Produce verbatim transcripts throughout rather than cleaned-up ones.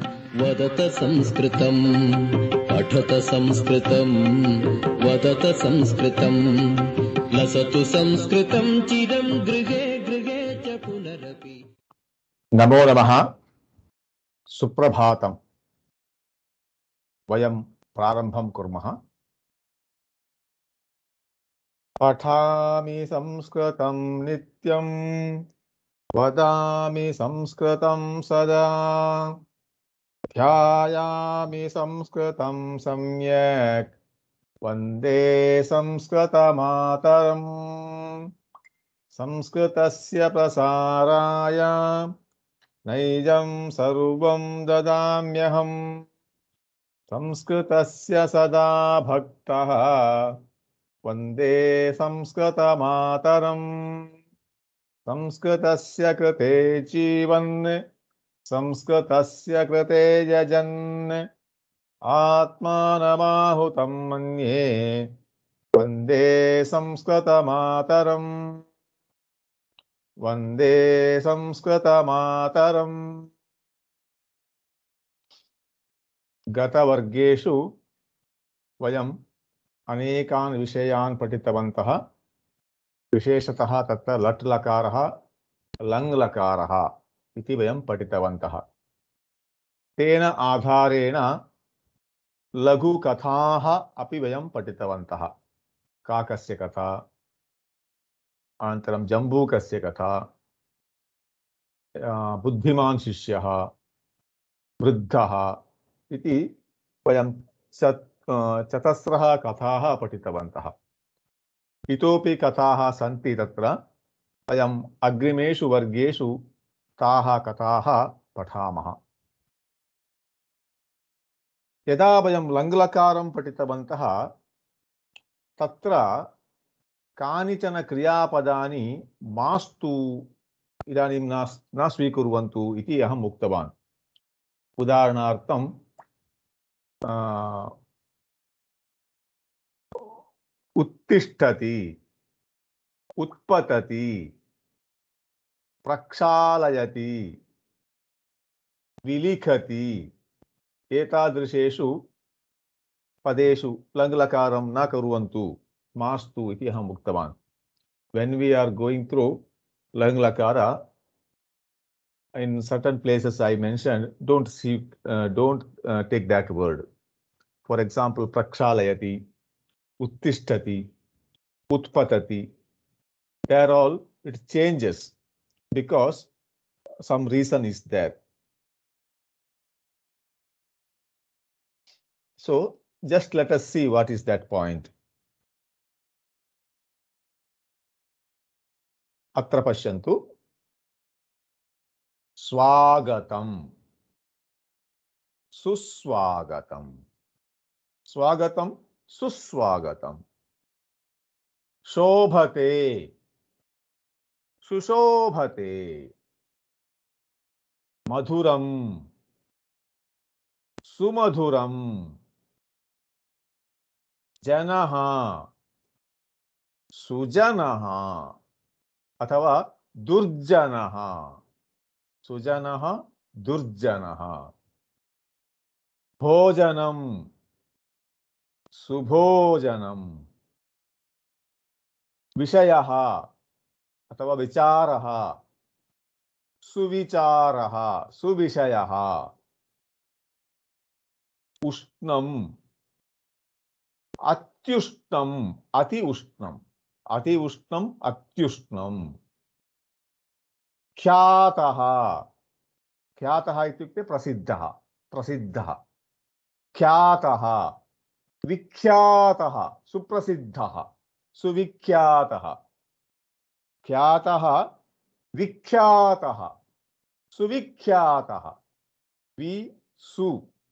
वदत संस्कृतं पठत संस्कृतं वदत संस्कृतं लसतु संस्कृतं चिरं गृहे गृहे च पुनरपि। नमो नमः। सुप्रभातं। वयं प्रारम्भं कुर्मः। पठामि संस्कृतं नित्यं वदामि संस्कृतं सदा ध्यायामि संस्कृतं सम्यक् वन्दे संस्कृतमातरम्। संस्कृतस्य प्रसाराय नैजं सर्वं ददाम्यहम्। संस्कृतस्य सदा भक्तः वन्दे संस्कृतमातरम्। संस्कृतस्य कृते जीवन् संस्कृतस्य कृते यजन् आत्मानमाहुतं मन्ये वन्दे संस्कृतमातरम्। वन्दे संस्कृतमातरम्। गतवर्गेषु वयम् अनेकान् विषयान् पठितवन्तः। विशेषतः तत्र लट् लकारः लङ् लकारः इति वयं पठितवन्तः। तेन आधारेण लघुकथाः अपि वयं पठितवन्तः। काकस्य कथा, अनन्तरं जम्बूकस्य कथा, बुद्धिमान् शिष्यः, वृद्धः इति वयं चतस्रः कथाः पठितवन्तः। इतोपि कथाः सन्ति तत्र। वयम् अग्रिमेषु वर्गेषु ताः कथाः पठामः। यदा वयं लङ्लकारं पठितवन्तः तत्र कानिचन क्रियापदानि मास्तु इदानीं न न स्वीकुर्वन्तु इति अहम् उक्तवान्। उदाहरणार्थं उत्तिष्ठति, उत्पतति, प्रक्षालयति, विलिखति एतादृशेषु पदेषु लङ्लकारं न कुर्वन्तु, मास्तु इति अहम् उक्तवान्। When we are going through लङ्लकार, in certain places I mentioned, don't see, uh, don't uh, take that word. For example, prakshalayati, uttishtati, utpatati, they are all, it changes because some reason is there. So just let us see what is that point. Atra pashyantu. Swagatam, suswagatam, swagatam, suswagatam, shobhate, sushobhate, madhuram, sumadhuram, janaha, sujanaha, अथवा दुर्जनः, सुजनः, दुर्जनः, भोजनम, सुभोजनम, विषयः अथवा विचारः, सुविचारः, सुविषयः, उष्णम, अत्युष्णम, अति उष्णम, अति उष्णम, अत्युष्णम, ख्यातः, ख्यातः इत्युक्ते प्रसिद्धः, प्रसिद्धः, ख्यातः, विख्यातः, सुप्रसिद्धः, सुविख्यातः, ख्यातः, विख्यातः, सुविख्यातः, वि सु,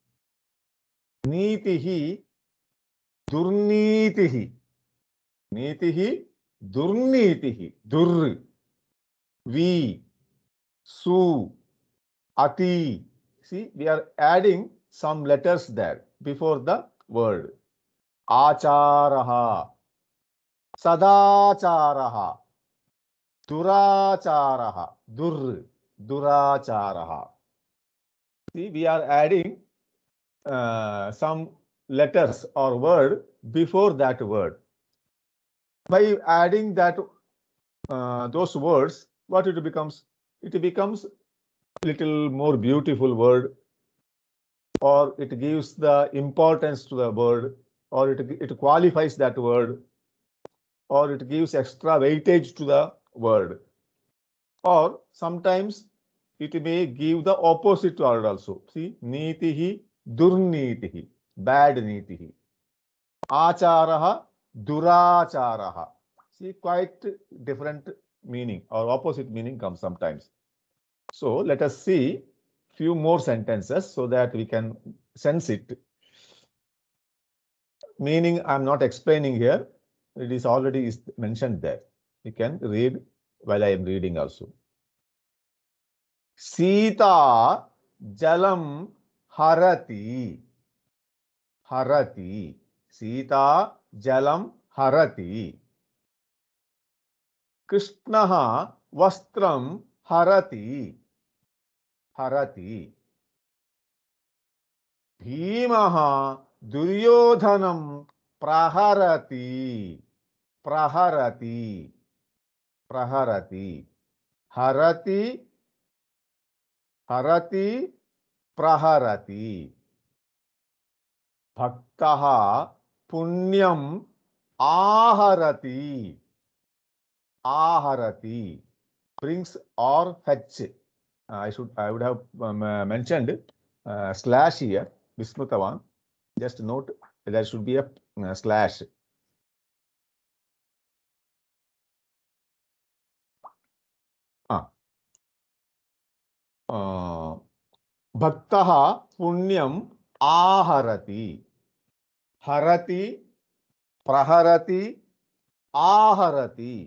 नीतिः, दुर्नीतिः, नीतिः, दुर्नीतिः, दुर्, वि, su, ati. See, we are adding some letters there before the word. Acharaha, sadacharaha, duracharaha, dur, duracharaha. See, we are adding uh, some letters or word before that word. By adding that uh, those words, what it becomes? It becomes little more beautiful word, or it gives the importance to the word, or it, it qualifies that word, or it gives extra weightage to the word, or sometimes it may give the opposite word also. See, nitihi, durnitihi, bad nitihi, acharaha, duracharaha. See, quite different meaning or opposite meaning comes sometimes. So let us see few more sentences so that we can sense it. Meaning I am not explaining here. It is already is mentioned there. You can read while I am reading also. Sita jalam harati. Harati. Sita jalam harati. Krishnaha vastram harati. Harati. Bhimaha duryodhanam praharati. Praharati. Praharati. Harati. Harati. Praharati. Bhaktaha punyam aharati. Aharati. Brings or fetch. Uh, I should I would have um, uh, mentioned uh, slash here. Vismrutavan. Just note there should be a uh, slash. Ah. Uh, Bhaktaha punyam aharati. Harati, praharati, aharati.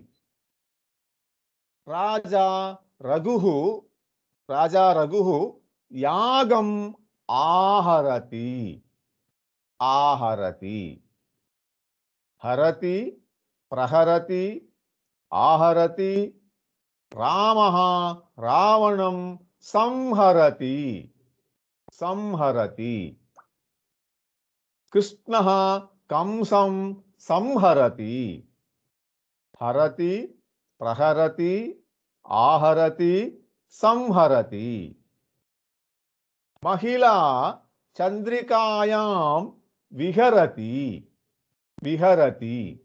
Raja Raguhu, Raja Raguhu, yagam aharati. Aharati. Harati, praharati, aharati. Ramaha Ravanam samharati. Samharati. Krishnaha kamsam samharati. Harati, praharati, aharati, samharati. Mahila chandrikayam viharati. Viharati.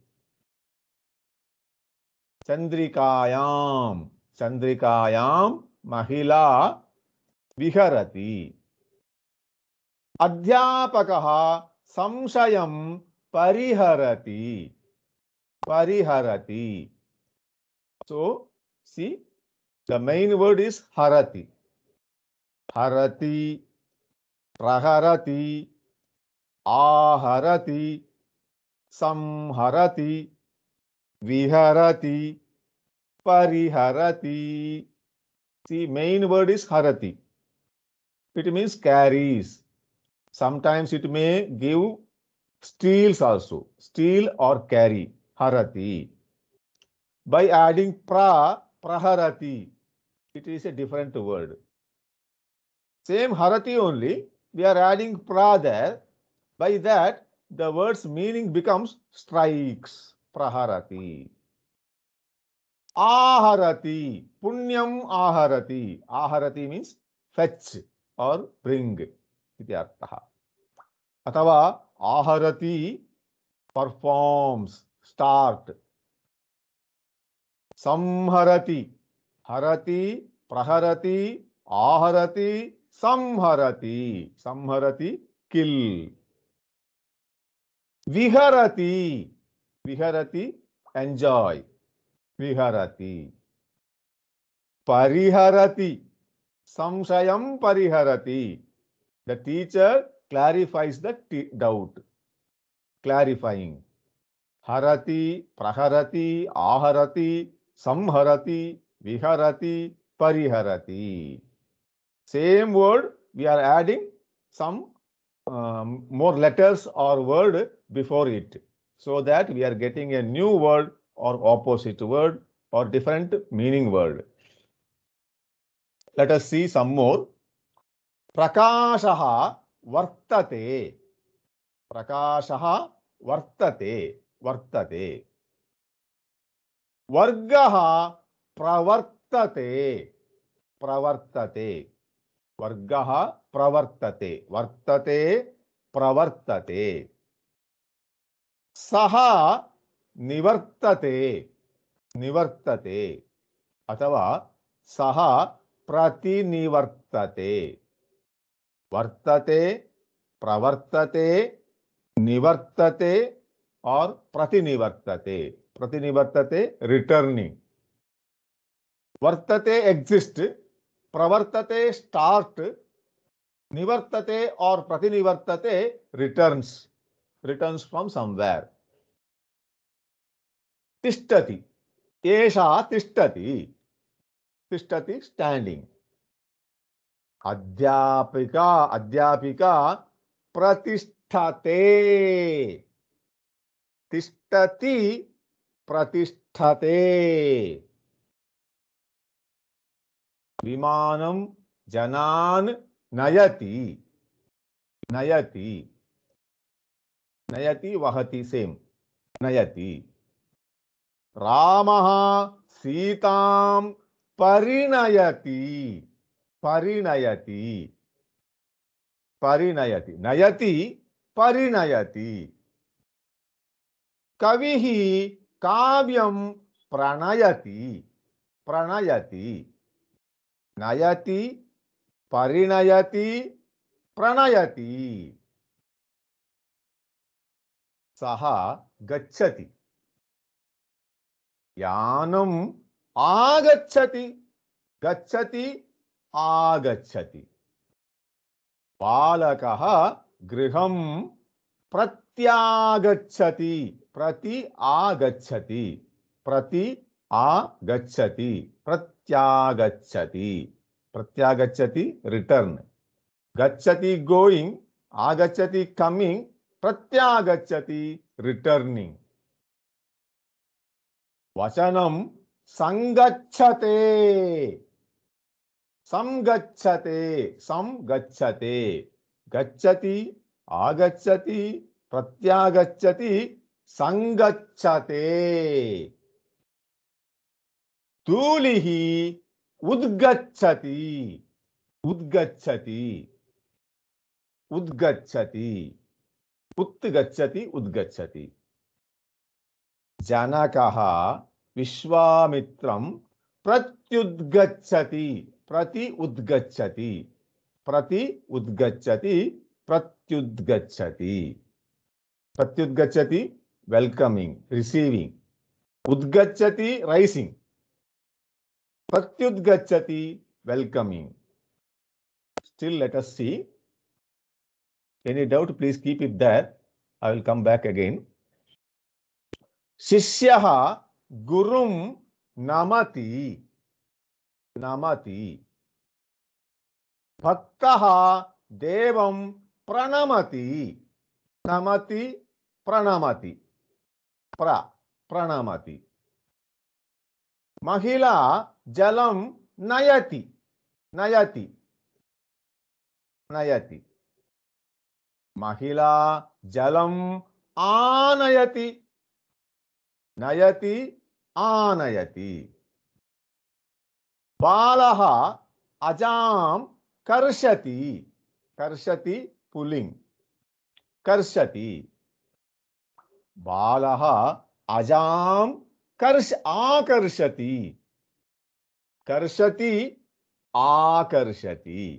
Chandrikayam. Chandrikayam mahila viharati. Adhyapakaha samshayam pariharati. Pariharati. So, see, the main word is harati. Harati, praharati, aharati, samharati, viharati, pariharati. See, main word is harati. It means carries. Sometimes it may give steals also. Steal or carry. Harati. By adding pra, praharati, it is a different word. Same harati only, we are adding pra there. By that, the word's meaning becomes strikes. Praharati. Aharati. Punyam aharati. Aharati means fetch or bring. Ityarthaha. Atava aharati performs, start. Samharati. Harati, praharati, aharati, samharati. Samharati, kill. Viharati. Viharati, enjoy. Viharati. Pariharati. Samshayam pariharati. The teacher clarifies the doubt. Clarifying. Harati, praharati, aharati, samharati, viharati, pariharati. Same word, we are adding some um, more letters or word before it, so that we are getting a new word or opposite word or different meaning word. Let us see some more. प्रकाशः वर्तते प्रकाशः वर्तते वर्तते वर्गः प्रवर्तते प्रवर्तते वर्गः प्रवर्तते वर्तते प्रवर्तते सः निवर्तते निवर्तते अथवा सः प्रतिनिवर्तते वर्तते प्रवर्तते निवर्तते और प्रतिनिवर्तते प्रतिनिवर्तते रिटर्निंग वर्तते एग्जिस्ट प्रवर्तते स्टार्ट निवर्तते और प्रतिनिवर्तते रिटर्न्स रिटर्न्स फ्रॉम समवेयर तिष्ठति एषा तिष्ठति तिष्ठति स्टैंडिंग अध्यापिका अध्यापिका प्रतिष्ठते तिष्ठति प्रतिष्ठते विमानं जनान् नयति नयति नयति वहति सेम नयति रामः सीतां परिणयति परिणयति परिणयति नयति परिणयति कविः काव्यं प्रणयति प्रणयति नयति परिणयति प्रणयति सः गच्छति यानम् आगच्छति गच्छति आगच्छति बालकः गृहं प्रत्यागच्छति प्रति आगच्छति प्रति आगच्छति प्रत्यागच्छति प्रत्यागच्छति रिटर्न गच्छति गोइंग आगच्छति कमिंग प्रत्यागच्छति रिटर्निंग वचनं संगच्छते संगच्छते संगच्छते गच्छति आगच्छति प्रत्यागच्छति संगच्छते तूलिः उद्गच्छति उद्गच्छति उद्गच्छति उत्गच्छति उद्गच्छति जनकः विश्वामित्रं प्रत्युद्गच्छति प्रति उद्गच्छति प्रति उद्गच्छति प्रत्युद्गच्छति प्रत्युद्गच्छति वेलकमिंग रिसीविंग उद्गच्छति राइसिंग प्रत्युद्गच्छति welcoming still let us see any doubt please keep it there I will come back again शिष्यः गुरुं नमति नमति भक्तः देवं प्रणमति नमति प्रणमति प्र प्रणमति महिला जलं नयति नयति नयति महिला जलं आनयति नयति आनयति बालः अजां कर्षति कर्षति पुलिंग कर्षति बालः अजां कर्ष आकर्षति कर्षति आकर्षति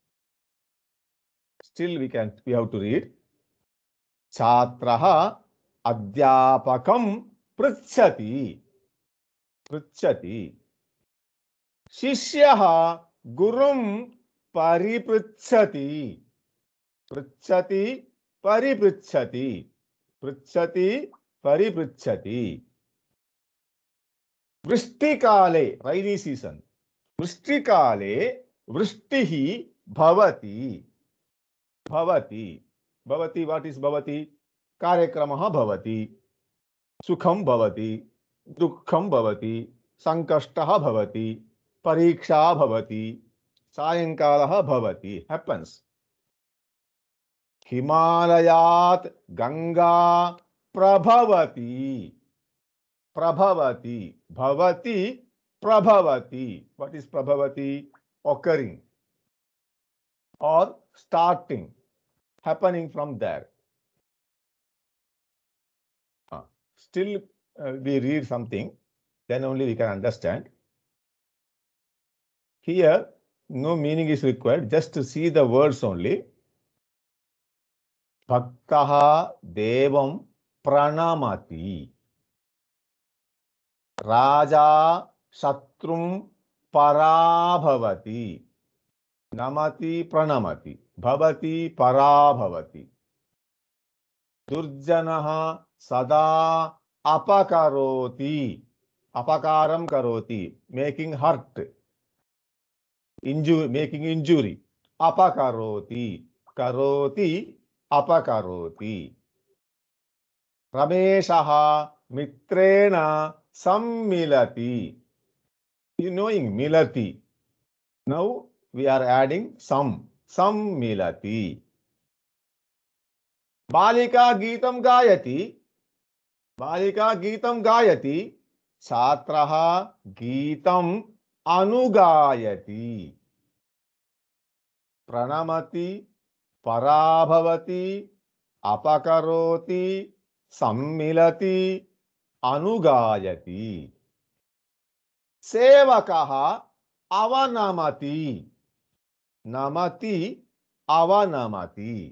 still we can we have to read छात्रः अध्यापकं पृच्छति पृच्छति शिष्यः गुरुं परिपृच्छति पृच्छति परिपृच्छति पृच्छति परिपृच्छति वृष्टिकाले रैनी सीजन वृष्टिकाले वृष्टिः भवति भवति भवति व्हाट इज भवति कार्यक्रमः भवति सुखं भवति दुःखं भवति संकष्टः भवति परीक्षा भवति सायंकालः भवति happens. हिमालयात् गंगा प्रभवति. प्रभवति भवति प्रभवति. What is प्रभवति? Occurring or starting, happening from there. Uh, still uh, we read something, then only we can understand. Here no meaning is required, just to see the words only. Bhaktaha devam pranamati. Raja Shatrum Parabhavati. Namati Pranamati. Bhavati Parabhavati. Durjanaha Sada Apakaroti. Apakaram Karoti. Making hurt. Injury, making injury. Apakaroti. Karoti. Apakaroti. Rameshaha Mitrena Sammilati. You knowing Milati. Now we are adding some. Sammilati. Balika Geetam Gayati. Balika Geetam Gayati. Chhatraha Geetam Anugayati. Pranamati. Parabhavati. Apakaroti. Sammilati. Anugayati. Sevakaha avanamati. Namati avanamati.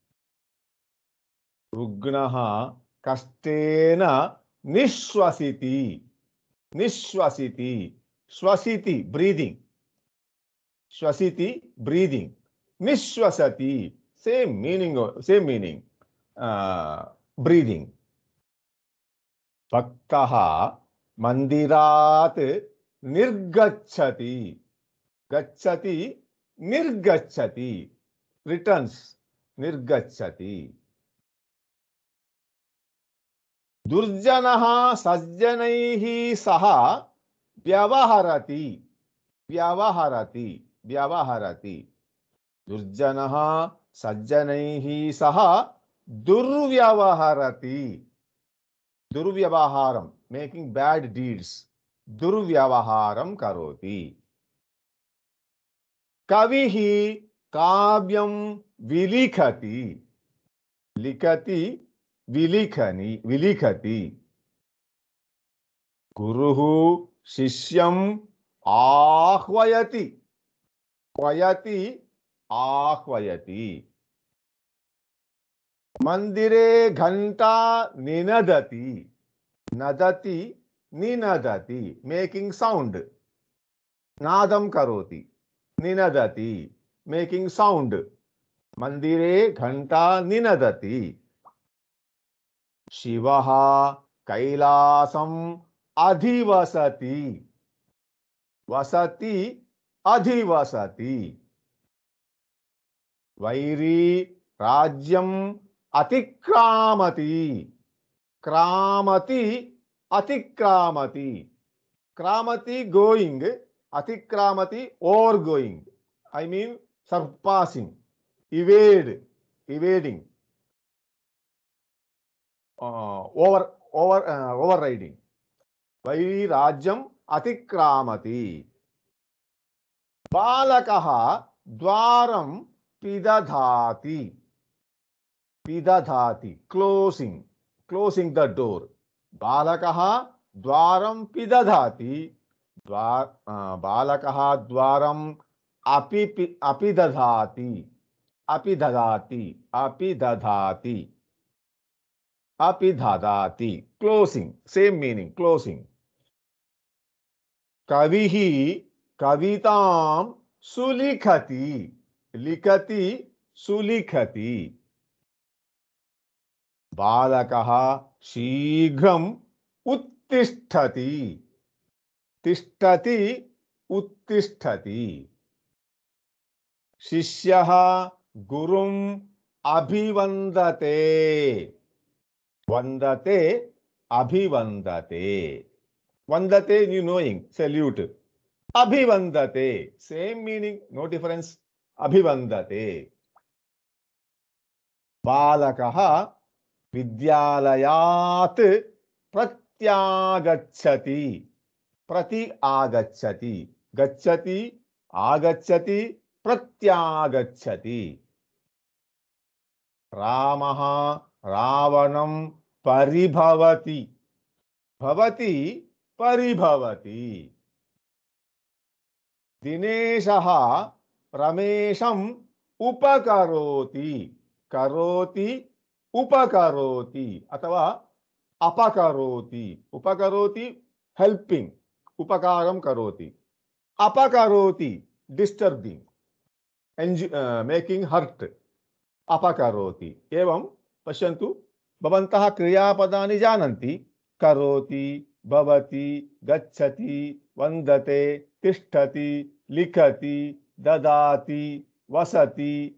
Rugnaha kastena nishwasiti. Nishwasiti. Swasiti, breathing. Swasiti, breathing. Nishwasati, same meaning, same meaning. Uh, breathing. Bhaktaha mandirat nirgacchati. Gacchati, nirgacchati. Returns. Nirgacchati. Durjanaha sajjanaihi saha vyavaharati. Vyavaharati. Vyavaharati. Durjanaha sajjanaihi saha durvyavaharati. Durvyavaharam, making bad deeds. Durvyavaharam karoti. Kavihi kavyam vilikhati. Likati vilikhani. Vilikhati. Guruhu shishyam ahvayati. Kvayati ahvayati. Mandire ghanta ninadati. Nadati ninadati. Making sound. Nadam karoti. Ninadati. Making sound. Mandire ghanta ninadati. Shivaha kailasam adhivasati. Vasati adhivasati. Vairi rajyam atikramati. Kramati atikramati. Kramati going, atikramati overgoing. I mean surpassing, evade, evading, uh, over, over, uh, overriding. Vairi rajyam atikramati. Balakaha dwaram pidadhati. Pidadhati, closing, closing the door. Balakaha dwaram pidadhati. Dwar, uh, balakaha dwaram api apidadhati. Apidadhati. Apidadhati. Apidadhati. Closing, same meaning, closing. Kavihi kavitam sulikhati. Likhati sulikhati. Balakaha shighram uttisthati. Tishtati uttisthati. Shishyaha gurum abhivandate. Vandate abhivandate. Vandate, you knowing, salute. Abhivandate. Same meaning, no difference. Abhivandate. Balakaha Vidyalayat Pratyagachati. Prati agachati. Gachati, agachati, pratyagachati. Ramaha Ravanam paribhavati. Bhavati paribhavati. Dineshaha Ramesham upakaroti. Karoti upakaroti. Atava apakaroti. Upakaroti, helping. Upakaram karoti. Apakaroti, disturbing. Uh, making hurt. Apakaroti. Evam pashyantu. Bhavantah kriyapadani jananti. Karoti, bhavati, gacchati, vandate, tishtati, likhati, dadati, vasati,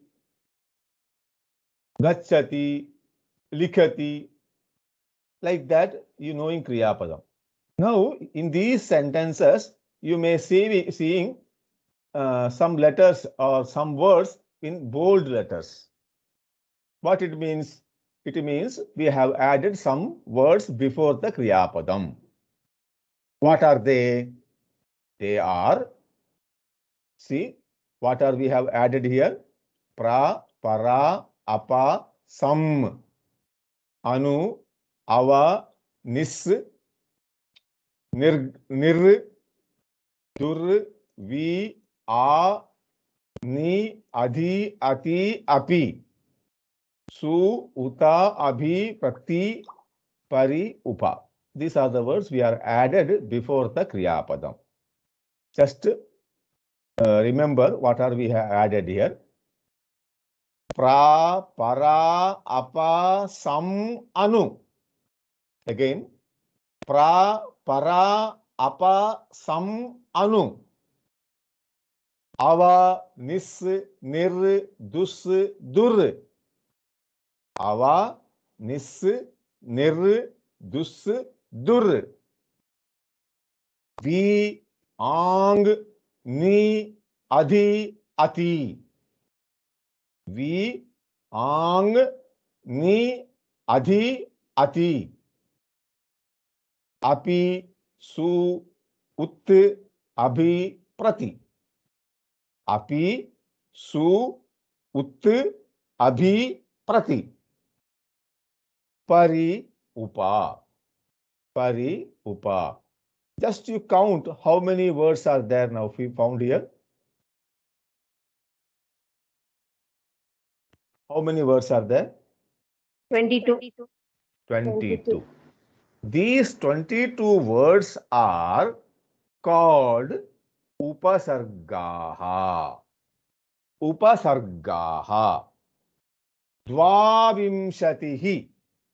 gacchati, likhati. Like that, you know in kriyapadam. Now, in these sentences, you may see seeing uh, some letters or some words in bold letters. What it means? It means we have added some words before the kriyapadam. What are they? They are, see, what are we have added here? Pra, para, apa, sam, anu, ava, nis, nir, nir, dur, vi, a, ni, adhi, ati, api, su, uta, abhi, prati, pari, upa. These are the words we are added before the kriyapadam. Just uh, remember what are we have added here. Pra, para, apa, sam, anu. Again, pra, para, apa, sam, anu. Ava, nis, nir, dus, dur. Ava, nis, nir, dus, dur. Vi, ang, ni, adhi, ati. Vi, ang, ni, adhi, ati. Api, su, ut, abhi, prati. Api, su, ut, abhi, prati. Pari, upa. Pari, upa. Just you count how many words are there now we found here. How many words are there? twenty-two. twenty-two. These twenty-two words are called upasargaha. Upasargaha. Dvavimshatihi.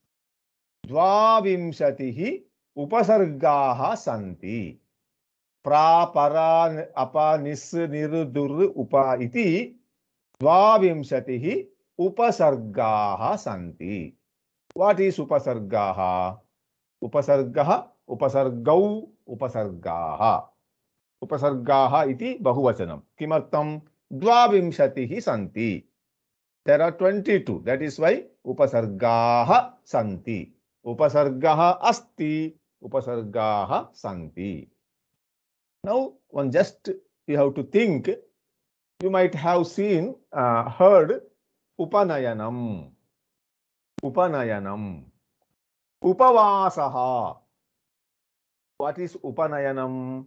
Dvavimshatihi upasargaha santi. Pra, para, apa, nis, nir, dur, upa iti dvavimshatihi upasargaha santi. What is upasargaha? Upasargaha, upasargau, upasargaha. Upasargaha iti bahuvachanam. Kimartam? Dvavimshatihi santi. There are twenty-two. That is why upasargaha santi. Upasargaha asti. Upasargaha santi. Now, one just you have to think. You might have seen, uh, heard upanayanam. Upanayanam. Upavasaha. What is upanayanam?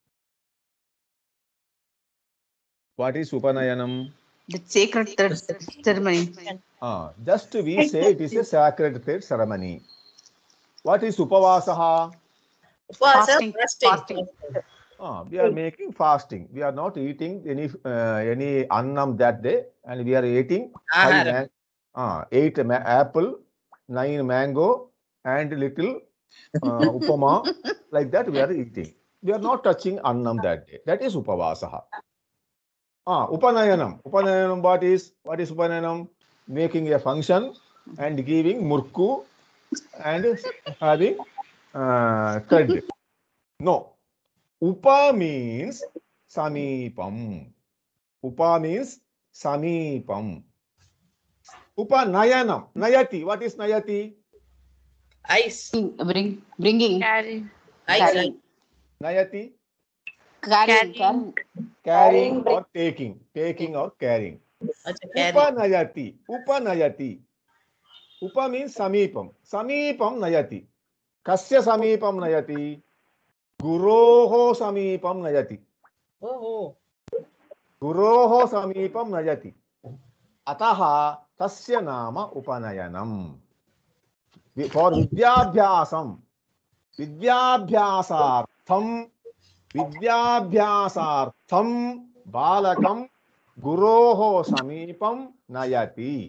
What is upanayanam? The sacred thread ceremony. Ah, just we say it is a sacred thread ceremony. What is upavasaha? Fasting. Fasting. Ah, we are making fasting. We are not eating any uh, any annam that day, and we are eating five man, ah, eight ma apple, nine mango, and little uh, upama. Like that we are eating. We are not touching annam that day. That is upavasaha. Ah, upanayanam. Upanayanam. What is what is upanayanam? Making a function and giving murku and having uh, thread. No. Upa means samipam. Upa means samipam. Upanayanam. Nayati. What is nayati? Ice. Bring, bringing, Carrying. Ice. carrying, Nayati. carrying, Carrying. Carrying or taking. Taking or carrying. Acha, carry. Upanayati. Upanayati. Upa means samipam. Samipam nayati. Kasya samipam nayati. Guroho samipam nayati. Oh, Guroho samipam nayati. Ataha tasya nama upanayanam. For vidyabhyasam. Vidyabhyasartham. Vidyabhyasartham balakam guroho samipam nayati.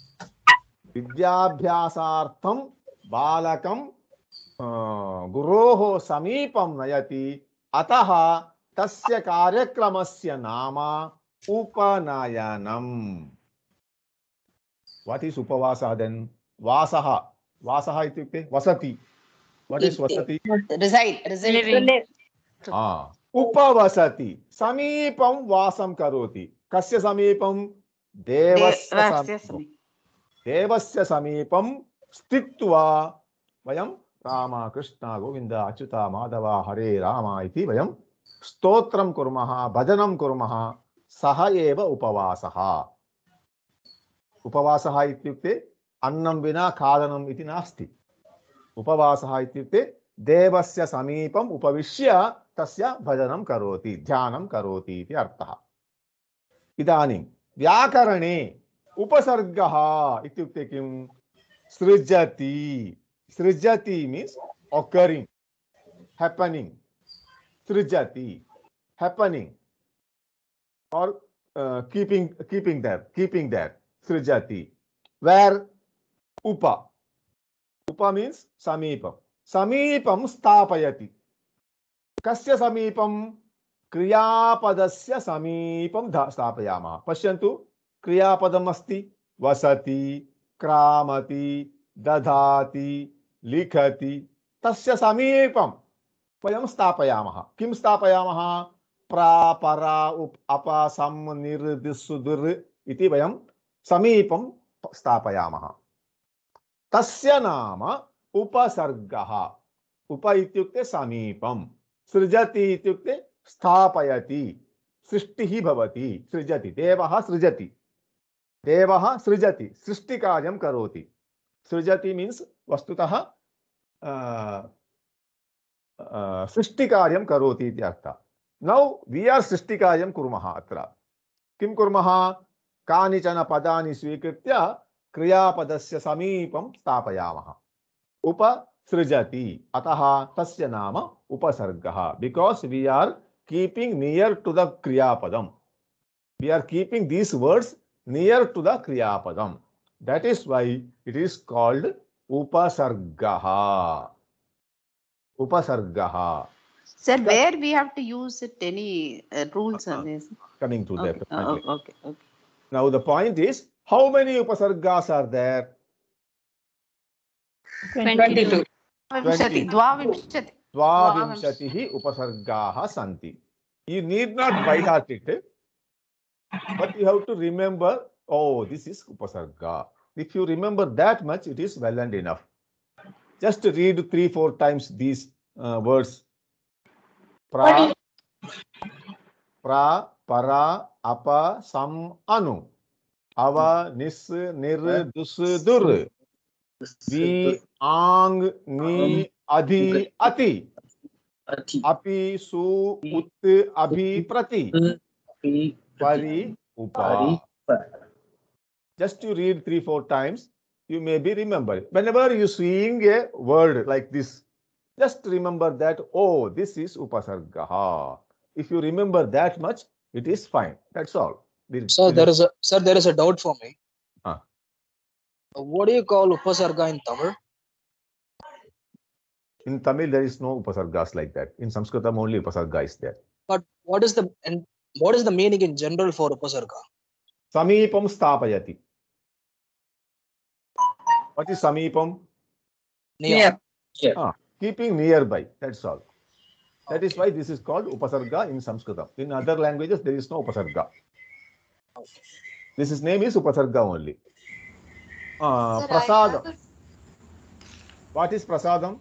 Vidyabhyasartham balakam uh, guroho samipam nayati. Ataha tasya karyakramasya nama upanayanam. What is upavasa then? Vasaha. Vasaha ityukte vasati. What is vasati? reside, reside. Living. Ah, upavasati. Samipam vasam karoti. Kasya samipam? Devasya Devasya samipam. Samipam. Devasya samipam stitva vayam Rama Krishna Govinda Achyuta Madhava Hare Rama iti vayam stotram kurmaha bhajanam kurmaha saha eva upavasaha. Upavasaha ityukte annam vina khadanam iti nasti. Upavasaha ityukte devasya samipam upavishya tasya bhajanam karoti dhyanam karoti iti artha. Idanim vyakarane upasargaha ityukte kim? Srijati. Srijati means occurring, happening. Srijati, happening, or uh, keeping, keeping there, keeping there. Srijati. Where? Upa. Upa means samipam. Samipam stapayati. Kasya samipam? Kriyapadasya samipam stapayama. Pashyantu. Kriyapadam asti. Vasati. Kramati. Dadhati. Likhati. Tasya samipam. Vayam stapayamaha. Kim stapayamaha? Pra, para, up, apa, sam, nir, dis, dur. Iti vayam samipam stapayamaha. Tasya nama upasargaha. Upa ityukte samipam. Srijati ityukte sthapayati. Srishtihi bhavati. Srijati. Devaha srijati. Devaha srijati. Srishtikaryam karoti. Srijati means vastutaha uh, uh, srishtikaryam karoti iti artha. Now we are srishtikaryam kurmaha atra. Kim kurmaha? Kanichana padani swikritya kriyapadasya samipam stapayamaha. Upa srijati. Ataha tasya nama upasargaha. Because we are keeping near to the kriyapadam. We are keeping these words near to the kriyapadam. That is why it is called upasargaha. Upasargaha. Sir, where we have to use it? Any uh, rules Uh-huh. on this? Coming to Okay. that. Uh, finally. okay. Okay. Now the point is, how many upasargas are there? Twenty-two. Vimshati. Dvavimshati. Dvavimshatihi upasargaha santi. You need not by heart it, but you have to remember, oh, this is upasarga. If you remember that much, it is well and enough. Just read three, four times these uh, words. Pra, pra, para, apa, sam, anu. Ava, nis, nir, dus, dur. Vi, ang, ni, adhi, ati. Api, su, ut, abhi, prati. Pari, upa. Just to read three, four times, you may be remembered. Whenever you seeing a word like this, just remember that, oh, this is upasargaha. If you remember that much, it is fine. That's all. Sir, there is a sir, there is a doubt for me. Ah. What do you call upasarga in Tamil? In Tamil, there is no upasargas like that. In Sanskritam, only upasarga is there. But what is the and what is the meaning in general for upasarga? Samipam stapayati. What is samipam? Near. Ah, keeping nearby. That's all. That is why this is called upasarga in Sanskritam. In other languages, there is no upasarga. This is name is upasarga only. Uh, Sir, I prasadam. have a- What is prasadam?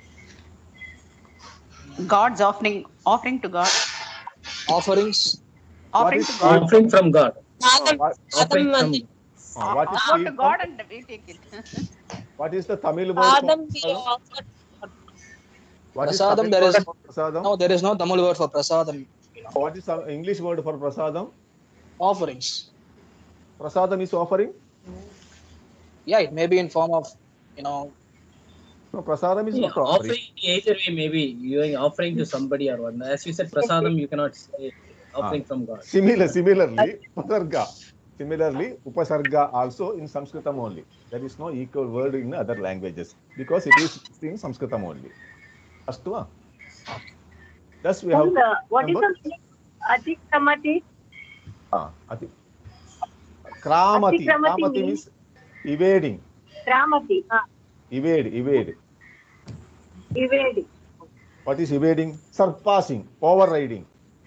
God's offering, offering to God. Offerings. Offering is to God. Offering from God. Uh, what, Offering from uh, what is Offer to sweet God from? and we take it. What is the Tamil word for prasadam? What is Prasadam, Tamil there word is for prasadam? no, there is no Tamil word for prasadam. What is the English word for prasadam? Offerings. Prasadam is offering. Yeah, it may be in form of, you know, No, prasadam is Yeah, not offering. offering either way, maybe you are offering to somebody or one. As you said, prasadam, you cannot say offering Ah. from God. Similar, similarly, upasarga. Similarly, upasarga also in Sanskritam only. There is no equal word in other languages because it is in Sanskritam only. Astu? Thus we have And, uh, what is remember. the meaning of Atikramati? Ah, ati. Kramati. Atikramati Kramati means means evading. Kramati. Ah, Evade, evade. evade. What is evading? Surpassing, overriding.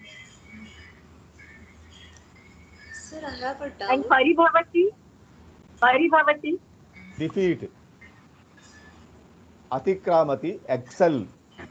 Sir, I have a And doubt. Paribhavati? Paribhavati? Defeat. Atikramati, excel.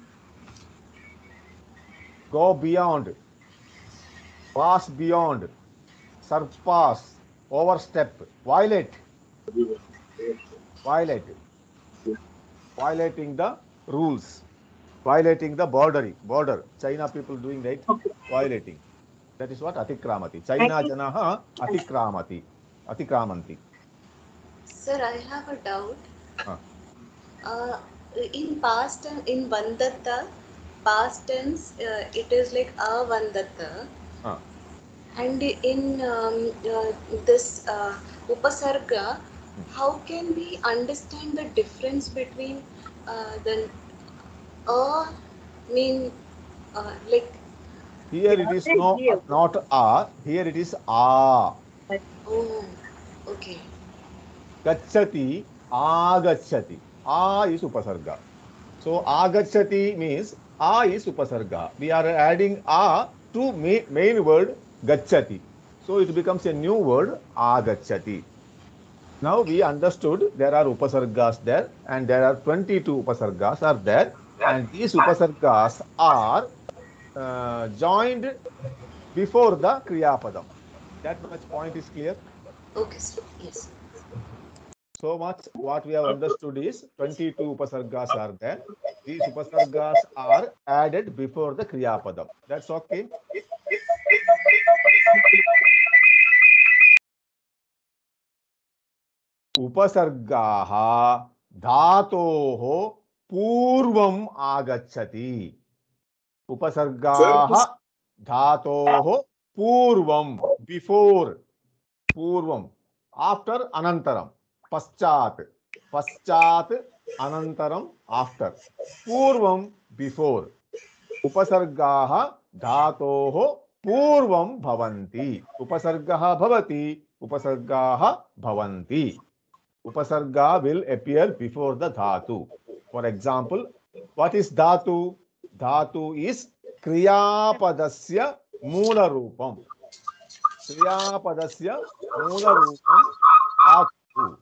Go beyond. Pass beyond. Surpass. Overstep. Violate. Violate. Violating the rules. Violating the border. Border. China people doing right. Violating. That is what atikramati. China Thank you. janaha atikramati. Atikramanti. Sir, I have a doubt. Ah. Uh, in past tense, in Vandata, past tense, uh, it is like a Vandata. Ah. And in um, uh, this uh, Upasarga, how can we understand the difference between uh, the a mean uh, like Here it is no, not a. Here it is a. oh okay. Gacchati, agacchati. A is upasarga. So agacchati means a is upasarga. We are adding a to main, main word gacchati. So it becomes a new word agacchati. Now we understood there are upasargas there and there are twenty-two upasargas are there and these upasargas are uh, joined before the kriyapadam. That much point is clear. Okay, sir. Yes. So much what we have understood is twenty-two upasargas are there. These upasargas are added before the kriyapadam. That's okay. Upasargaha dhatoho purvam agacchati. Upasargaha dhatoho purvam, before, purvam, after anantaram, paschat, paschat anantaram, after, purvam, before. Upasargaha dhatoho purvam bhavanti. Upasargaha bhavati, upasargaha bhavanti. Upasarga will appear before the dhatu. For example, what is dhatu? Dhatu is kriyapadasya moola roopam. Kriyapadasya moola roopam dhatu.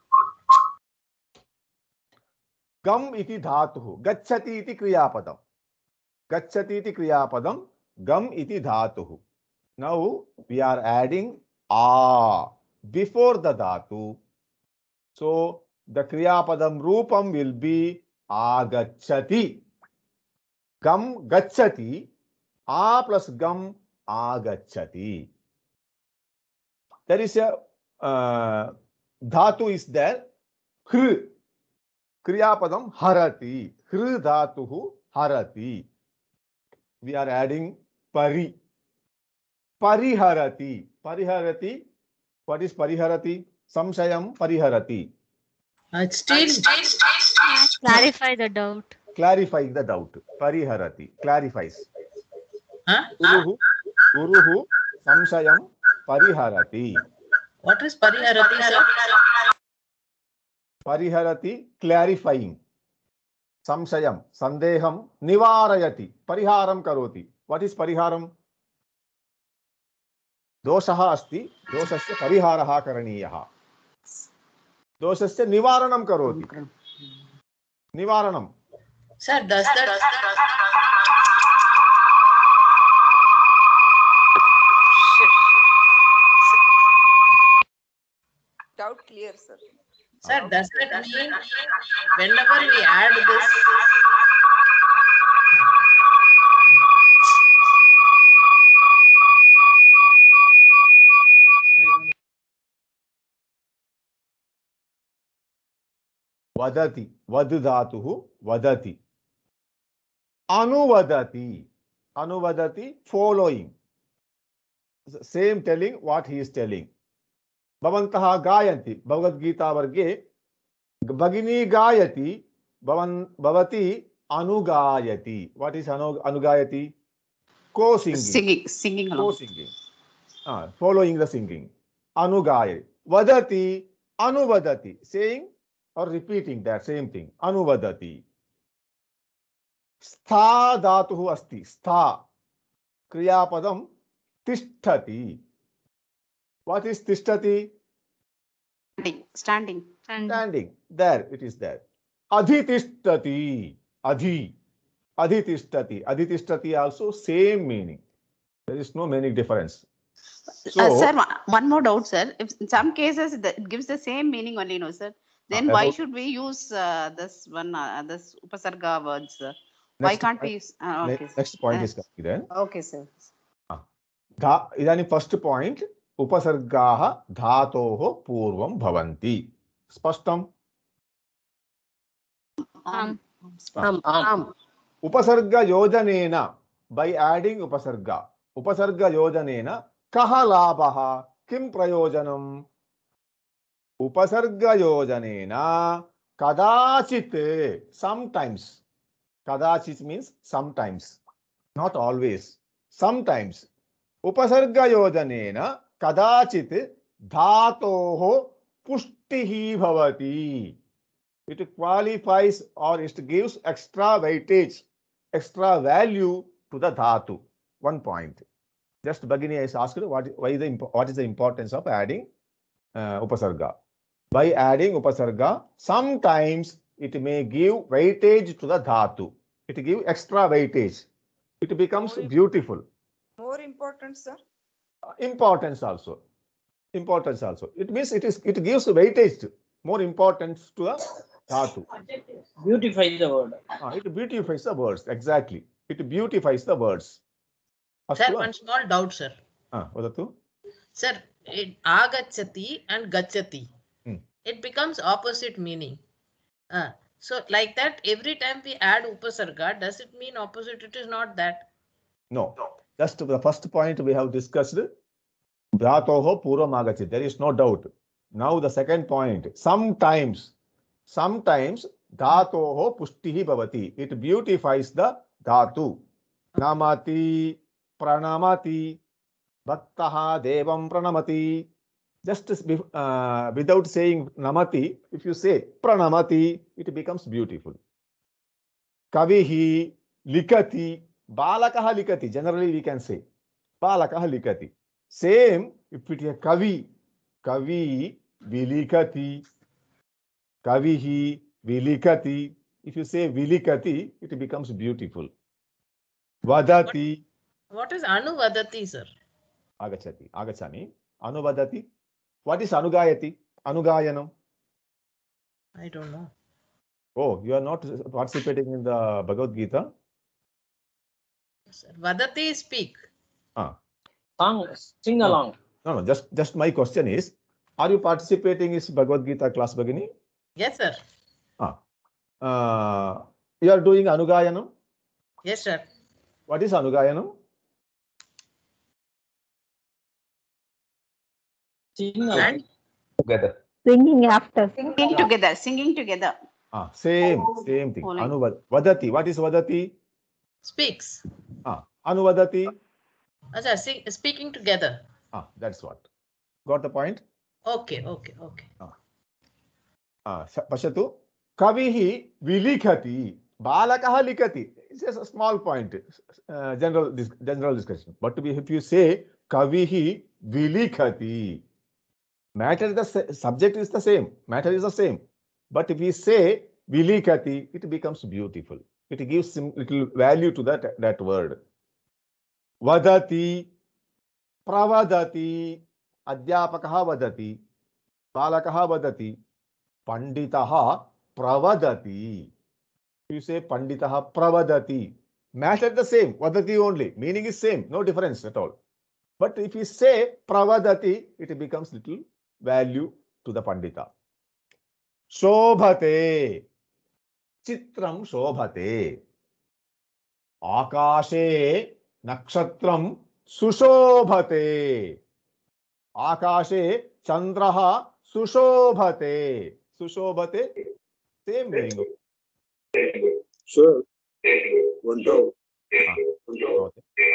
Gam iti dhatu. Gacchati iti kriyapadam. Gacchati iti kriyapadam. Gam iti dhatu. Now we are adding a before the dhatu. So the kriyapadam roopam will be agacchati. Gam gacchati. A plus gam agacchati. There is a uh, dhatu is there. Kr. Kriyapadam harati. Kr dhatuhu harati. We are adding pari. Pariharati. Pariharati. What is pariharati? Samshayam pariharati. Uh, it's still Clarify the doubt. Clarifying the doubt. Pariharati. Clarifies. huh? Guruhu. Guruhu. Samshayam pariharati. What is pariharati, sir? Pariharati. Clarifying. संशयं सन्देहं निवारयति परिहारं करोति. What is परिहारं? दोषः अस्ति, दोषस्य परिहारः करणीयः. दोषस्य निवारणं करोति. निवारणं. Sir, does that Doubt clear, sir. Sir, does that mean whenever we add this वदति वद धातुः वदति अनुवदति अनुवदति following same telling what he is telling. भवन्तः गायन्ति भगवद्गीता वर्गे भगिनी गायति भवन् भवती अनुगायति. What is anu अनुगायति? Co singing. Singing, singing Co along. singing. Ah, following the singing. Anugaya. Vadati anuvadati. Saying or repeating that same thing. Anuvadati. Stha dhatuhu asti. Stha. Kriyapadam tishtati. What is tishtati? Standing, standing. Standing. There it is there. Adhitishtati. Adhi. Adhitishtati. Adhitishtati also same meaning. There is no meaning difference. So, uh, sir, one- one more doubt, sir. If in some cases the, it gives the same meaning only, no, sir. Then Uh, why about- should we use uh, this one, uh, this upasarga words? Sir? Why next can't point- we use? Uh, ne- okay, sir. Next point Uh, is coming then. Okay, sir. धा इदानीं first point उपसर्गाः धातोः पूर्वं भवन्ति. स्पष्टम्? Um, Am, am. उपसर्गयोजनेन by adding उपसर्ग उपसर्गयोजनेन कः लाभः किं प्रयोजनम्? उपसर्गयोजनेन कदाचित् sometimes कदाचित् means sometimes not always sometimes उपसर्गयोजनेन कदाचित् धातोः पुष्टिः भवति. It qualifies or it gives extra weightage, extra value to the dhatu. One point. Just Bhagini has asked what, why the, what is the importance of adding uh, upasarga. By adding upasarga, sometimes it may give weightage to the dhatu. It gives extra weightage. It becomes beautiful. More important, sir. Importance also. Importance also. It means it is it gives weightage, more importance to a dhatu. Beautify the word. Ah, it beautifies the words. Exactly. It beautifies the words. Sir, Astu, one small doubt, sir. ah, vadatu. Sir, it agachati and gachati. Hmm. It becomes opposite meaning. Uh, so like that, every time we add upasarga, does it mean opposite? It is not that. No. Just the first point we have discussed. Dhatoho puram agachati. There is no doubt. Now the second point. Sometimes, sometimes dhatoho pushtihi bhavati. It beautifies the dhatu. Namati, pranamati, bhaktaha devam pranamati. Just uh, without saying namati, if you say pranamati, it becomes beautiful. Kavihi, likati, balakaha likati. Generally we can say balakaha likati. Same if it is a kavi, kavi vilikati, kavihi vilikati. If you say vilikati, it becomes beautiful. Vadati. What is anuvadati, sir? Agachati. Agachami. Anuvadati. What is anugayati? Anugayanam. I don't know. Oh, you are not participating in the Bhagavad Gita? Sir, vadati is speak. Ah. Song, sing along. No, no, just, just my question is, are you participating in this Bhagavad Gita class, Bhagini? Yes, sir. Ah. Uh, you are doing Anugayanam? Yes, sir. What is Anugayanam? Sing along. And Together. Singing after. Singing together, singing together. Ah, same, same thing. Following. Anuvad. Vadati. What is Vadati? speaks. Ah, Anuvadati. Acha, sing, speaking together. Ah, that's what. Got the point? Okay, okay, okay. Ah, Pashatu. Kavihi vilikhati. Balakah likati. It's just a small point, uh, general dis general discussion. But if you say kavihi vilikati, matter is the subject is the same, matter is the same. But if we say vilikati, it becomes beautiful. It gives some little value to that that word. Vadati, pravadati, adhyapakah vadati, balakah vadati, panditaha pravadati. You say panditaha pravadati, matter the same, vadati only, meaning is same, no difference at all. But if you say pravadati, it becomes little value to the pandita. Shobhate, chitram shobhate, akashe nakshatram sushobhate, akashe chandraha sushobhate, sushobhate, same meaning. Sir, one doubt. Ah,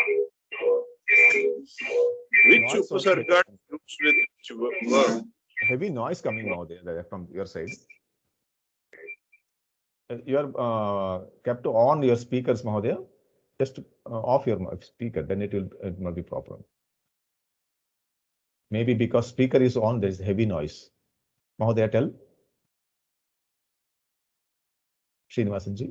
Which Noise also upasarga comes with which verb? heavy noise coming now there from your side. Uh, You are uh, kept on your speakers, Mahodaya. Just uh, off your mic- speaker, then it will it will not be problem. Maybe because speaker is on, there is heavy noise. Mahodaya, tell. Srinivasanji.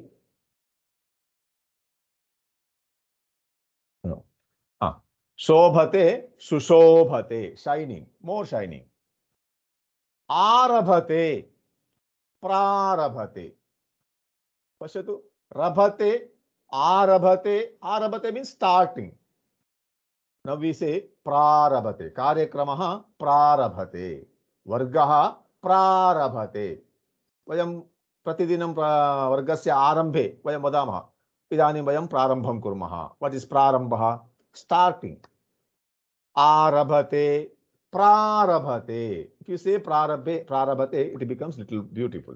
No. Ah. Shobhate, sushobhate, shining, more shining. Arabhate, prarabhate. Pashatu, rabhate, arabhate, arabhate means starting. Now we say prarabhate, karyakramaha prarabhate, vargaha prarabhate. Vayam pratidinam vargasya arambhe, vayam vadamaha. Idanim vayam prarambham kurmaha. What is prarambha? Starting. Arabhate, prarabhate. If you say prarabhe, prarabhate, it becomes little beautiful.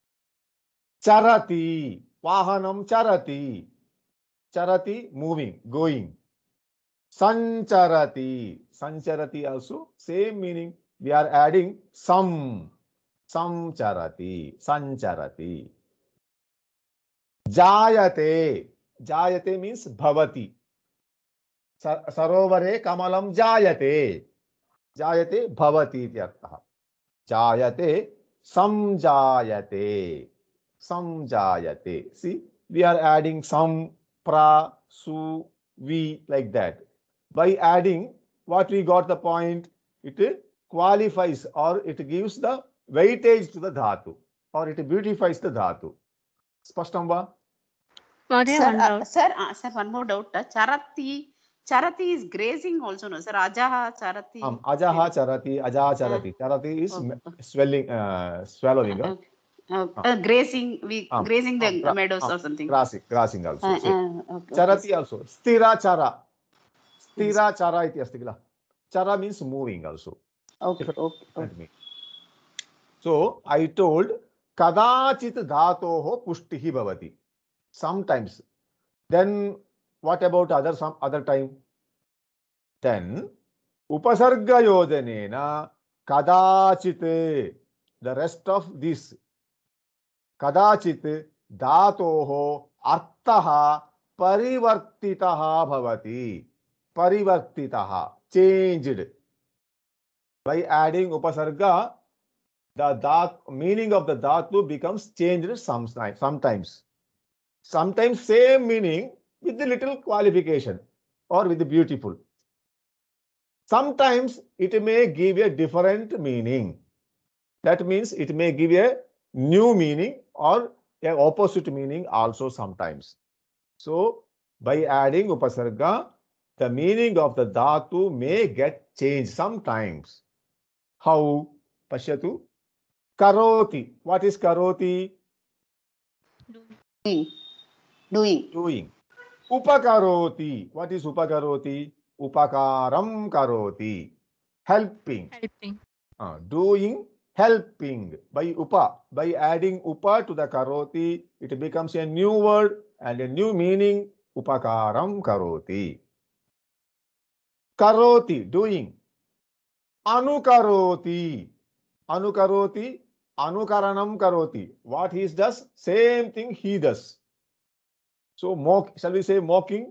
Charati, vahanam charati. Charati, moving, going. Sancharati, sancharati also same meaning. We are adding some, samcharati, sancharati. Jayate, jayate means bhavati. Sarovare kamalam jayate, jayate bhavati iti artha. Jayate, samjayate, samjayate. See, we are adding some, pra, su, vi, like that. By adding, what we got the point, it qualifies or it gives the weightage to the dhatu or it beautifies the dhatu. Spashtam va? Mahodaya, Sir, one uh, doubt. sir, uh, sir, one more doubt. Uh, charati, charati is grazing also, no, sir. Ajaha, charati. Um, ajaha charati, ajaha charati. Charati is okay, swelling, uh, swallowing. Uh, Uh, uh, uh, uh, grazing, we um, grazing the um, gra- meadows um, or something. grassing, grassing also. Uh, Same. uh, okay, okay, Charati sir. also. Stira chara. Stira chara iti asti kila. Chara means moving also. Okay, Different, okay, different okay. meaning. So I told kadachit dhatoho pushtihi bhavati. Sometimes. Then what about other some other time? Then upasarga yojanena kadachit, the rest of this kadachit dhatoho arthaha parivartitaha bhavati. Parivartitaha, changed. By adding upasarga, the dhat, meaning of the dhatu becomes changed sometimes. Sometimes, sometimes same meaning with the little qualification or with the beautiful. Sometimes it may give a different meaning. That means it may give a new meaning or a opposite meaning also sometimes. So by adding upasarga, the meaning of the dhatu may get changed sometimes. How? Pashyatu. Karoti. What is karoti? Doing. Doing. Doing. Upakaroti. What is upakaroti? Upakaram karoti. Helping. Helping. Uh, doing, helping. By upa. By adding upa to the karoti, it becomes a new word and a new meaning. Upakaram karoti. Karoti. Doing. Anukaroti. Anukaroti. Anukaranam karoti. What he does, same thing he does. So mock, shall we say mocking?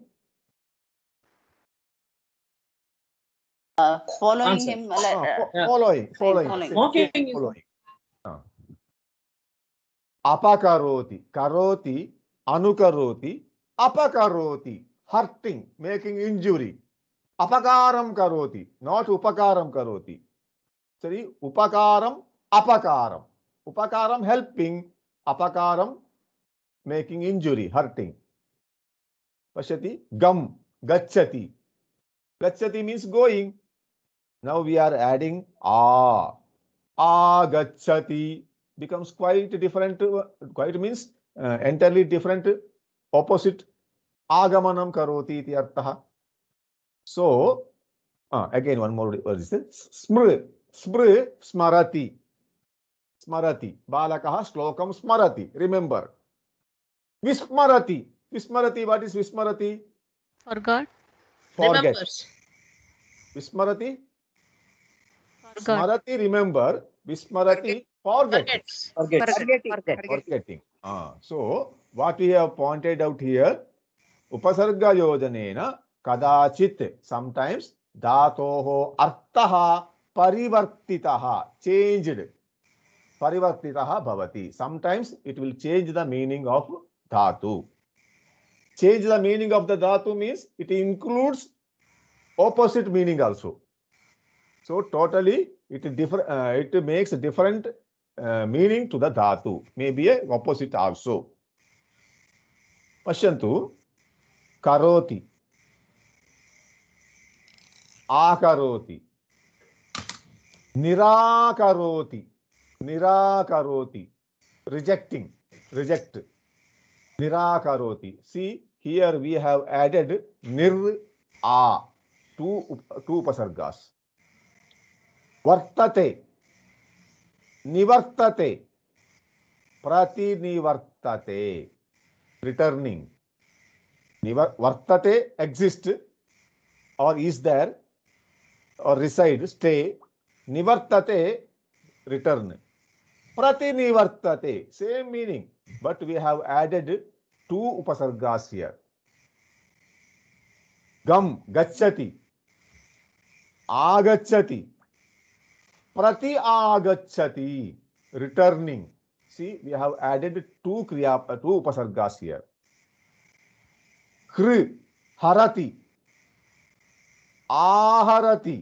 Uh, following Answer. him, like, Ah, uh, fo- Yeah. following, following, following. say- Mocking say is following. Ah. Apakaroti, karoti, anukaroti, apakaroti, hurting, making injury. Apakaram karoti, not upakaram karoti. Sorry, upakaram, apakaram. Upakaram helping, apakaram making injury, hurting. Pashati, gam, gachati. Gachati means going. Now we are adding a. Agachati becomes quite different. Quite means uh, entirely different, opposite. Agamanam karoti iti artha. So uh, again one more word is smr. Smr smarati. Smarati. Balakah shlokam smarati. Remember. Vismarati. Vismarati. What is Vismarati? Forgot. Forget. Remembers. Vismarati. Forgot. Smarati, remember. Vismarati, forget. Forgets. Forget. Forgetting. Forget. Forgetting. Forgetting. Ah, so, what we have pointed out here, Upasarga yojanena kadachit, sometimes dhatoho artaha parivartitaha, changed. Parivartitaha bhavati. Sometimes it will change the meaning of dhatu. Change the meaning of the dhatu means it includes opposite meaning also. So totally it differ, uh, it makes a different uh, meaning to the dhatu. Maybe a opposite also. Pashyantu, karoti, akaroti, nirakaroti, nirakaroti, rejecting, reject, nirakaroti. See, here we have added nir a, two, two upasargas. Vartate, nivartate, pratinivartate, returning. Vartate, exist or is there or reside, stay. Nivartate, return. Pratinivartate, same meaning, but we have added two upasargas here. Gam, gachati, agachati, prati agachati, returning. See, we have added two kriya, uh, two upasargas here. Kri, harati, aharati,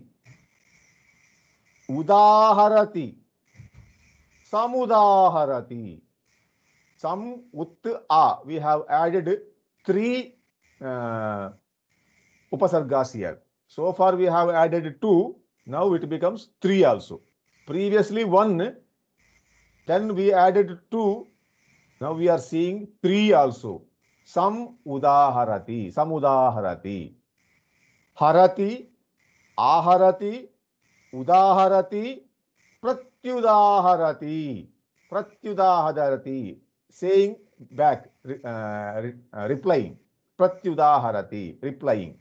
udaharati, samudaharati. Sam, ut, a. We have added three uh, upasargas here. So far we have added two. Now it becomes three also. Previously one. Then we added two. Now we are seeing three also. Sam udaharati. Sam udaharati. Harati, aharati, udaharati, pratyudaharati. Pratyudaharati. Saying back, uh, uh, replying. Pratyudaharati. Replying.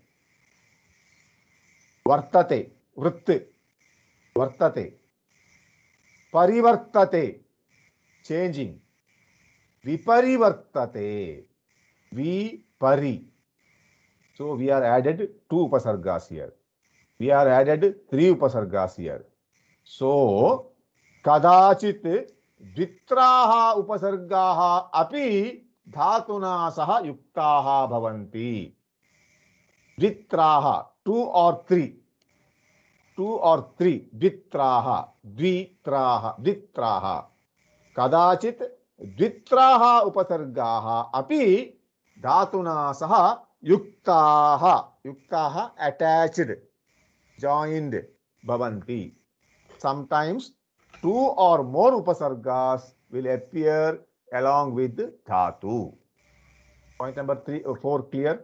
Vartate. Vrit. Vartate. Parivartate. Changing. Viparivartate. Vipari. So we are added two upasargas here. We are added three upasargas here. So kadachit dvitraha upasargaha api dhatuna saha yuktaha bhavanti. Dvitraha, two or three. Two or three. Dvitraha, dvitraha, dvitraha. Kadachit dvitraha upasargaha api dhatuna saha yuktaha. Yuktaha, attached, joined, bhavanti. Sometimes two or more upasargas will appear along with dhatu. Point number three or four clear?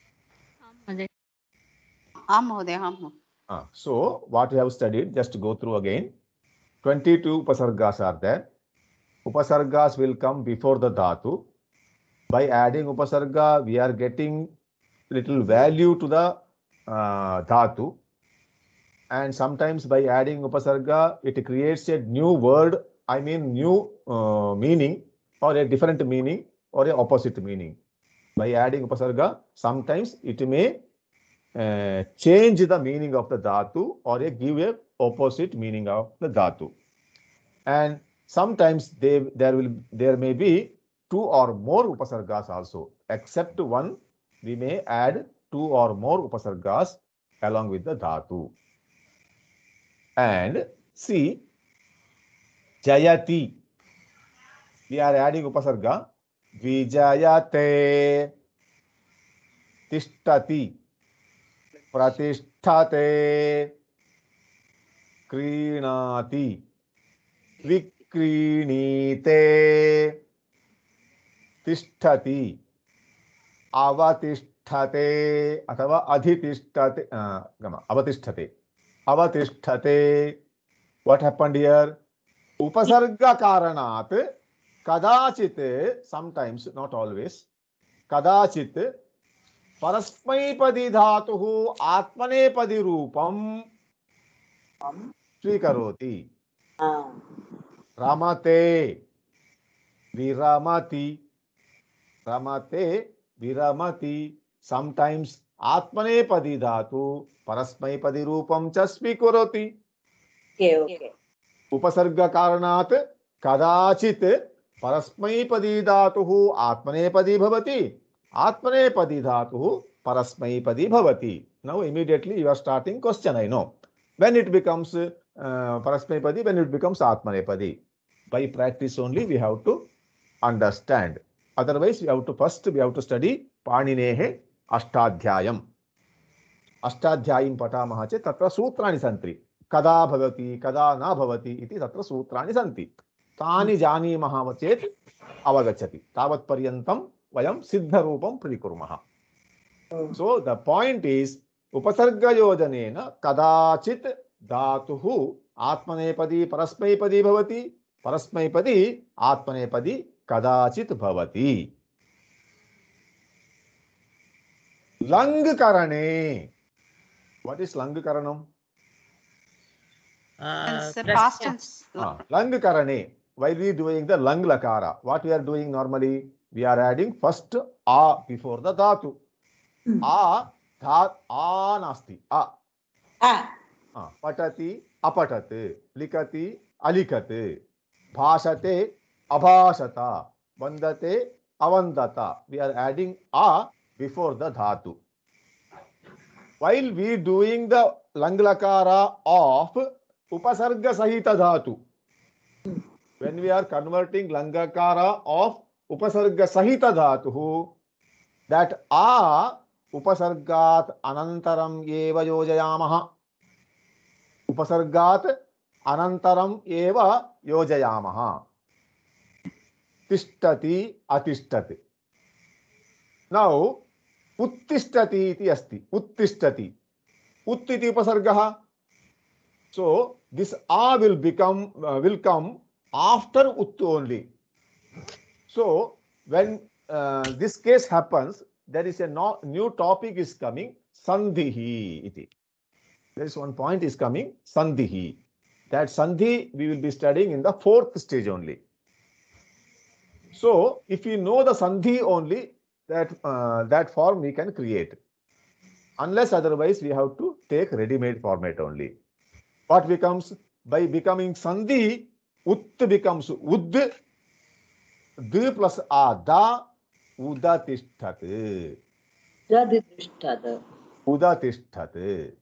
हाँ महोदय, हाँ महोदय. Ah, so what we have studied, just to go through again. twenty-two upasargas are there. Upasargas will come before the dhatu. By adding upasarga, we are getting little value to the uh, dhatu. And sometimes by adding upasarga, it creates a new word, I mean new uh, meaning or a different meaning or a opposite meaning. By adding upasarga, sometimes it may uh, change the meaning of the dhatu or a, give a opposite meaning of the dhatu. And sometimes they, there will there may be two or more upasargas also. Except one, we may add two or more upasargas along with the dhatu. And see, jayati, we are adding upasarga. Vijayate, tishtati, pratisthate, krinati, vikrinite, tishtati, avatisthate, अथवा adhitisthate, uh, avatisthate, avatisthate. What happened here? Upasarga karanat, kadachit, sometimes, not always, kadachit, parasmaipadi dhatuhu atmanepadi rupam svikaroti. Ramate, viramati, ramate, viramati. Sometimes atmanepadi dhatu parasmaipadi rupam cha svikaroti. Okay, okay. Upasarga karanat kadachit parasmaipadi dhatuhu atmanepadi bhavati. Atmanepadi dhatuhu parasmaipadi bhavati. Now immediately you are starting question, I know. When it becomes uh, parasmaipadi, when it becomes atmanepadi. By practice only we have to understand. Otherwise we have to first we have to study Paninehe Ashtadhyayam. Ashtadhyayim patamaha che tatra sutrani santri. Kada bhavati, kada na bhavati iti tatra sutrani santi. Tani janimaha chet avagachati. Tavat paryantam vayam siddha rupam pratikurmaha. So the point is upasarga yojanena kadachit dhatuhu atmanepadi parasmaipadi bhavati. Parasmaipadi atmanepadi kadachit bhavati. Lang karane. What is lang karanam? Uh, It's the past tense. Ah, lang karane. While we doing the lang lakara, what we are doing normally? We are adding first a before the dhatu. A, dhat, a nasti. A. Ah. Ah, patati, apatat. Likati, alikat. Bhashate, abhashata. Vandate, avandata. We are adding a before the dhatu. While we doing the lang lakara of upasarga sahita dhatu. When we are converting lang lakara of upasarga sahita dhatu, that a upasargat anantaram eva yojayamaha. Upasargat anantaram eva yojayamaha. Tishtati atishtati. Now, uttishtati iti asti. Uttishtati. Uttiti upasargaha. So, this a will become, uh, will come after uttu only. So, when uh, this case happens, there is a no, new topic is coming, sandhihi iti. There is one point is coming, sandhihi. That sandhi we will be studying in the fourth stage only. So, if you know the sandhi only, that uh, that form we can create. Unless otherwise, we have to take ready-made format only. What becomes? By becoming sandhi, ut becomes ud, d plus a, da, udatishtat. Udatishtat. Udatishtat.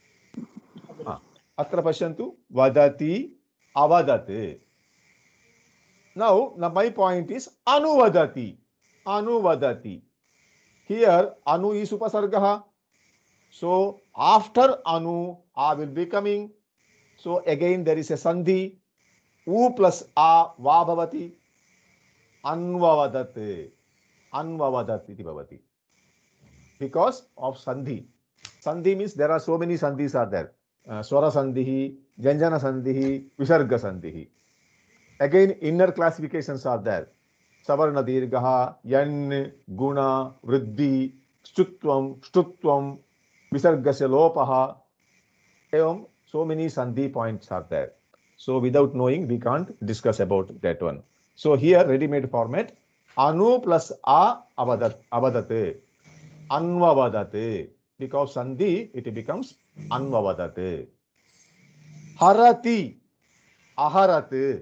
Atra pasyantu, vadati, avadat. Now, now, my point is anuvadati. Anuvadati. Here, anu is upasargaha. So, after anu, a will be coming. So, again, there is a sandhi. U plus a, va bhavati. Anvavadat. Anvavadat iti bhavati. Because of sandhi. Sandhi means there are so many sandhis are there. Uh, swara sandhihi, janjana sandhihi, visarga sandhihi. Again, inner classifications are there. Savarna dirgaha, yan, guna, vriddhi, stutvam, stutvam, visargasya lopaha. Evam, so many sandhi points are there. So without knowing, we can't discuss about that one. So here, ready-made format, Anu plus a avadat, avadate. Anvavadate. Because sandhi, it becomes anvavadate. Harati. Aharate.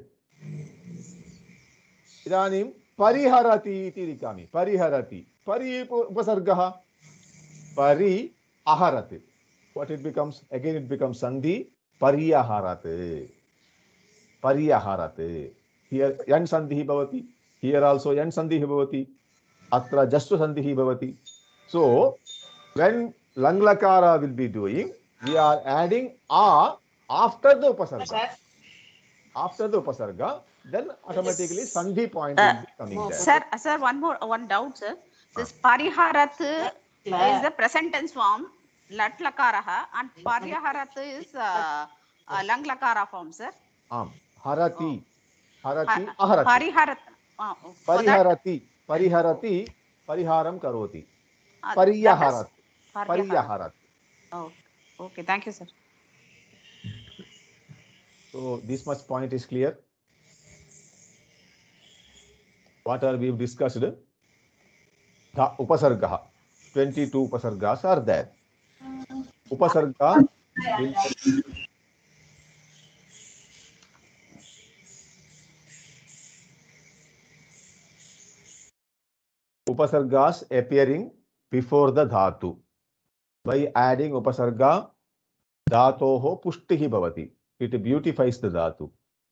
Idanim pariharati iti likami. Pariharati. Pari upasargaha. Pari aharate. What it becomes? Again it becomes sandhi. Pariyaharate. Pariyaharate. Here yan sandhi bhavati. Here also yan sandhi bhavati. Atra jastu sandhi bhavati. So when langlakara will be doing, we are adding a after the upasarga. After the upasarga, then automatically sandhi point will be coming there. Sir, sir, one more, one doubt, sir. This pariharat is the present tense form, lat lakaraha, and pariharat is uh, uh, lang lakara form, sir. Um, harati, harati, Ha- aharati. Pariharat. Uh, for that, Pariharati, pariharati, pariharam karoti. uh, Pariyaharat, that is pariyaharat. Oh, okay. Thank you, sir. So this much point is clear. What are we discussed? The upasarga. twenty-two upasargas are there. Upasarga will upasargas appearing before the dhatu. By adding upasarga, dhatoho pushtihi bhavati. It beautifies the dhatu.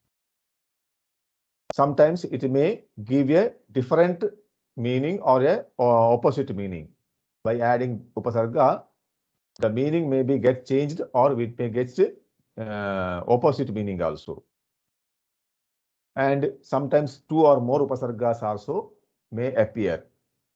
Sometimes it may give a different meaning or a or opposite meaning. By adding upasarga, the meaning may be get changed or it may get uh, opposite meaning also. And sometimes two or more upasargas also may appear.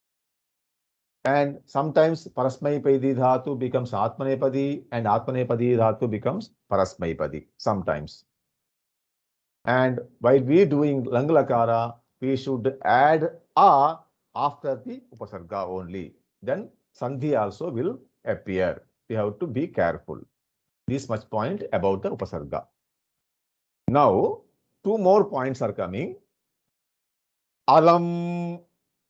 And sometimes parasmaipadi dhatu becomes atmanepadi and atmanepadi dhatu becomes parasmaipadi sometimes. And while we doing langlakara, we should add a after the upasarga only. Then sandhi also will appear. We have to be careful. This much point about the upasarga. Now, two more points are coming. Alam,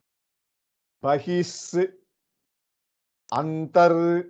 bahis, antar,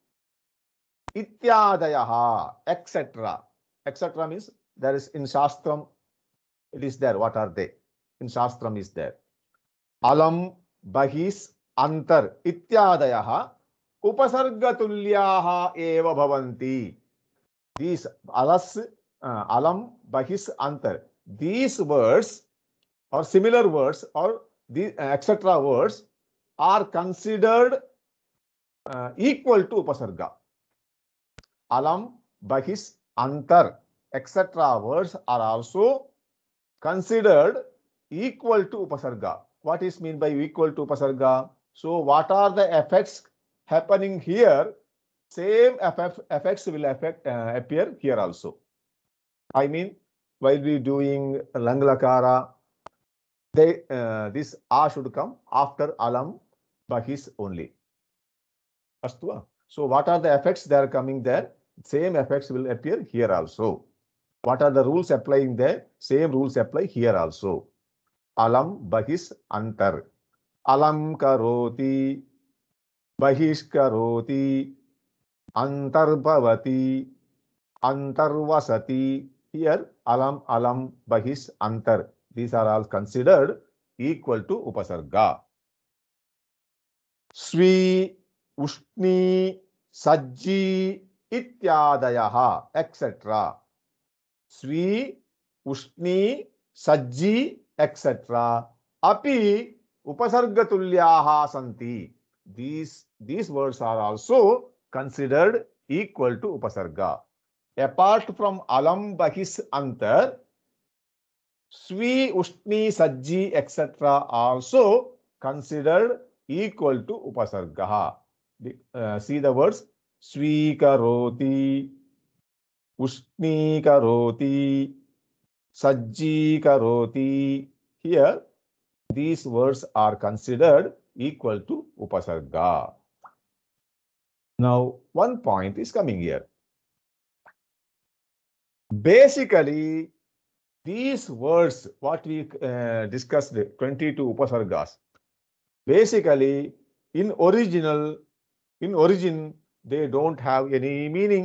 ityadayaha, et cetera. et cetera means there is in Shastram, it is there. What are they? In Shastram is there. Alam, bahis, antar, ityadayaha, upasargatulyaha eva bhavanti. These alas, uh, alam, bahis, antar. These words or similar words or the uh, et cetera words are considered uh, equal to upasarga. Alam, bahis, antar, et cetera words are also considered equal to upasarga. What is mean by equal to upasarga? So what are the effects happening here? Same effects will affect, uh, appear here also. I mean, while we doing langlakara, they uh, this a should come after alam bahis only. Astu. So what are the effects that are coming there? Same effects will appear here also. What are the rules applying there? Same rules apply here also. Alam bahis antar. Alam karoti. Bahish karoti. Antar bhavati. Antar vasati. Here alam, alam, bahis, antar. These are all considered equal to upasarga. Sri, ushni, sajji, ityadayaha, et cetera. Sri, ushni, sajji, et cetera. Api, upasargatulyaha santi. These, these words are also considered equal to upasarga. Apart from alam, bahis, antar, swi, ushni, sajji, et cetera also considered equal to upasarga. Uh, see the words swi karoti, ushni karoti, sajji karoti. Here, these words are considered equal to upasarga. Now, one point is coming here. Basically, these words, what we uh, discussed, twenty-two upasargas, basically in original, in origin, they don't have any meaning.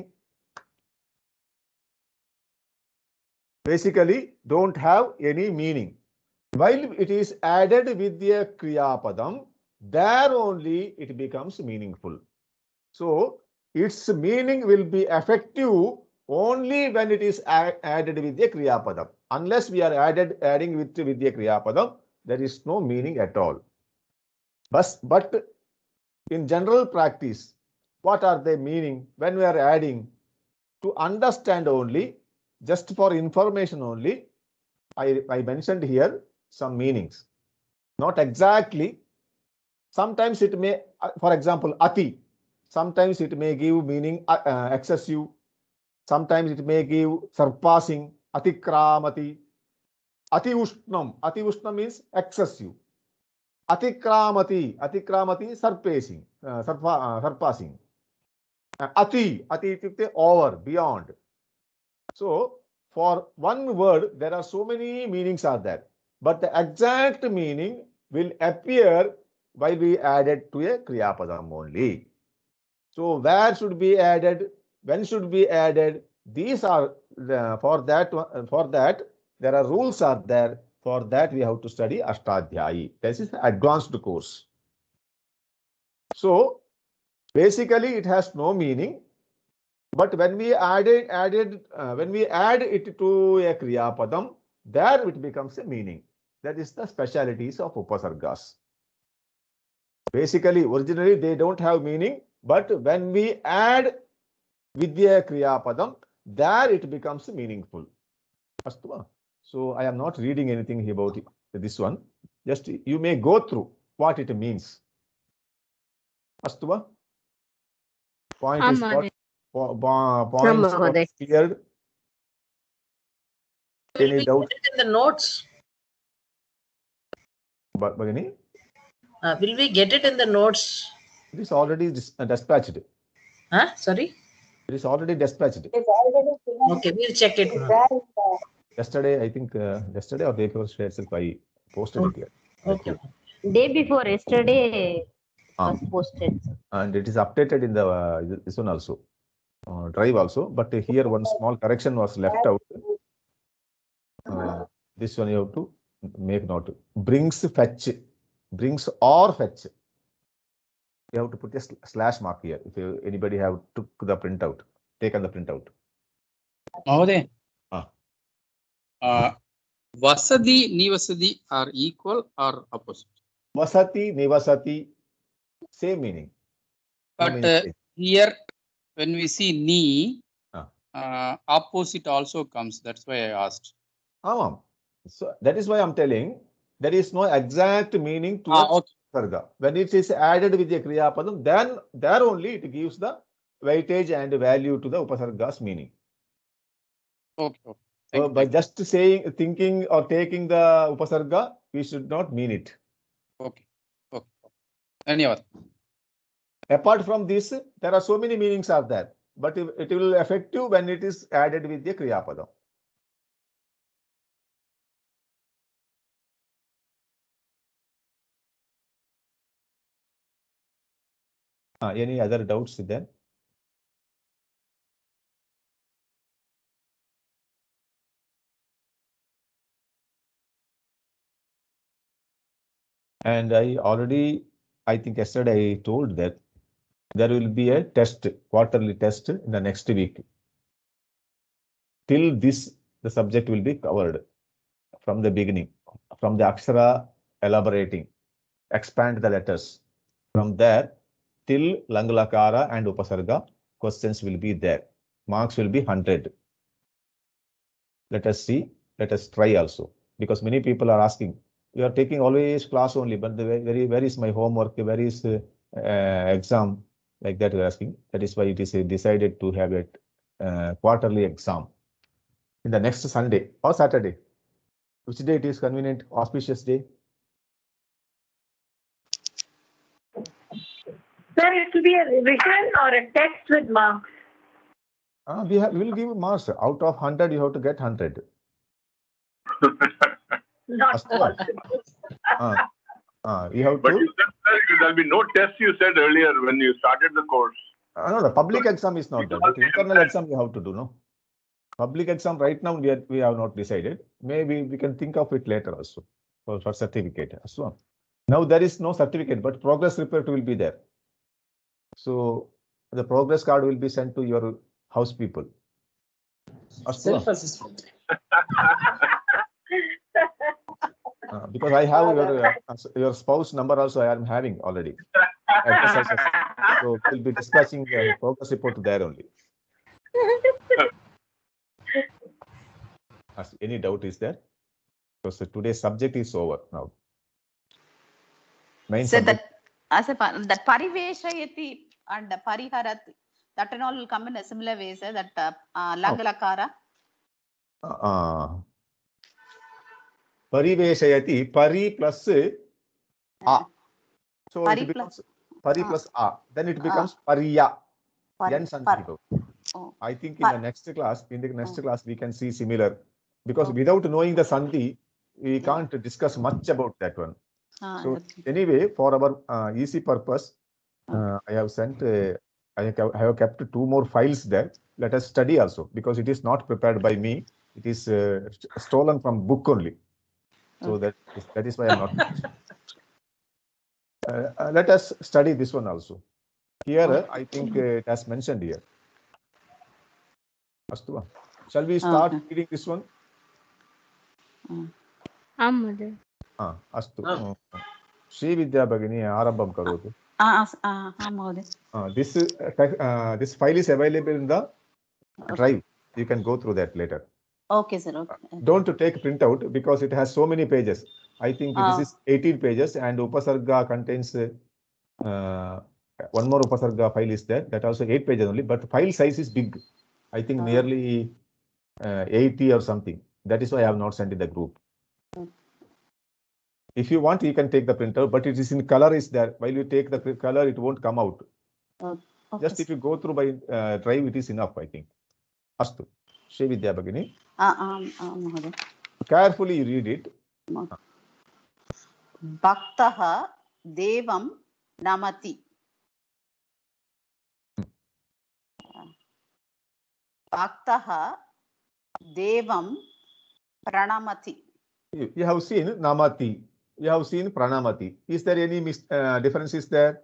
Basically, don't have any meaning. While it is added with the Kriya Padam, there only it becomes meaningful. So, its meaning will be effective only when it is added with the Kriya Padam. Unless we are added adding with, with the Kriya Padam, there is no meaning at all. But, but in general practice, what are they meaning when we are adding? To understand only, just for information only, I, I mentioned here some meanings. Not exactly. Sometimes it may, for example, ati. Sometimes it may give meaning uh, uh, excessive. Sometimes it may give surpassing, atikramati. Ati ushnam. Ati ushnam means excessive. Atikramati. Atikramati surpassing. Uh, surpa, uh, surpassing. Uh, ati. Ati ityukte over, beyond. So, for one word, there are so many meanings are there. But the exact meaning will appear while we add it to a Kriya Padam only. So, where should be added? When should be added? These are, uh, for that, for that, there are rules are there. For that, we have to study Ashtadhyayi. This is advanced course. So, basically, it has no meaning. But when we added, added, uh, when we add it to a Kriya Padam, there it becomes a meaning. That is the specialities of Upasargas. Basically, originally they don't have meaning, but when we add Vidya Kriya Padam, there it becomes meaningful. So I am not reading anything about this one. Just you may go through what it means. Astuva? Point is got, po, po, points got cleared. Will Any we doubt? get it in the notes? But Bagini? Uh, will we get it in the notes? It is already dis uh, dispatched. Huh? Sorry? It is already dispatched. Okay, we'll check it now. Yesterday, I think, uh, yesterday or day before itself, I posted Okay. it here. Okay. Day before yesterday was posted. And it is updated in the uh, this one also, uh, drive also. But here one small correction was left out. Uh, this one you have to make note. Brings fetch, brings or fetch. You have to put a slash mark here. If you, anybody have took the printout, taken the printout. Mahoday. Ah. Uh, Vasadi, Nivasadi are equal or opposite? Vasati, Nivasati, same meaning. But meaning uh, same. Here, when we see ni, ah. uh, opposite also comes. That's why I asked. Ah, so that is why I'm telling there is no exact meaning to ah, a okay. sarga. When it is added with the Kriya Padam, then there only it gives the weightage and value to the Upasarga's meaning. Okay. okay. So by just saying, thinking or taking the Upasarga, we should not mean it. Okay. Okay. Anyhow. Apart from this, there are so many meanings are there, but it will be effective when it is added with the Kriya Padam. Uh, any other doubts then? And I already, I think yesterday I told that there will be a test, quarterly test in the next week. Till this, the subject will be covered from the beginning, from the Akshara elaborating, expand the letters. From there till Langlakara and Upasarga, questions will be there. Marks will be one hundred. Let us see, let us try also. Because many people are asking, you are taking always class only, but the very, where is my homework, where is uh, uh, exam? Like that we are asking. That is why it is uh, decided to have a uh, quarterly exam in the next Sunday or Saturday. Which day it is convenient, auspicious day? Sir, it will be a revision or a test with marks? Uh, we, have, we will give marks. Out of one hundred, you have to get one hundred. Not Astu. possible. Ah, ah, you have But to. you said sir, there'll be no test. You said earlier when you started the course. Uh, no, the public exam is not there, but internal exam you have to do, no? Public exam right now we, are, we have not decided. Maybe we can think of it later also for, for certificate. So now there is no certificate, but progress report will be there. So the progress card will be sent to your house people. Self-assessment. Uh, because I have your uh, your spouse number also I am having already. So we'll be dispatching the progress report there only. Any doubt is there? Because today's subject is over now. Main so subject. that as a that pariveshayati and pariharati, that and all will come in a similar way, sir. That uh, uh, langalakara. Uh, pariveshayati, pari plus a. So Pari it becomes plus, pari uh, plus a. Then it becomes uh, pariya. Pari, Yan par, Sanskrit. oh, I think in par, the next class, in the next oh, class, we can see similar. Because okay. without knowing the Sandhi, we Yeah. can't discuss much about that one. Ah, So okay. anyway, for our uh, easy purpose, uh, I have sent, uh, I have I have kept two more files there. Let us study also, because it is not prepared by me. It is uh, stolen from book only. So Okay. that is, that is why I'm not. uh, uh, let us study this one also. Here, uh, I think uh, it has mentioned here. Astu. Shall we start Okay. reading this one? आम् महोदय Ah, Astu. Uh, Sri Vidya Bhagini Arambham Karotu. Ah, ah, ah, Mahoday. Uh, this uh, uh, this file is available in the drive. You can go through that later. Okay, sir. Okay. Don't take printout because it has so many pages. I think Ah. this is eighteen pages and Upasarga contains uh, one more Upasarga file is there. That also eight pages only, but the file size is big. I think Ah. nearly uh, eighty or something. That is why I have not sent in the group. Okay. If you want, you can take the printout, but it is in color is there. While you take the color, it won't come out. Okay. Just if you go through by uh, drive, it is enough, I think. Astu. Sri Vidya Bhagini. Ah, ah, ah, Mahoday. Carefully you read it. Bhaktaha devam namati. Bhaktaha devam pranamati. You, you have seen Namati. You have seen Pranamati. Is there any mis uh, differences there?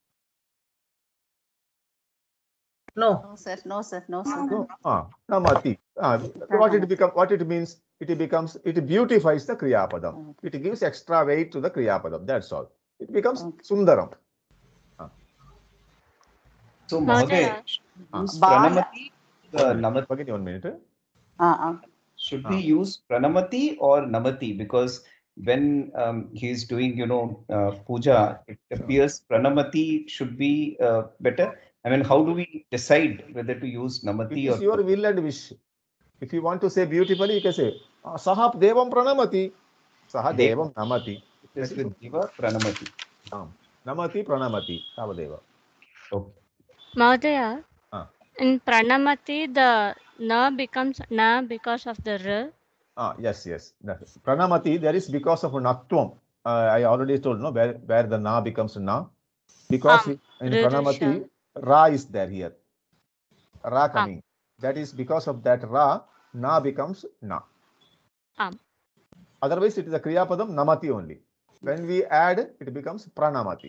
No. No, sir. No, sir. No, sir. No. Ah, Namati. Ah, what it become? What it means? It becomes. It beautifies the Kriya Padam. It gives extra weight to the Kriya Padam. That's all. It becomes Okay. Sundaram. Ah. So, Mahodaya. Mahodaya, Ah. use Bala. Pranamati, uh, Namati. Bhagini, one minute. Ah, ah. Should Ah. we use Pranamati or Namati? Because when um, he is doing, you know, uh, puja, it appears Pranamati should be uh, better. I mean, how do we decide whether to use It Namati is or your will and wish. If you want to say beautifully, you can say Sahap Devam Pranamati. Saha Devam Namati. This is with Deva Pranamati. Ah. Namati Pranamati. Tavadeva. Okay. Mahodaya, Ah. in Pranamati, the na becomes na because of the r. Ah, yes, yes. Pranamati, there is because of Naktvam. Uh, I already told, no, where, where the na becomes na. Because Um, in Ru- Pranamati, Rusha. Ra is there here. Ra coming. That is because of that Ra, na becomes na. Um. Otherwise, it is a Kriya Padam, Namati only. When we add, it becomes Pranamati.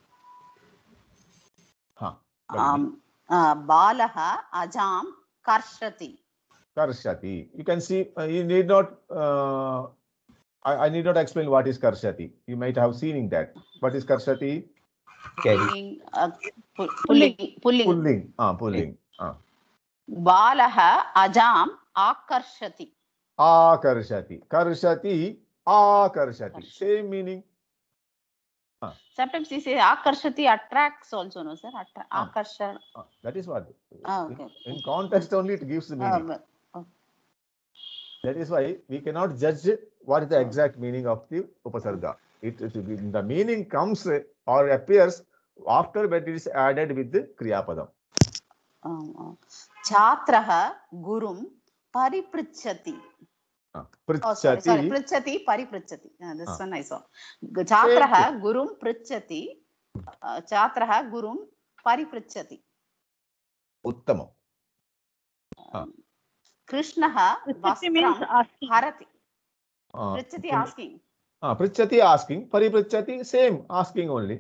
Huh. Um, uh, Balaha ajam karshati. Karshati. You can see, uh, you need not, uh, I, I need not explain what is Karshati. You might have seen in that. What is Karshati? Pulling, uh, pu- pulling, pulling. Pulling. Ah, pulling. Ah. Balaha ajam akarshati. Akarshati. Karshati. Akarshati. Same meaning. Ah. Sometimes we say akarshati attracts also, no, sir? Attra- Ah. Akarsha. Ah, that is what. Ah, okay. In, in context only, it gives the Ah, meaning. but- okay. That is why we cannot judge what is the exact meaning of the Upasarga. It, it, the meaning comes or appears after when it is added with the Kriya Padam. Um, uh, Chhatraha gurum paripritchati. Oh, sorry, sorry. Pritchati, paripritchati. Uh, this one I saw. Chatraha gurum pritchati. Uh, Chatraha gurum paripritchati. Uttamam. Krishnaha vastram harati. Uh, Pritchati asking. Uh, Pritchati asking. Paripritchati, same, asking only.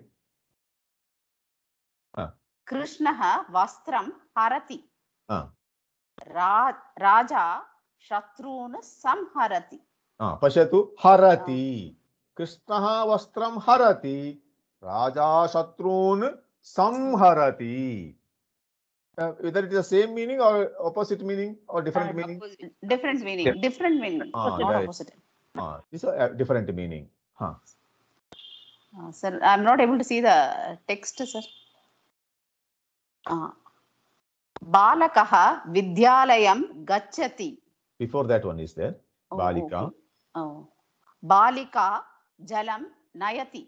Uh. Krishnaha vastram harati. Uh. Ra Raja Shatrun samharati. Ah, Pashatu harati. Krishnaha vastram harati. Raja Shatrun samharati. Uh, whether it is the same meaning or opposite meaning or different uh, meaning? Different meaning. Dif different meaning. Ah, not right. Opposite. Ah, it's a different meaning. Huh. Uh, sir, I'm not able to see the text, sir. Uh, Balakaha Vidyalayam Gachati. Before that one is there. Oh, Balika. Okay. Oh. Balika Jalam Nayati.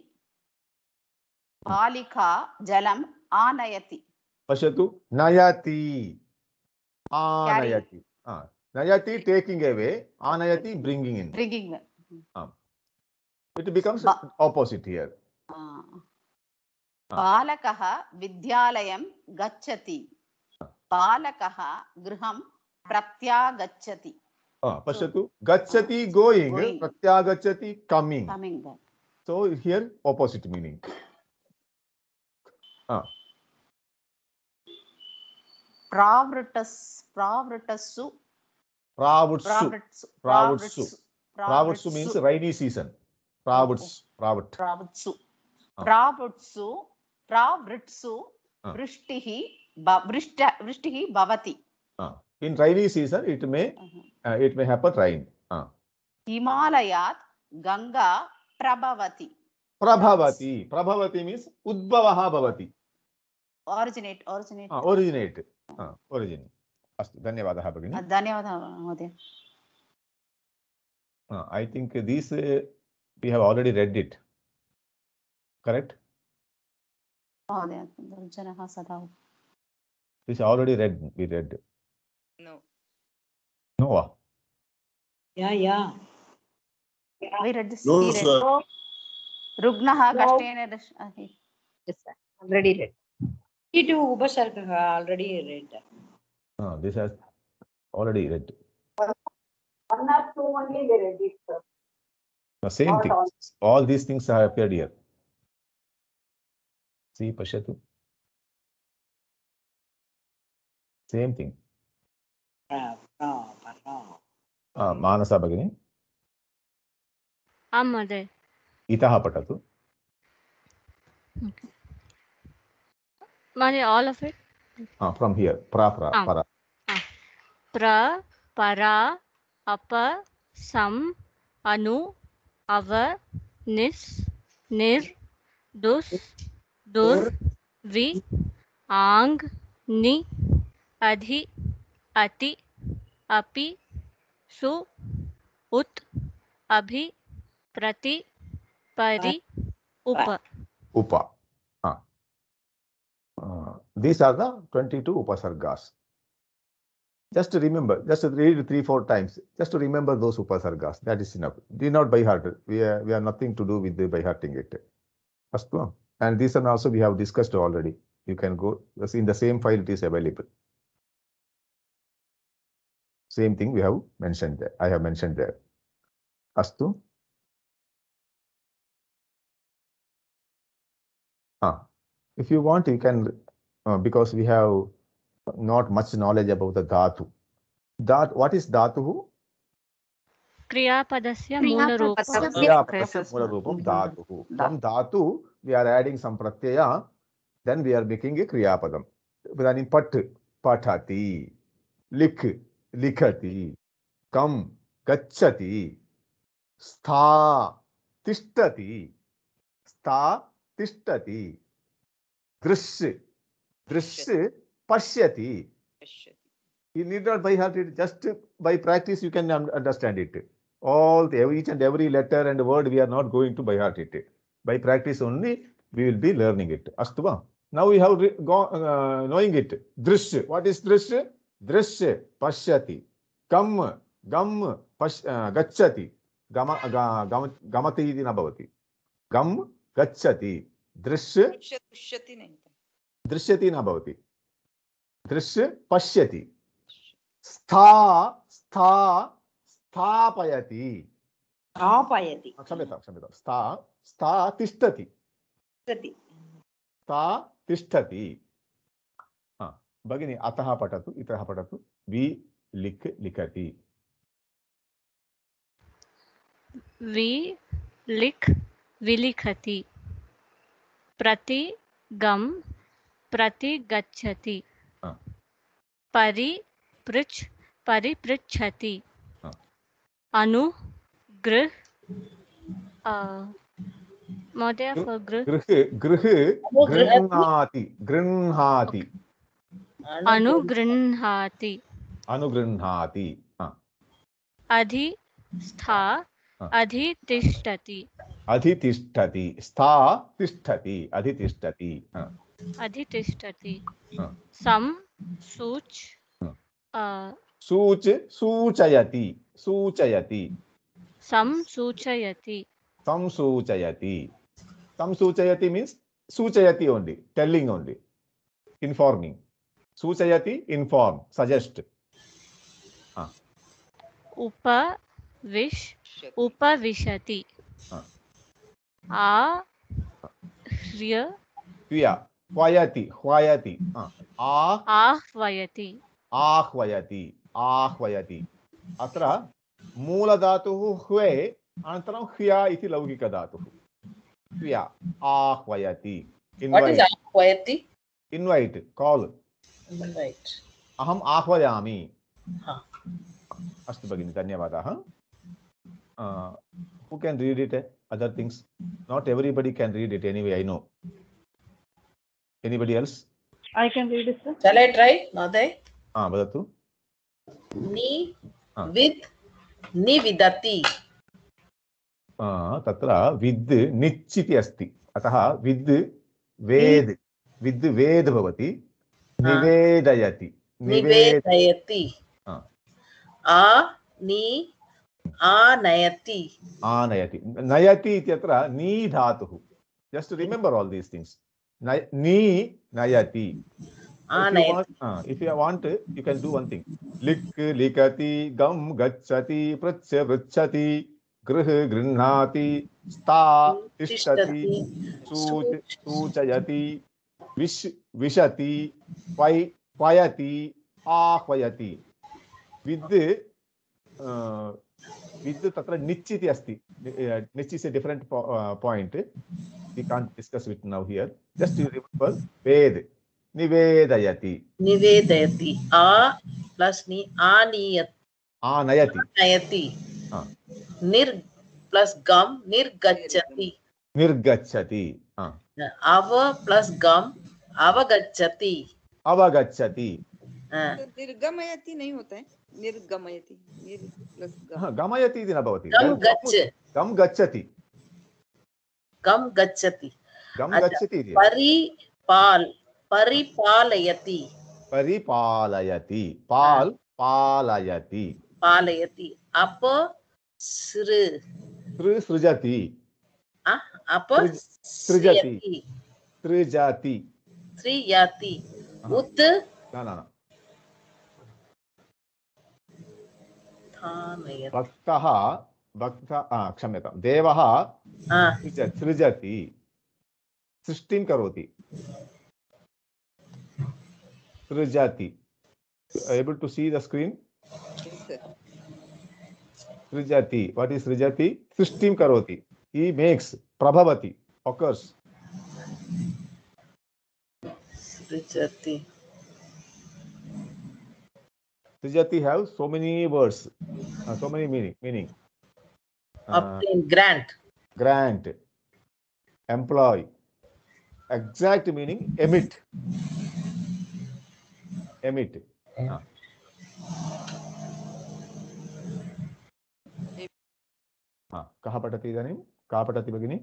Balika Jalam Anayati. Pashatu Nayati. Anayati. Ah. Nayati taking away. Anayati bringing in. Bringing in. Ah. It becomes ba opposite here. Ah. Balakaha Vidyalayam Gachati. Balakaha Griham Pratyagachati. Ah, Pashatu. Gachati going, going. Pratyagachati coming. Coming back. So here opposite meaning. Ah. Pravritas, Pravritasu. Pravritsu. Pravritsu. Pravritsu. Pravritsu means rainy season. Pravritsu. Pravrit. Pravritsu. Pravritsu. Pravritsu. Vrishtihi. Vrishtihi bhavati. In rainy season, it may uh, it may happen rain. Uh. Himalayat Ganga Prabhavati. Prabhavati. Prabhavati means Udbhavaha bhavati. Originate. Originate. Uh, originate. Uh, originate. Astu. Dhanyavadaha bhagini. Uh, Dhanyavadaha Mahodaya. Uh, I think these uh, we have already read it. Correct? Mahodaya. Janaha Sadhav. This already read. We read. No. No. Yeah, yeah. We read this. No, read. sir. Rugnaha No. Kashtena. Yes, sir. Already read. T two Upasarga already read. Uh, this has already read. One or two only they read it, sir. The same Not thing. all. All these things have appeared here. See, Pashatu. Same thing. Pra, pra, pra. Uh, Manasa Bhagini. Amade. Itaha Patatu. Okay. Mani, all of it? Uh, from here. Pra, pra, Ah. para. Ah. Pra, para, apa, sam, anu, ava, nis, nir, dus, dur, vi, ang, ni, adhi, ati, api, su, ut, abhi, prati, pari, upa. Upa. Uh. Uh, these are the twenty-two Upasargas. Just to remember, just to read three, four times, just to remember those Upasargas. That is enough. Do not by heart. We are, we are nothing to do with the by hearting it. Astu. And this one also we have discussed already. You can go, in the same file it is available. Same thing we have mentioned there. I have mentioned there. Astu. Ah. If you want, you can, uh, because we have not much knowledge about the dhatu. Dhat, what is dhatu? Kriyapadasya Moola Rupam. Kriyapadasya Moola Rupam dhatu. From dhatu, we are adding some pratyaya, then we are making a kriyapadam. Then pat, pathati, lik, likhati, kam, gacchati, stha, tishtati, stha, tishtati. Drish, drish, pashyati. You need not by heart it, just by practice you can understand it. All the, each and every letter and word we are not going to by heart it. By practice only we will be learning it. Astuva. Now we have gone uh, knowing it. Drish. What is drish? Drish, pashyati. Kam, गम पश् गच्छति गम गम गमति इति न भवति गम गच्छति दृश्य दृश्यति नहीं दृश्यति न भवति दृश्य पश्यति स्था स्था स्थापयति स्थापयति क्षम्यतां क्षम्यतां स्था स्था तिष्ठति स्था तिष्ठति भगिनी अतः पठतु इतः पठतु वि लिख लिखति वि लिख विलिखति प्रति गम प्रति गच्छति परि पृच्छ परिपृच्छति अनु गृह महोदय for गृह गृह गृह गृह्णाति गृह्णाति अनुगृह्णाति अनुगृह्णाति अधि स्था अधितिष्ठति अधितिष्ठति स्था तिष्ठति अधितिष्ठति अधितिष्ठति सम सूच सूच सूचयति सूचयति सम सूचयति संसूचयति संसूचयति means सूचयति only telling only informing सूचयति inform suggest उपविश उपविशति आ ह्य ह्य ह्वयति ह्वयति आ आह्वयति आह्वयति आह्वयति अत्र मूलधातुः ह्वे अनन्तरं ह्य इति लौकिकधातुः ह्य आह्वयति इन्वैट् इन्वैट् काल् इन्वैट् अहम् आह्वयामि अस्तु भगिनि धन्यवादः who can read it other things not everybody can read it anyway I know anybody else I can read it sir shall I try Mahoday ah vadatu ni with nividati तत्र विद् निच् इति अस्ति अतः विद् वेद विद् वेद भवति निवेदयति निवेदयति आ नि आनयति आनयति नयति इत्यत्र नी धातुः just to remember all these things नी नयति आनयति if you want you can do one thing लिक् लिखति गम गच्छति पृच्छ पृच्छति गृह गृह्णाति स्था तिष्ठति सूच सूचयति विश विशति पै पयति आह्वयति विद् विद् तत्र निच् इति अस्ति निच् is a different point we can't discuss it now here just you remember ved निवेदयति निवेदयति आ प्लस नि आनीयति आनयति आनयति निर प्लस गम निर्गच्छति निर्गच्छति अव प्लस गम अवगच्छति अवगच्छति निर्गमयति नहीं होता है निर्गमयति निर प्लस गम गमयति इति न भवति गम गच्छ गम गच्छति गम गच्छति गम गच्छति इति परिपाल परिपालयति परिपालयति पाल पालयति पालयति अप सृ सृ सृजति अप सृजति सृजति सृजति उत न न न भक्तः भक्तः क्षम्यतां देवः सृजति सृष्टिं करोति सृजति able to see the screen सृजति what is सृजति सृष्टिं करोति he makes प्रभवति occurs सृजति सृजति have so many words uh, so many meaning meaning obtain uh, grant grant employ exact meaning emit emit uh. कः पठति इदानीं का पठति भगिनी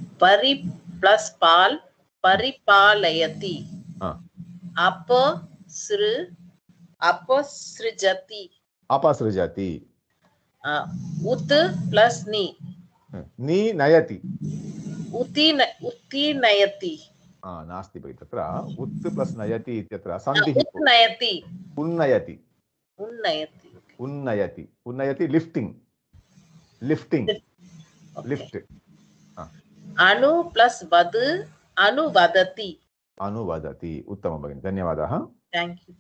परि प्लस पाल परिपालयति अप सृ अपसृजति अपसृजति uh, उत प्लस नि नी नयति उति न, उति नयति आ, नास्ति भगिनि तत्र उत् प्लस् नयति इत्यत्र सन्धिः उन्नयति उन्नयति उन्नयति उन्नयति उन्नयति लिफ्टिंग लिफ्टिंग लिफ्ट अनु प्लस वद अनुवदति अनुवदति उत्तमं भगिनि धन्यवादः thank you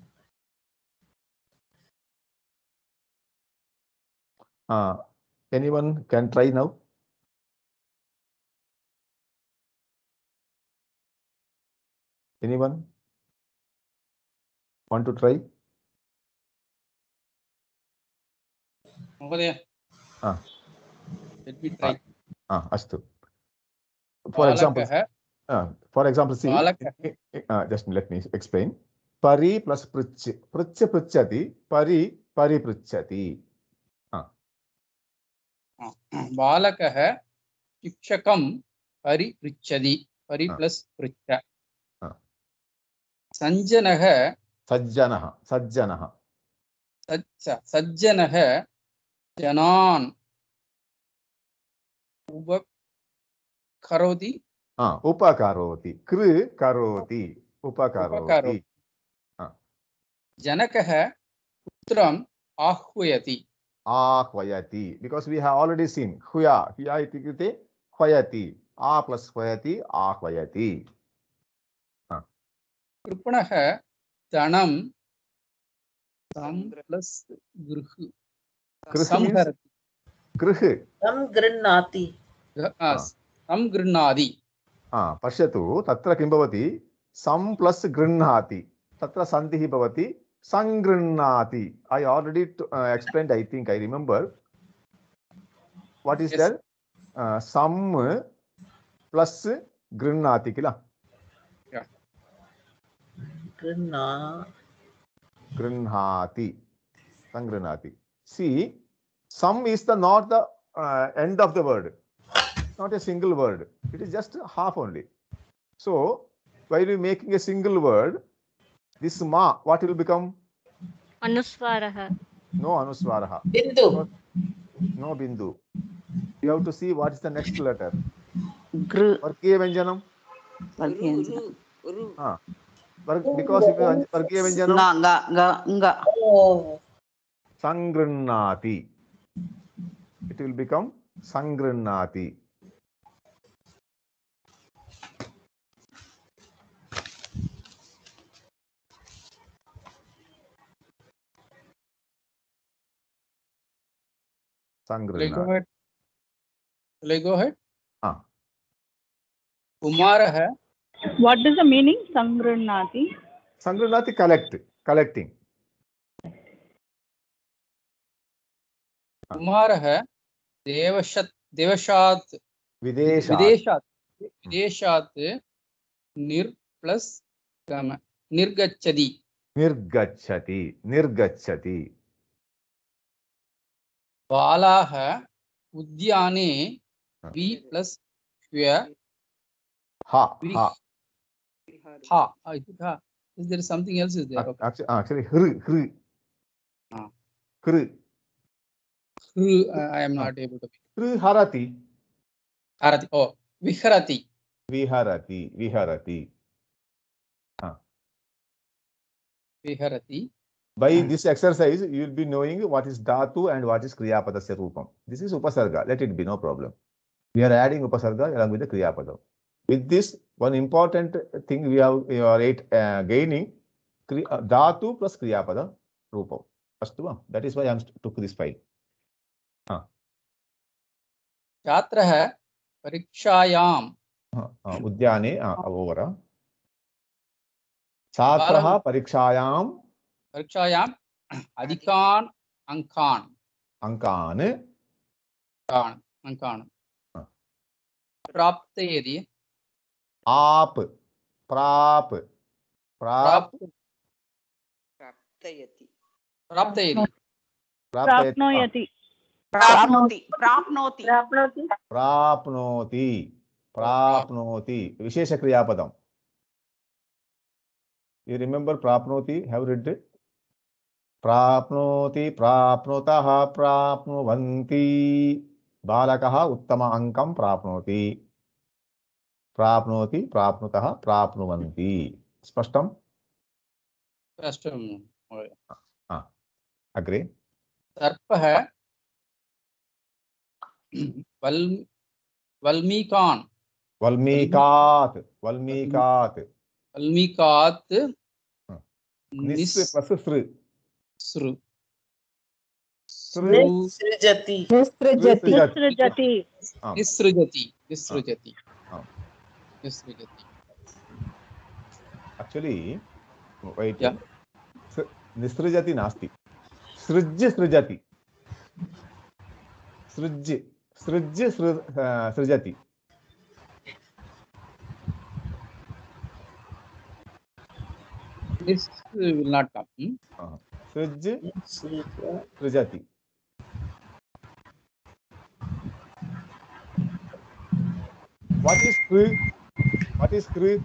uh, anyone can try now anyone want to try महोदय ah let me try ah astu for example uh, for example see uh, just let me explain pari plus prich prich prichati pari pari prichati बालकः शिक्षकं परिपृच्छति परि plus पृच्छ सज्जनः सज्जनः सज्जनः सज्जनः जनान् उपकरोति उपकरोति कृ करोति उपकरोति जनकः पुत्रम् आह्वयति आह्वयति because we have already seen huya huya iti krite hwayati a plus hwayati ahvayati कृपणः धनं सम plus गृह संहरति गृह संगृह्णाति संगृह्णाति हा पश्यतु तत्र किं भवति सम प्लस गृह्णाति तत्र सन्धिः भवति Sangrinnati. I already uh, explained, I think I remember. What is yes. there? Uh, some plus grinnati, kila? Yeah. Grinna. Grinnati. Sangrinnati. See, some is the not the uh, end of the word. Not a single word. It is just half only. So, while we making a single word, this ma, what will become? Anuswaraha. No anuswaraha. Bindu. No, no bindu. You have to see what is the next letter. Gr. Vargiya Vyanjanam. Vargiya Vyanjanam. Ah. Because if you Vargiya Vyanjanam. Nga, nga, nga, nga. Oh. Sangrinnati. It will become Sangrinnati. Let go ahead. Let go ahead. Ah. Kumarah. What is the meaning? Sangrinnati. Sangrinnati collect, collecting. Kumarah devashat devashat videshat videshat videshat nir plus kama nirgachati nirgachati nirgachati बालाः उद्याने वि plus व्य ha ha ha I think ha is there something else is there okay. actually actually hru hru ah hru hru uh, I am not able to hru harati harati oh viharati viharati viharati ah viharati. By this exercise, you will be knowing what is dhatu and what is kriyapadasya rupam. This is upasarga. Let it be, no problem. We are adding upasarga along with the kriyapada. With this, one important thing we have we are eight, uh, gaining uh, dhatu plus kriyapada rupam. Astu, that is why I am took this file. Huh. Chatrah parikshayam. Uh, uh, udyane uh, over. Chatrah parikshayam. परीक्षायां अधिकान् अंकान् अंकान् अंकान् अंकान् प्राप्तयति आप प्राप प्राप प्राप्तयति प्राप्तयति प्राप्नोति प्राप्नोति प्राप्नोति प्राप्नोति प्राप्नोति प्राप्नोति विशेष क्रियापदम् You remember prapnoti? Have read it? Prapnoti, prapnotah, prapnuvanti. Balakaha uttama ankam prapnoti. Prapnoti, prapnotah, prapnuvanti. Spashtam? Spashtam. Ah, agree. Sarpah Val Valmikan. Valmikat. Valmikat. Valmikat. Nis plus sru. Sru. Sru. Srijati. Nisrujati. Nisrujati. Nisrujati. Nisrujati. Nisrujati. Actually, wait. Yeah. Nisrujati nasti. Srijya srijati. Srijya. Srijya srijati. This will not come. Hmm? Uh, Srijya srijati. What is kri? What is kri?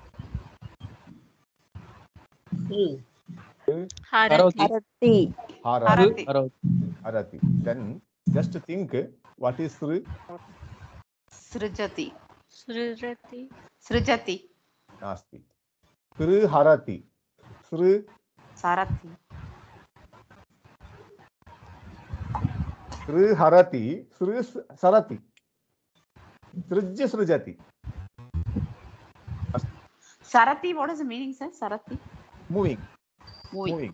Kri. Harati. Harati. Harati. Harati. Then just think, what is sri? Srijati. Srijati. Srijati. Nasti. Kri harati. Sri Sarati. Sri harati. Sri sarati. Srijya srijati. Sarati, what is the meaning, sir? Sarati? Moving. Moving. Moving.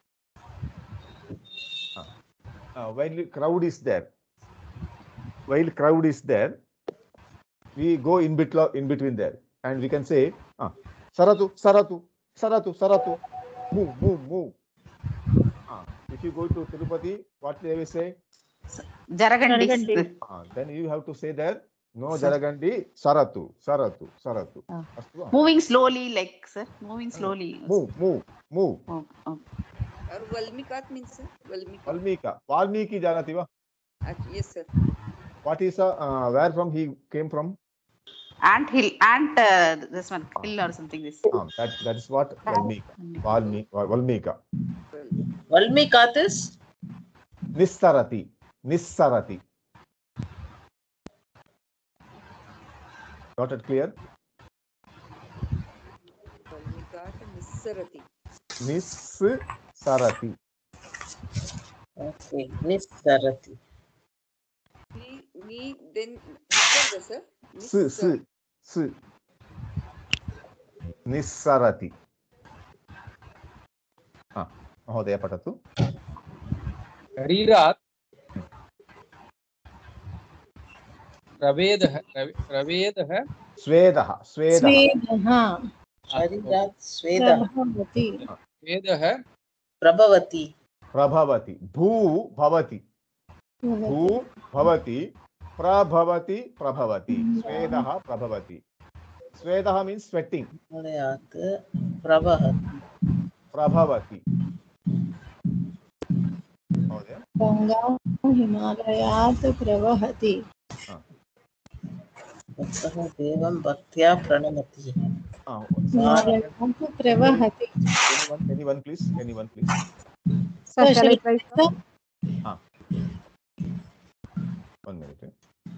Uh, uh, while crowd is there, while crowd is there, we go in between, in between there, and we can say, uh, Saratu, Saratu, Saratu, Saratu, move, move, move. Uh, if you go to Tirupati, what they will say? Jaragandi. Uh, then you have to say there, no Jaragandi, Saratu, Saratu, Saratu. Uh, Astu, uh. moving slowly, like, sir, moving slowly. Move, move, move. Oh, oh. Or Valmikat means, sir? Valmika. Valmika. Valmiki janati va? Yes, sir. What is, uh, uh, where from he came from? Ant hill, ant, uh, this one, hill or something. This. Um, that, that is what Valmika. Valmika. Valmika. Valmikat is? Nissarati. Nissarati. Got it clear? Valmikat Nissarati. Nissarati. Okay, Nissarati. Ni, ni, then, Nissarga, sir? S, S, S. Nissarati. Ah, Mahodaya patatu. Sharirat. Ravedah. Ravedah. Svedah. Svedah. Sharirat Svedah. Svedah. Prabhavati. Prabhavati. Bhu bhavati. Bhu bhavati. Prabhavati. Prabhavati. Svedah prabhavati. Svedah means sweating. Prabhavati. Prabhavati. Ganga Himalayat Pravahati. Bhaktah Devam Bhaktya Pranamati. Himalayat Pravahati. Anyone, anyone please? Anyone please? Sir, shall I try, sir? Ah. One minute.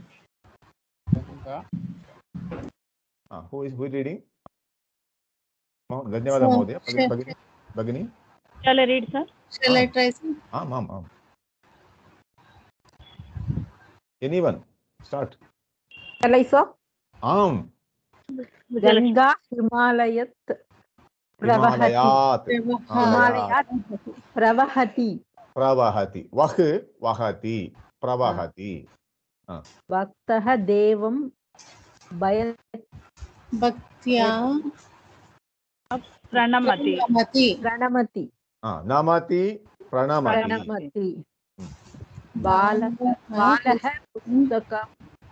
Ah, who is who is reading? Dhanyawad Mahodaya. Bagini. Bagini. Shall I read, sir? Shall I try, sir? Ah, ma'am, ma'am. Anyone? Start. Shall I, sir? Um. Ganga Himalayat Himalayat. Himalayat Pravahati. Pravahati. Vah vahati. Pravahati. Ah. Bhaktah Devam Bhayat Bhaktya Pranamati. Pranamati. Pranamati. Ah, namati. Pranamati. Pranamati. Balah Balah Pustakam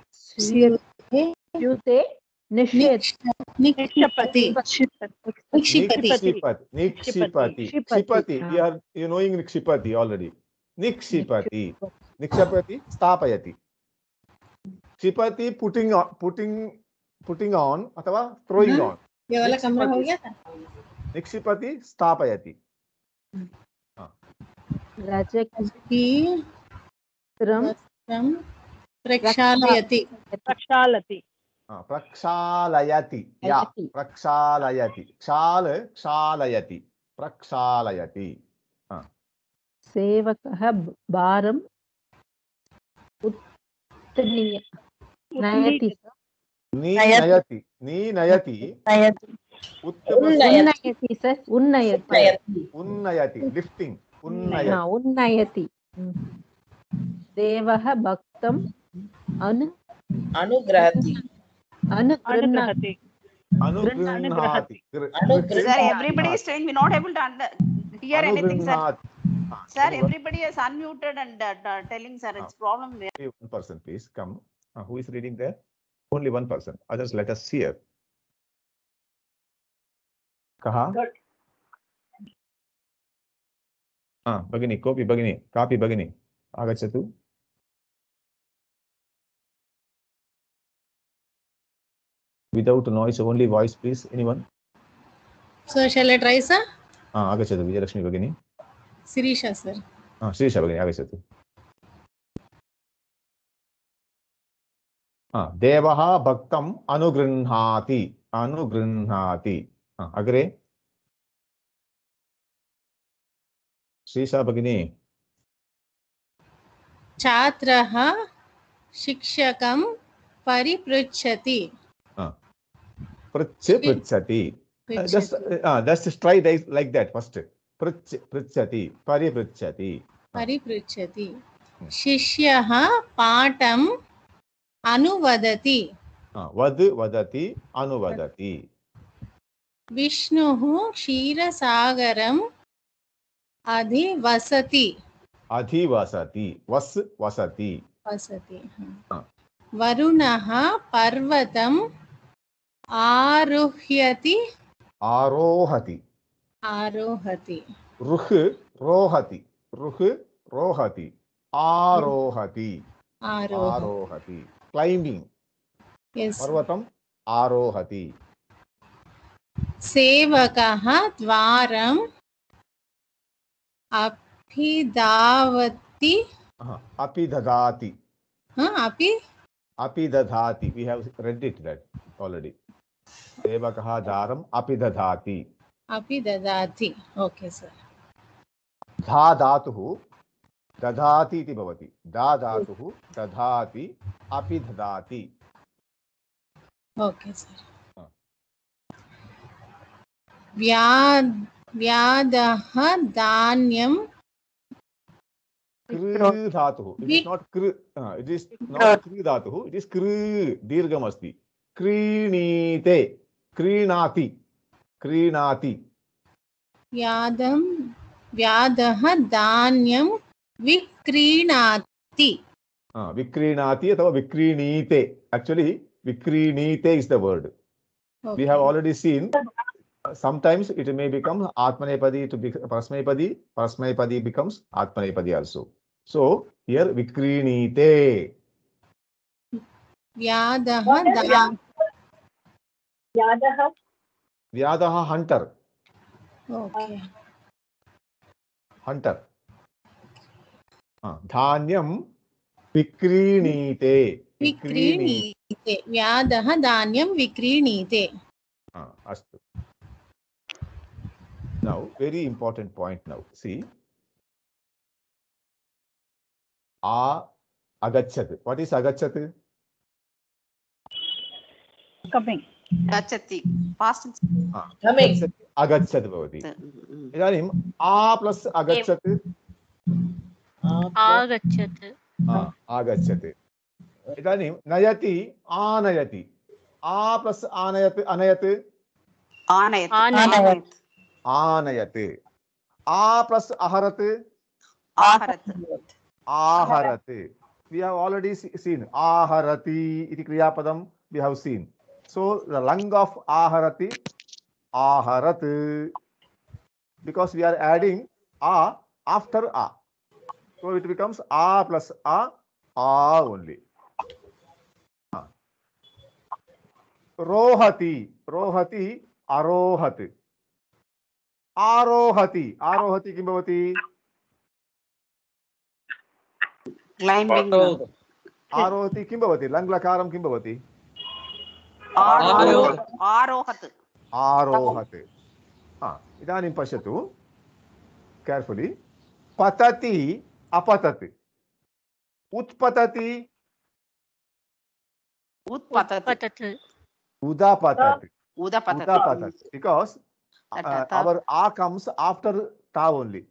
Syute Nishet Nikshapati. Nikshipati. Nikshipati. Nikshipati. You are you knowing Nikshipati already. Nikshipati. Nikshapati. Stapayati. Shipati putting on, putting, putting on, अथवा throwing on. ये वाला कमरा हो गया था? निक्षिपति स्थापयति रजकी वस्त्रं प्रक्षालयति प्रक्षालति प्रक्षालयति या प्रक्षालयति क्षाल क्षालयति प्रक्षालयति सेवकः भारम् उत्तनीय नयति नी नयति नी नयति उन्नयति सर उन्नयति उन्नयति लिफ्टिंग उन्नयति उन्नयति देवः भक्तम् अनु अनुग्रहति अनुगृह्णाति अनुगृह्णाति Sir, everybody is saying we not able to under, hear anything, sir. Sir, everybody is unmuted and uh, uh, telling, sir, it's problem. One person, please come. Uh, who is reading there? Only one person. Others, let us hear. Kaha? Ah, Bagini, Kopi Bagini, Kapi Bagini. Agachatu. Without noise, only voice, please. Anyone? So shall I try, sir? Ah, Agachatu, Vijayalakshmi Bagini. Sirisha, sir. Ah, Sirisha Bagini, Agachatu. Ah, Devaha Bhaktam Anugrinhati. Anugrinhati. Ah, Agre. Sirisha Bagini. Chatraha Shikshakam Paripruchati. Prich Prichati. Uh, just uh, just try like that first. Prich Prichati. Pariprichati. Pariprichati. Shishyaha Patam Anuvadati. Vad Vadati Anuvadati. Vishnuhu Kshirasagaram Adhivasati. Adhivasati. Vas Vasati. Vasati. Varunaha Parvatam Aruhyati. Arohati. Arohati. Ruh Rohati. Ruh Rohati. Arohati. Arohati. Climbing. Yes. Parvatam Arohati. Sevakaha Dvaram Apidavati. Apidadati. Huh? Api? Apidadati. We have read it that already. Sevakaha Dharam Apidadati. Apidadati. Okay, sir. Dha dhatuhu dadhati iti bhavati. Da dhatuhu dadhati apidadati. Okay, sir. Vyad Vyadaha Dhanyam. Kru dhatuhu. It is not kru. Uh, it is not kru dhatuhu. It is kru. Dirgham asti. Krinite. Krinati. Krinati. Vyadam Vyadaha Dhanyam Vikrinati. Uh, Vikrinati or Vikrinite. Actually, Vikrinite is the word. Okay. We have already seen. Uh, sometimes it may become Atmanepadi to be Prasmepadi. Prasmepadi becomes Atmanepadi also. So here Vikrinite. Vyadaha Dhanyam. Vyadaha. Vyadaha hunter. Okay. Hunter. Uh, Dhanyam Vikrinite. Vikrinite. Vyadaha Dhanyam Vikrinite. Uh, astu. Now, very important point now. See. A agachat. What is agachat? Coming. Gachati. Past. Coming. Agachat bhavati. Idanim A plus agachat. Agachat. Ah, agachat. Idanim nayati anayati. A plus anayat anayat. Anayat. Anayat. Anayat. A plus aharat. Aharat. Aharat. We have already seen aharati iti kriya padam we have seen. So the lung of aharati, aharat, because we are adding a after a. So it becomes a plus a, a only. A. Rohati, rohati, arohat. आरोहति आरोहति किं भवति Climbing. आरोहति किं भवति लङ्लकारं किं भवति आरोहत् आरोहत् हा इदानीं पश्यतु केर्फुली पतति अपतत् उत्पतति उत्पतत् उदापतत् Udapathat. उदापतत् because uh, our a comes after ta only.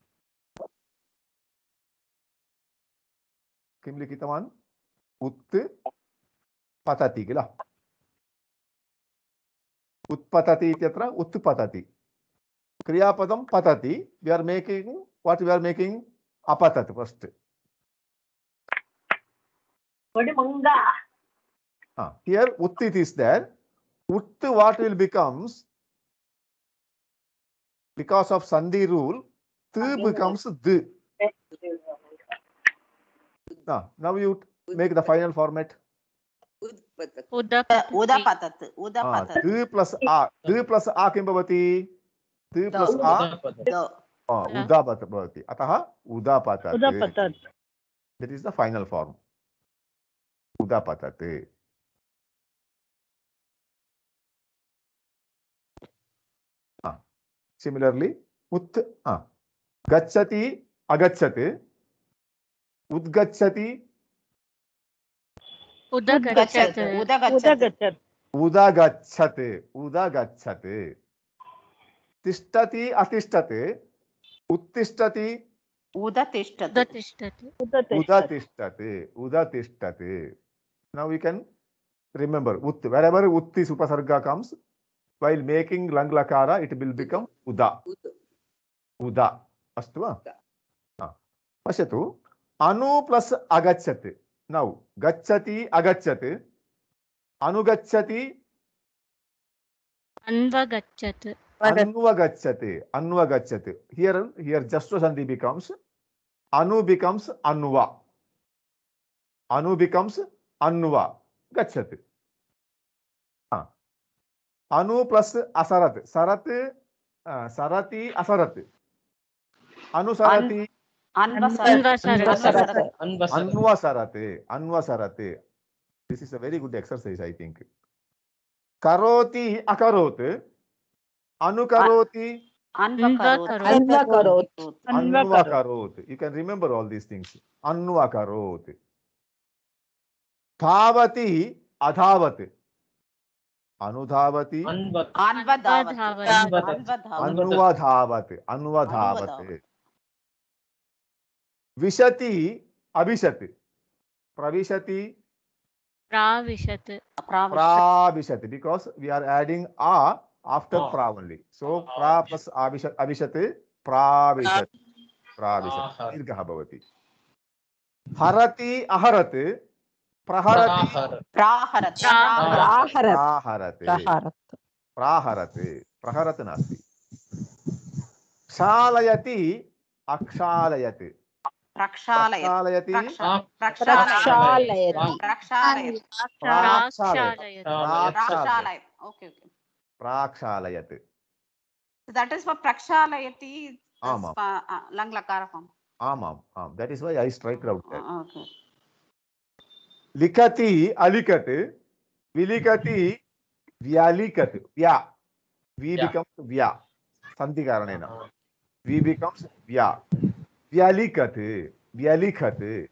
किं लिखितवान् उत् पतति किल उत्पतति इत्यत्र उत्पतति क्रियापदं पतति we are making what we are making apatat first. Ah, here uttit is there. Ut what will becomes because of sandhi rule t becomes d. Now, now you make the final format. Udapatat. Udapatat. D plus a. D plus a किं भवति? D plus a. Udapatat भवति. अतः udapatat. That is the final form. Udapatat. Similarly, ut ah, gacchati agacchati udgacchati udagacchati Udagacchati. udagacchati udagacchati tishtati atishtate uttishtati Udatishtati. udatishtati udatishtati. Now we can remember ut wherever ut is upasarga comes. While making lang lakara, it will become uda. Uda. Astu va? Ah. Pashyatu. Anu plus agacchati. Now, gacchati agacchati. Anugacchati. Anvagacchati. Anvagacchati. Anvagacchati. Here, here Jastra Sandhi becomes Anu becomes Anva. Anu becomes Anva. Gacchati. Anu plus asarat. Sarat, uh, sarati, asarat. Anu sarati. Anvasarate. Anvasarate. Anvasarate. This is a very good exercise, I think. Karoti, akarot. Anukaroti. Anvakarot. Anvakarot. You can remember all these things. Anvakarot. Dhavati, adhavat. Anudhavati. Anvadhavati. Anvadhavati. Anvadhavati. Vishati, abhishati. Pravishati. Pravishati. Pravishati. Because we are adding a after pra only. So pra plus abhishati. Pravishati. Pravishati. Dirgha bhavati. Harati, aharati. Praharati. Praharati. Praharati. Praharati. Praharati nasti. Kshalayati. Akshalayati. Prakshalayati. Prakshalayati. Prakshalayati. Prakshalayati. Prakshalayati. Okay, okay. Prakshalayati. So that is for prakshalayati. Amam. Lang lakara form. Amam. Am. That is why I strike out that. Okay. Likati, alikati, vilikati, vyalikati. Vya. V becomes vya. Sandhi karanena. V becomes vya. Vyalikati, vyalikati.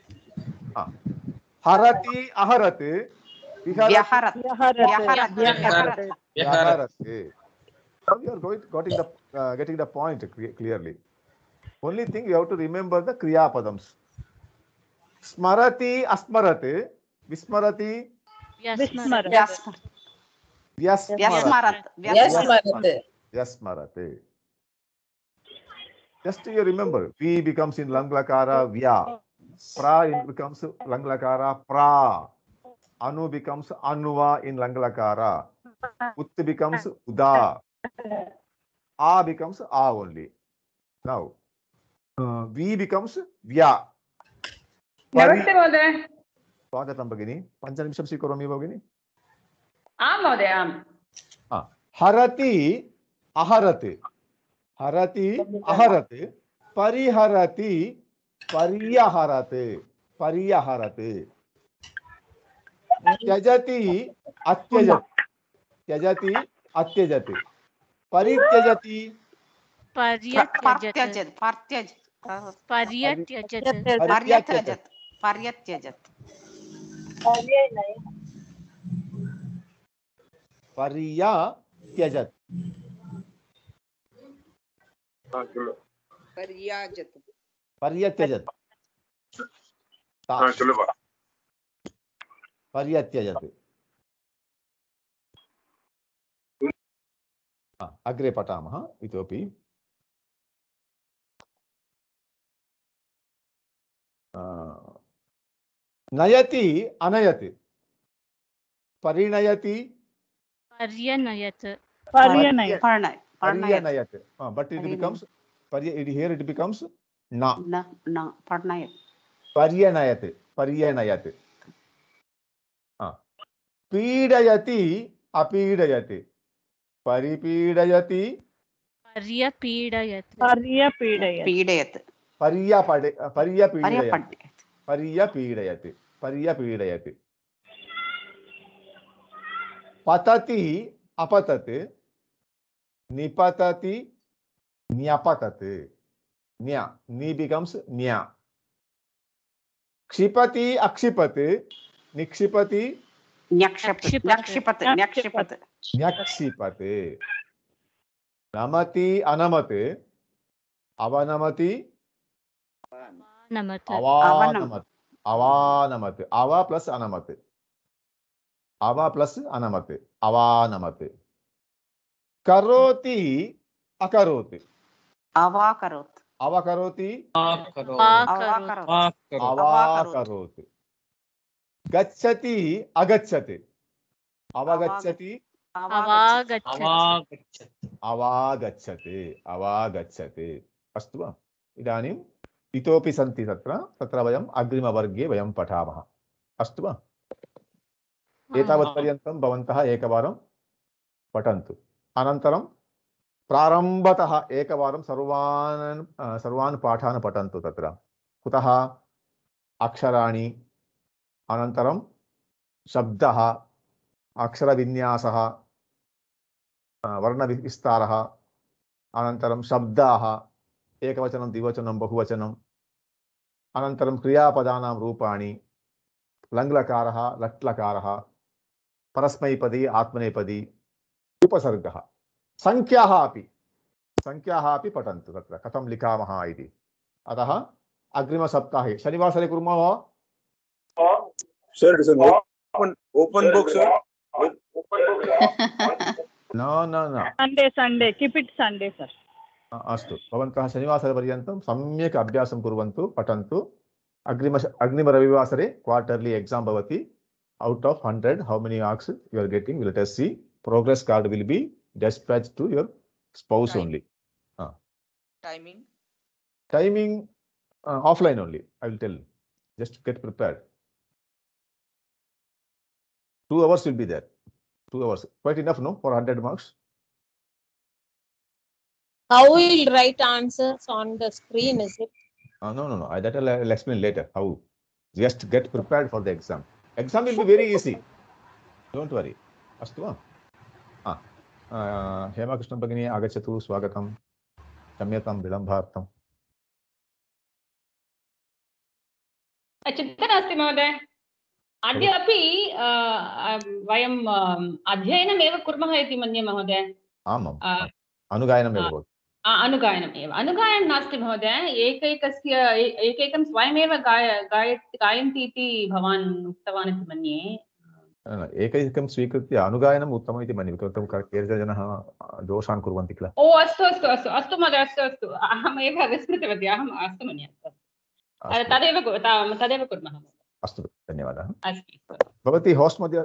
Harati, aharati. Vyaharati. Vyaharati. Vyaharati. Now you are going, getting the, uh, getting the point clearly. Only thing you have to remember the kriya padams. Smarati, asmarati, vismarati, Vyasmarati. vyasmarati. Vyasmarati. Vyasmarati. Just you remember, V becomes in lang lakara vya, pra becomes lang lakara pra, anu becomes anuva in lang lakara, ut becomes uda, a becomes a only. Now, uh, V becomes vya. नमस्ते महोदय स्वागतं भगिनी पञ्चनिमिषं स्वीकरोमि भगिनी आं महोदय आम् हरति अहरति हरति अहरत् परिहरति पर्यहरत् पर्यहरत् त्यजति अत्यजत् त्यजति अत्यजत् परित्यजति पर्यत्यजत् पर्त्यज पर्यत्यजत् पर्यत्यजत् पर्यत्यजत् पर्यत्यजत् पर्याजत पर्यत्यजत् पर्यत्यजत् अग्रे पठामः इतोपि नयति अनयत् परिणयति पर्यनयत् पर्यनयत् but it becomes here it becomes na na na parnayat पर्यनयत् पर्यनयत् पीडयति अपीडयति परिपीडयति पर्यपीडयत् पर्यपीडयत् पीडयत् पर्यपडे पर्यपीडयत् पर्यपीडयत् पर्यपीडयत् पतति अपतत् निपतति न्यपतत् न्या नि becomes न्या क्षिपति अक्षिपत् निक्षिपति न्यक्षिपत् न्यक्षिपत् न्यक्षिपत् नमति अनमत् अवनमति अवानमत् अवानमत् अव प्लस अनमत् अव प्लस अनमत् अवानमत् करोति अकरोत् अवाकरोत् अवकरोति अवाकरोत् अवाकरोत् गच्छति अगच्छति अवगच्छति अवागच्छति अवागच्छति अस्तु वा इदानीम् इतोपि सन्ति तत्र तत्र वयम् अग्रिमवर्गे वयं पठामः अस्तु वा एतावत्पर्यन्तं भवन्तः एकवारं पठन्तु अनन्तरं प्रारम्भतः एकवारं सर्वान् सर्वान् पाठान् पठन्तु तत्र कुतः अक्षराणि अनन्तरं शब्दः अक्षरविन्यासः वर्णविस्तारः अनन्तरं शब्दाः एकवचनं द्विवचनं बहुवचनम् अनन्तरं क्रियापदानां रूपाणि लङ्लकारः लट्लकारः परस्मैपदी आत्मनेपदी उपसर्गः संख्याः अपि संख्याः अपि पठन्तु तत्र कथं लिखामः इति अतः अग्रिमसप्ताहे शनिवासरे कुर्मः वा Sir, it is an open, open book, sir. Open book. No, no, no. Sunday, Sunday. Keep it Sunday, sir. अस्तु भवन्तः शनिवासरपर्यन्तं सम्यक् अभ्यासं कुर्वन्तु पठन्तु अग्रिम अग्रिमरविवासरे क्वार्टर्ली एग्जाम भवति out of one hundred how many marks you are getting let us see progress card will be dispatched to your spouse Time. only uh. timing timing uh, offline only I will tell just get prepared two hours will be there two hours quite enough no for one hundred marks How will write answers on the screen, is it? Uh, no, no, no. I, that I'll, I'll explain later. How? Just get prepared for the exam. Exam will be very easy. Don't worry. Astu va? Ah. Uh, Hema Krishna Bhagini agachatu swagatam. Samyatam vilambhartam. चिन्ता नास्ति महोदय अद्यापि वयं अध्ययनमेव कुर्मः इति मन्ये महोदय आमाम् अनुगायनमेव भवति अनुगायनमेव अनुगायनं नास्ति महोदय एकैकस्य एकैकं स्वयमेव गाय गाय गायन्ति इति भवान् उक्तवान् इति मन्ये एकैकं स्वीकृत्य अनुगायनम् उत्तमम् इति मन्ये केचन जनाः दोषान् कुर्वन्ति किल ओ अस्तु अस्तु अस्तु अस्तु महोदय अस्तु अस्तु अहमेव विस्मृतवती अहम् अस्तु मन्ये तदेव तदेव कुर्मः अस्तु धन्यवादः अस्तु भवती होस्ट् मध्ये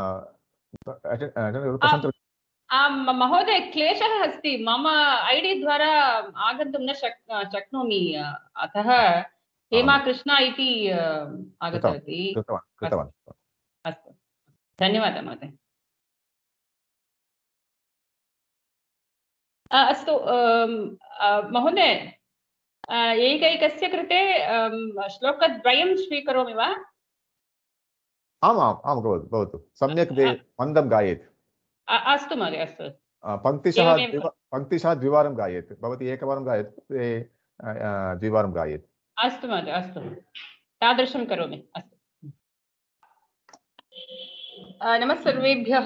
महोदय क्लेशः अस्ति मम ऐडी द्वारा आगन्तुं न शक् शक्नोमि अतः हेमा कृष्णा इति आगतवती अस्तु धन्यवादः महोदय अस्तु महोदय एकैकस्य कृते श्लोकद्वयं स्वीकरोमि वा? आम् आम् आम् भवतु भवतु सम्यक् मन्दं गायेत्। अस्तु महोदय अस्तु। पङ्क्तिशः पङ्क्तिशः द्विवारं गायेत्। भवती एकवारं गायतु द्विवारं गायेत्। अस्तु महोदय अस्तु तादृशं करोमि। अस्तु नमः सर्वेभ्यः।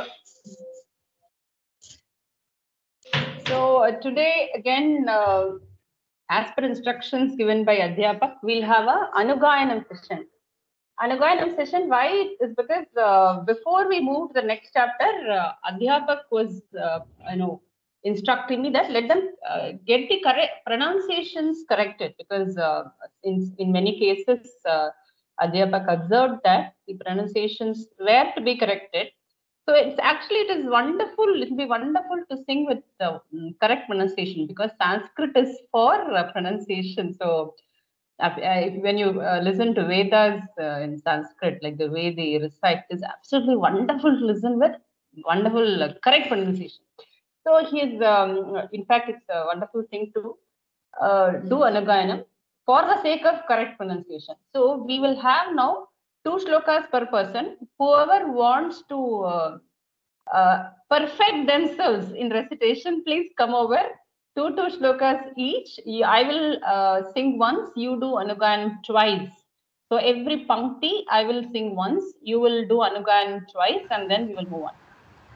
So uh, today again uh, as per instructions given by Adhyapak, we'll have a Anugayanam session. Anugayanam session, why? Is because uh, before we move to the next chapter, uh, Adhyapak was uh, you know instructing me that let them uh, get the correct pronunciations corrected, because uh, in in many cases uh, Adhyapak observed that the pronunciations were to be corrected. So it's actually, it is wonderful, it will be wonderful to sing with the uh, correct pronunciation, because Sanskrit is for uh, pronunciation. So uh, if, when you uh, listen to Vedas uh, in Sanskrit, like the way they recite, is absolutely wonderful to listen with, wonderful uh, correct pronunciation. So he is, um, in fact, it's a wonderful thing to uh, do Anugayanam for the sake of correct pronunciation. So we will have now two shlokas per person. Whoever wants to uh, uh, perfect themselves in recitation, please come over. Two two shlokas each. I will uh, sing once, you do Anugayanam twice. So every pankti I will sing once, you will do Anugayanam twice, and then we will move on.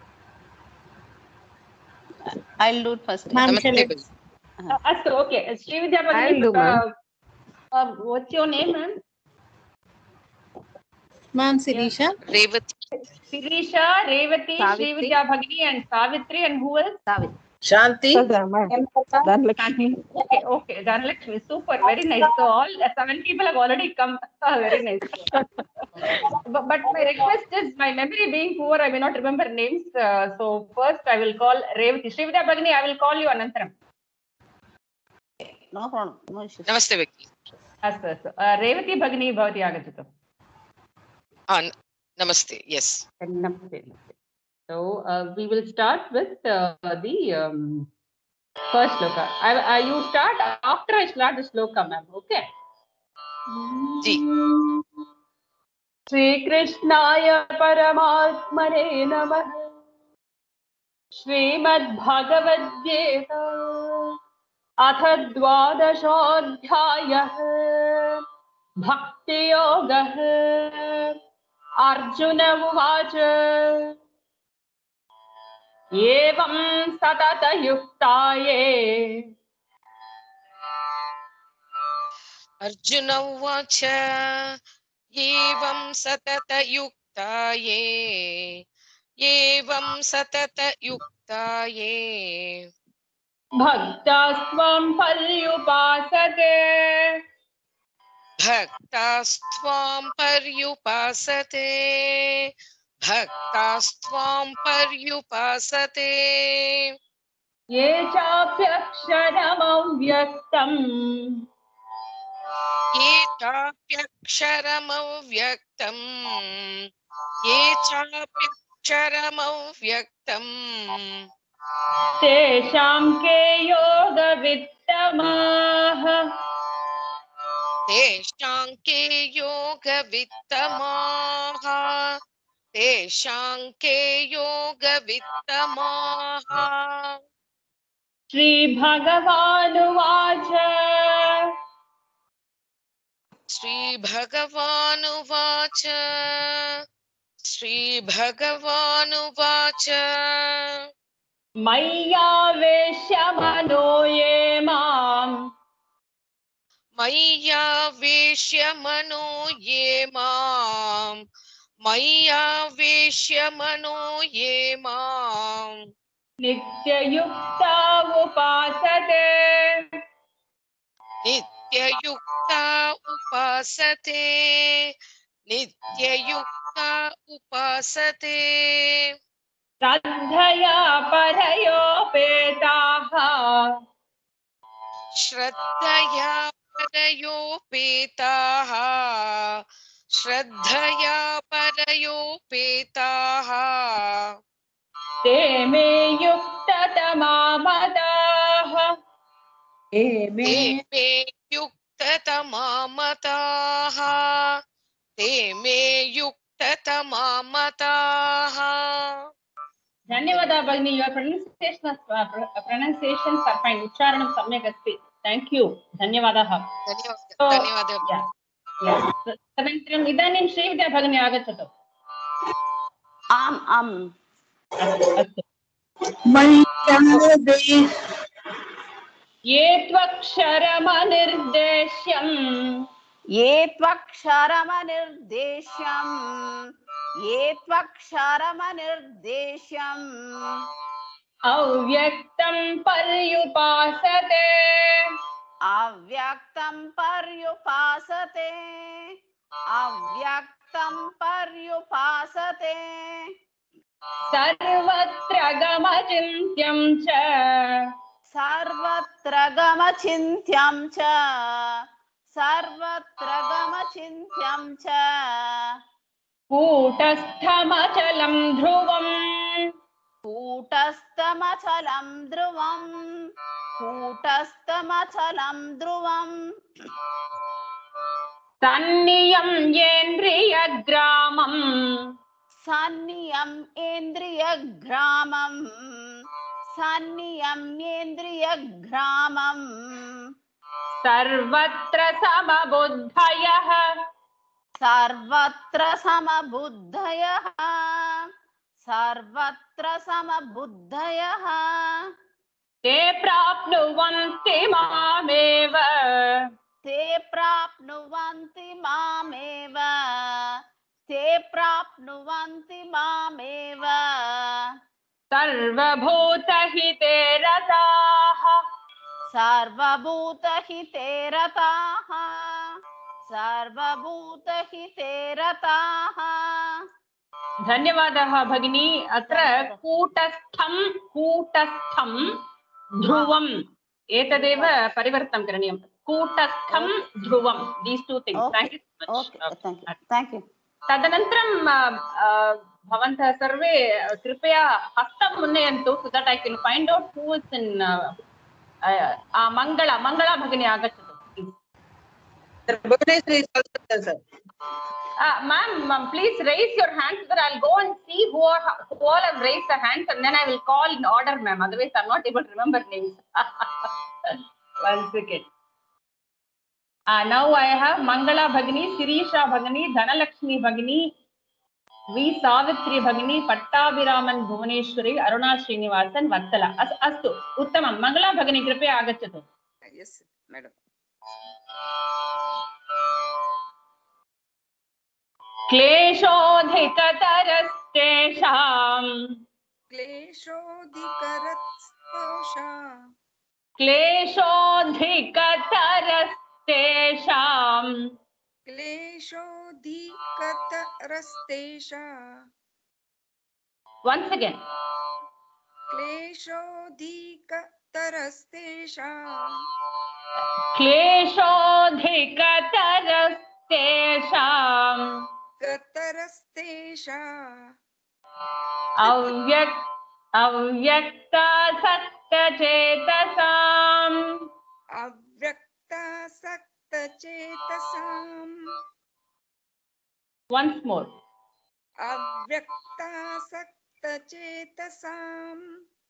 I'll do it first. Uh, uh, okay. Srividya Bhagini, uh, uh, what's your name, ma'am? Ma'am, Sirisha. Revati. Sirisha, Revati, Srividya Bhagini, and Savitri, and who else? Savitri. Shanti. Dhanlakshmi. Okay, okay. Dhanlakshmi. Super. Very nice. So all uh, seven people have already come. Uh, very nice. but, but my request is, my memory being poor, I may not remember names. Uh, so first I will call Revati. Srividya Bhagini, I will call you Anantaram. No problem. No issues. Namaste, Vicky. Astu, astu. Uh, Revati Bhagini bhavati agachatu. Ah, namaste. Yes. Namaste. So uh, we will start with uh, the um, first shloka. I, I, you start after I start the shloka, ma'am. Okay. Ji. Shri Krishnaya Paramatmane Namah. Srimad Bhagavad Gita. Atha Dwadashodhyayah. Bhakti Yogah. Arjuna Uvacha. एवं सतत युक्ताये अर्जुन उवाच एवं सतत युक्ताये एवं सतत युक्ताये भक्तास्त्वं पर्युपासते भक्तास्त्वां पर्युपासते भक्तास्त्वां पर्युपासते ये चाप्यक्षरमव्यक्तम् ये चाप्यक्षरमव्यक्तम् ये चाप्यक्षरमव्यक्तम् तेषां के योगवित्तमाः तेषां के योगवित्तमाः तेषां के योगवित्तमाः श्रीभगवानुवाच श्रीभगवानुवाच श्रीभगवानुवाच मय्यावेश्य मनो ये माम् मय्यावेश्य मनो ये माम् मय्यावेश्य मनो ये माम् नित्ययुक्ता उपासते नित्ययुक्ता उपासते नित्ययुक्ता उपासते श्रद्धया परयोपेताः श्रद्धया परयोपेताः श्रद्धया परयोपेताः ते मे युक्ततमा मताः ते मे ते मे युक्ततमा मताः ते मे युक्ततमा मताः. धन्यवादः भगिनी. Your pronunciation pronunciations are fine. उच्चारणं सम्यक् अस्ति. Thank you. धन्यवादः. धन्यवादः धन्यवादः. तदनन्तरम् इदानीं श्रीविद्या भगिनी आगच्छतु. आम् आम् अस्तु. ये त्वक्षरमनिर्देश्यम् ये त्वक्षरमनिर्देश्यम् ये त्वक्षरमनिर्देश्यम् अव्यक्तं पर्युपासते अव्यक्तं पर्युपासते अव्यक्तं पर्युपासते सर्वत्र गमचिन्त्यं च सर्वत्र गमचिन्त्यं च सर्वत्र गमचिन्त्यं च कूटस्थमचलं ध्रुवम् कूटस्थमचलं ध्रुवम् कूटस्थमचलं ध्रुवम् सन्नियं येन्द्रियग्रामम् सन्नियं इन्द्रियग्रामम् सन्नियं इन्द्रियग्रामम् सर्वत्र समबुद्धयः सर्वत्र समबुद्धयः सर्वत्र समबुद्धयः ते प्राप्नुवन्ति मामेव ते प्राप्नुवन्ति मामेव ते प्राप्नुवन्ति मामेव सर्वभूतहिते रताः सर्वभूतहिते रताः सर्वभूतहिते रताः. धन्यवादः भगिनी. अत्र कूटस्थं कूटस्थं ध्रुवम् एतदेव परिवर्तनं करणीयं. कूटस्थं ध्रुवं. These two things. Thank you so much. Thank you. तदनन्तरं भवन्तः सर्वे कृपया हस्तं उन्नयन्तु so that I can find out who is in Mangala Mangala भगिनी आगच्छतु. Ma'am, please raise your hand so that I'll go and see who, are, who all have raised the hands and then I will call in order, ma'am. Otherwise, I'm not able to remember names. One second. Uh, now I have Mangala Bhagini, Sirisha Bhagini, Dhanalakshmi Bhagini, V. Savitri Bhagini, Pattabhiraman Bhuvaneshwari, Aruna Srinivasan, Vatsala. As Astu, Uttamam. Mangala Bhagini, Kripe Agachatu. Yes, madam. क्लेशोऽधिकतरस्तेषाम् क्लेशोऽधिकतरस्तेषाम् क्लेशोऽधिकतरस्तेषाम् क्लेशोऽधिकतरस्तेषाम्. Once again. क्लेशोऽधिकतरस्तेषाम् क्लेशोऽधिकतरस्तेषाम् कतरस्तेषाम् अव्यक् अव्यक्तासक्तचेतसाम् अव्यक्तासक्तचेतसाम्. Once more. अव्यक्तासक्तचेतसाम्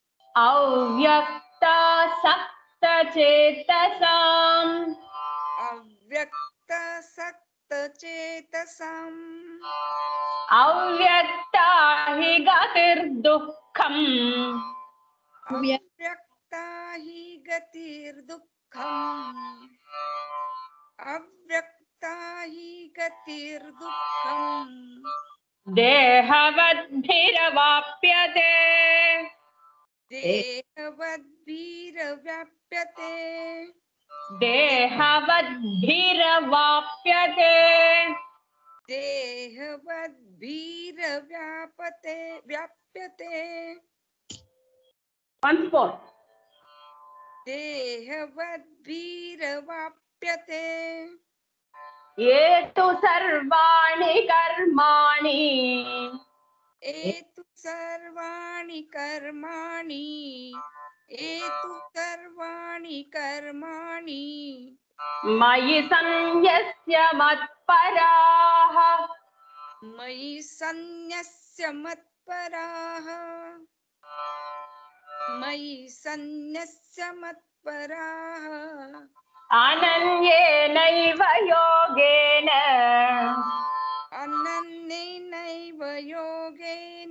अव्यक्तासक्तचेतसाम् अव्यक्तासक्तचेतसाम् अव्यक्ता हि गतिर्दुःखम् अव्यक्ता हि गतिर्दुःखम् अव्यक्ता हि गतिर्दुःखम्. देहवद्भिरवाप्यते देहवद्भिरवाप्यते देहवद्भिरवाप्यते देहवद्भिरव्यापते व्याप्यते. Once more. देहवद्भिरवाप्यते ये तु सर्वाणि कर्माणि ये तु सर्वाणि कर्माणि एतु सर्वाणि कर्माणि मयि सन्न्यस्य मत्पराः मयि सन्न्यस्य मत्पराः मयि सन्न्यस्य मत्पराः अनन्येनैव योगेन अनन्येनैव योगेन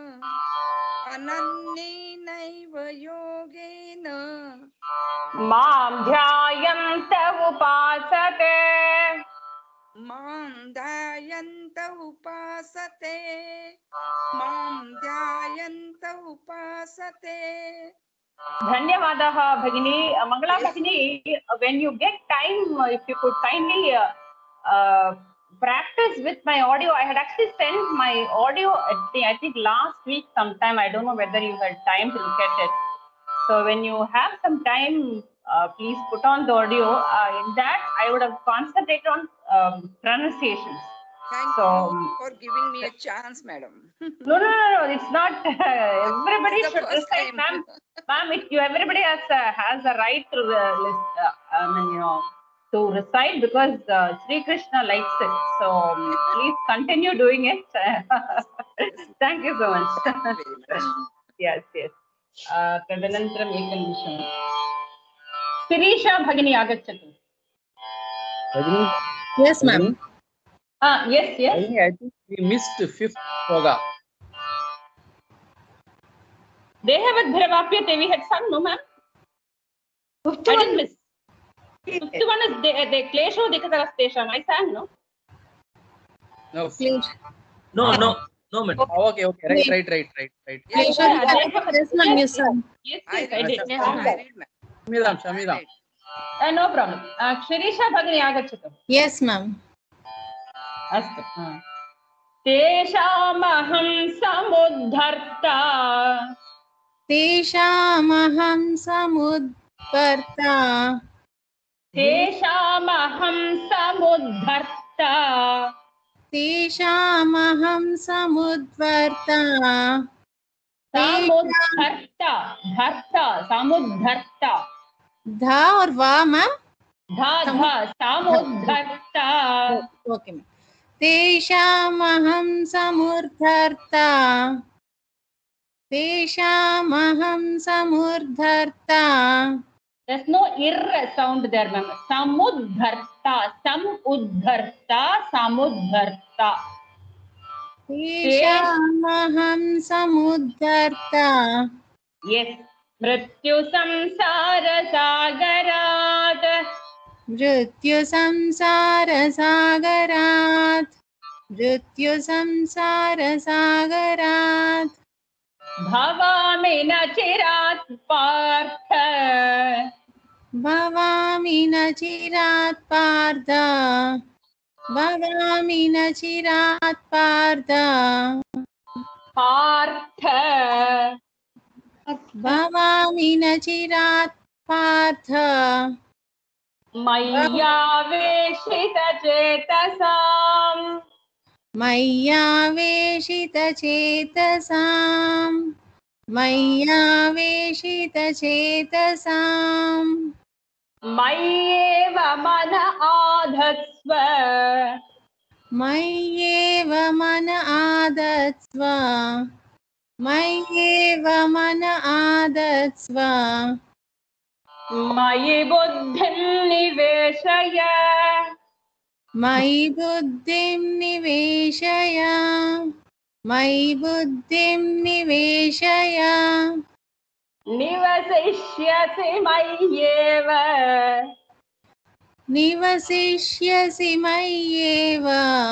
अनन्येनैव योगेन मां ध्यायन्त उपासते मां ध्यायन्त उपासते मां ध्यायन्त उपासते. धन्यवादः भगिनी. मंगला भगिनी, when you get time, if you could kindly uh, uh, practice with my audio. I had actually sent my audio at the, I think last week sometime. I don't know whether you had time to look at it. So when you have some time, uh, please put on the audio. Uh, in that, I would have concentrated on um, pronunciations. Thank so, you for giving me a chance, madam. No, no, no, no. It's not. Uh, everybody It's the should first recite, time. ma'am. Ma'am, it, you everybody has uh, has a right to uh, list, uh, I mean, you know, to recite because uh, Sri Krishna likes it. So um, please continue doing it. Thank you so much. Yes, yes. Uh, तदनन्तरम् एकं निमिषम्. Sirisha Bhagini आगच्छतु. Bhagini? Yes, ma'am. Ah, yes, yes. Bhagini, I think we missed the fifth sloka. Dehavadbhiravapyate, we had sung, no, ma'am? I didn't miss. Fifth one is the the klesho dikhatarastesham. I sang, no? No. No, no, no, madam. Oh, okay, okay. Right, right, right, right, right. Yes, Yes, ma'am. Yes, ma'am. yes, I yes, I read, did. I read, ma'am. Shamidam, Shamidam. Uh, no problem. Uh, Shirisha Bhagini आगच्छतु. Yes, ma'am. अस्तु. तेषामहं समुद्धर्ता तेषामहं समुद्धर्ता तेषामहं समुद्धर्ता तेषामहं समुद्धर्ता समुद्धर्ता धर्ता समुद्धर्ता धा और वा मैम धा धा समुद्धर्ता. Okay ma'am. तेषामहं समुद्धर्ता तेषामहं समुद्धर्ता. There's no ir sound there, ma'am. Samuddharta, samuddharta, samuddharta. तेषामहं समुद्धर्ता. Yes. मृत्यु संसार सागरात् मृत्यु संसार सागरात् मृत्यु संसार सागरात् भवामि न चिरात् पार्थ भवामि न चिरात् पार्थ भवामि न चिरात् पार्थ पार्थ भवामि न चिरात् पार्थ मय्यावेशितचेतसाम् मय्यावेशितचेतसाम् मय्यावेशितचेतसाम् मय्येव मन आधत्स्व मय्येव मन आधत्स्व मय्येव मन आधत्स्व मयि बुद्धिं निवेशय मयि बुद्धिं निवेशय मयि बुद्धिं निवेशय निवसिष्यसि मय्येव निवसिष्यसि मय्येव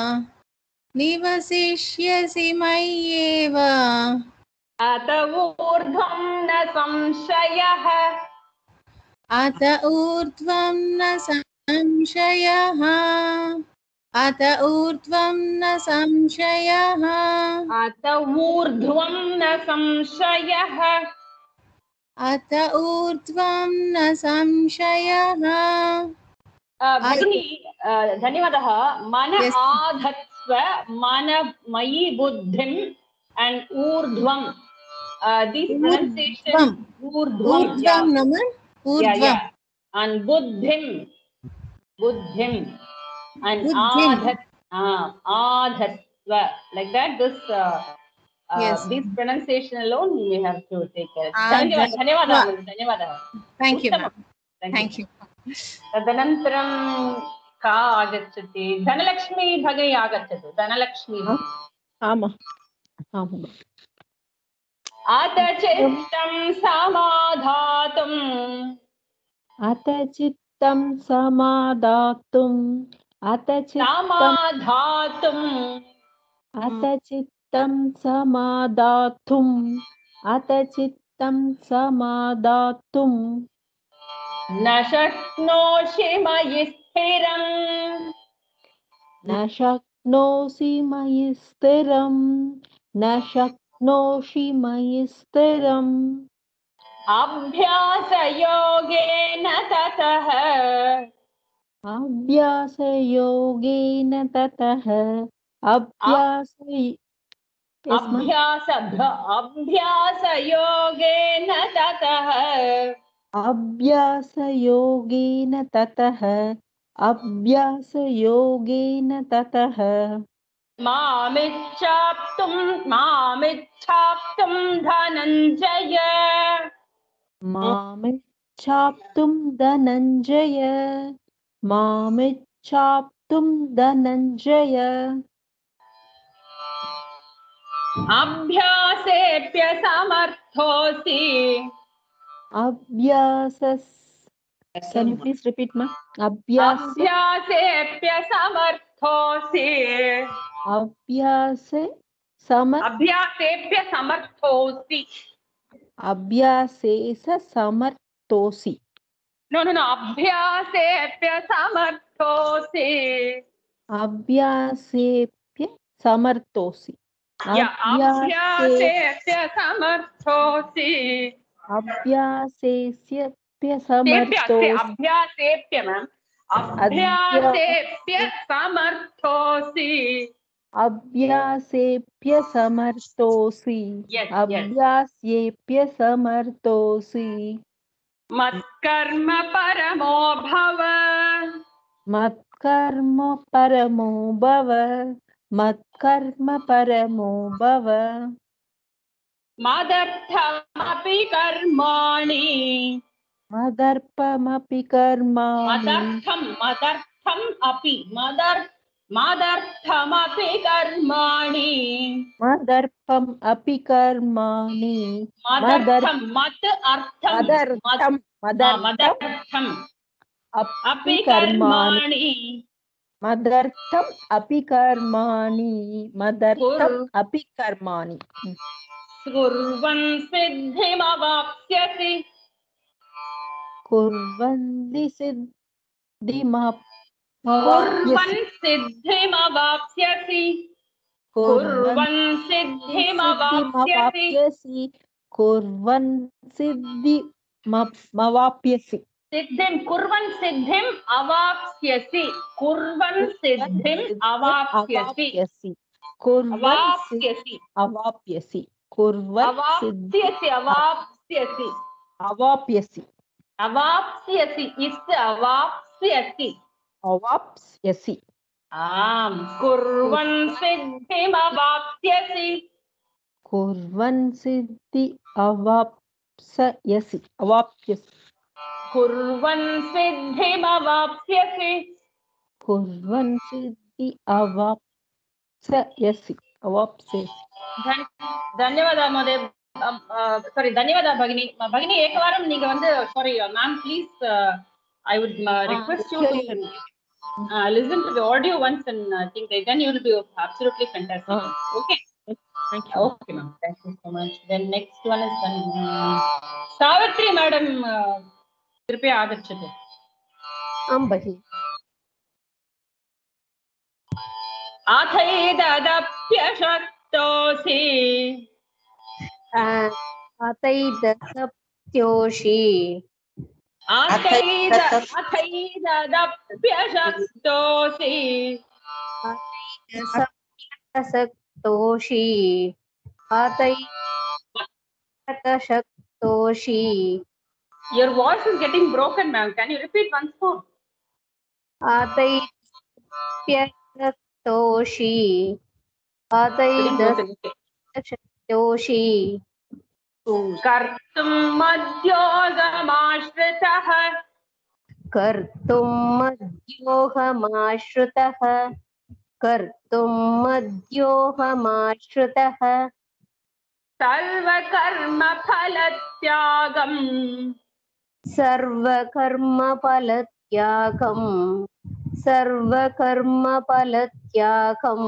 निवसिष्यसि मय्येव अत ऊर्ध्वं न संशयः अत ऊर्ध्वं न संशयः अत ऊर्ध्वं न संशयः अत ऊर्ध्वं न संशयः अत ऊर्ध्वं न संशयः. भगिनी धन्यवादः. मन आधत्स्व मन मयि बुद्धिं and urdhvam. Uh, these pronunciation urdhvam. Urdhvam, Yeah. Naman. Yeah, Urdhvam. yeah. And buddhim, buddhim, and Buddhim. adhat, ah, adhatva. Like that, this uh, uh, Yes. these pronunciation alone we have to take care. Adhatva. Dhanyavada, dhanyavada. Thank you, ma'am. Thank, Thank you. you. तदनन्तरं का आगच्छति? धनलक्ष्मी भगिनी आगच्छतु. धनलक्ष्मी आम् आम् अथ चित्तं समाधातुम् अथ चित्तं समादातुम् अथ चित्तं समाधातुम् अथ चित्तं समादातुम् अथ चित्तं समादातुम् न शक्नोषि मयि स्थिरम् न शक्नोषि मयि स्थिरम् न शक्नोषि मयि स्थिरम् अभ्यासयोगेन ततः अभ्यासयोगेन ततः अभ्यास अभ्यास अभ्यासयोगेन ततः अभ्यासयोगेन ततः अभ्यासयोगेन ततः मामिच्छाप्तुं मामिच्छाप्तुं Dhananjay मामिच्छाप्तुं Dhananjay मामिच्छाप्तुं Dhananjay अभ्यासेऽप्यसमर्थोऽसि अभ्यासस् Can you please repeat, ma? Abhyas. अभ्यासेऽप्यसमर्थोऽसि Abhyase samar. अभ्यासेऽप्य समर्थोऽसि Abhyasesa samartosi. No, no, no. अभ्यासेऽप्य समर्थोऽसि Abhyasepya samartosi. या अभ्यासेऽप्य समर्थोऽसि अभ्यासेऽप्य सेप्य समर्थोसि अभ्यासेप्य मैम अभ्यासेप्य समर्थोऽसि अभ्यासेप्य समर्थोसि Yes, yes. अभ्यासेप्य समर्थोसि मत्कर्म परमो भव मत्कर्म परमो भव मत्कर्म परमो भव मदर्थमपि कर्माणि मदर्पमपि कर्माणि मदर्थम मदर्थम अपि मदर् मदर्थमपि कर्माणि मदर्पम् अपि कर्माणि मदर्थम मत अर्थम मदर्थम मदर्थम अपि कर्माणि मदर्थम अपि कर्माणि मदर्थम अपि कर्माणि कुर्वन् सिद्धिमवाप्स्यसि कुर्वन्ति सिद्धिमवाप्स्यसि कुर्वन् सिद्धिमवाप्स्यसि कुर्वन् सिद्धिमवाप्स्यसि कुर्वन् सिद्धिमवाप्स्यसि सिद्धिं कुर्वन् सिद्धिम् अवाप्स्यसि कुर्वन् सिद्धिम् अवाप्स्यसि अवाप्स्यसि अवाप्स्यसि कुर्वन् अवाप्स्यसि अवाप्स्यसि अवाप्स्यसि अवाप्स्यसि इस् अवाप्स्यसि अवाप्स्यसि आम् कुर्वन् सिद्धिम् अवाप्स्यसि कुर्वन् सिद्धि अवाप्स्यसि अवाप्स्यसि कुर्वन् सिद्धिम् अवाप्स्यसि कुर्वन् सिद्धि अवाप्स्यसि अवाप्स्यसि धन्यवादः महोदय सारी धन्यवादः भगिनी भगिनी एकवारं நீங்க வந்து sorry ma'am please uh, I would uh, request you to uh, listen to the audio once and I uh, think then you will be absolutely fantastic. Uh, okay. Thank you. Okay, ma'am. Thank you so much. Then next one is then uh, Savitri madam uh, कृपया आगच्छतु. आं भगिनि. अथैददप्यशक्तोऽसि अथैददप्योषि अथैद अथैददप्यशक्तोऽसि अथैदसक्तोषि आतैर्यतशक्तोषि. Your voice is getting broken, ma'am. Can you repeat once more? आतैर्यतशक्तोषि. Getting broken. Okay. आतैर्यतशक्तोषि. कर्तुं मद्योगमाश्रितः. कर्तुं मद्योगमाश्रितः. कर्तुं मद्योगमाश्रितः. सर्वकर्मफलत्यागम्. सर्वकर्मफलत्यागम्. सर्वकर्मफलत्यागम्.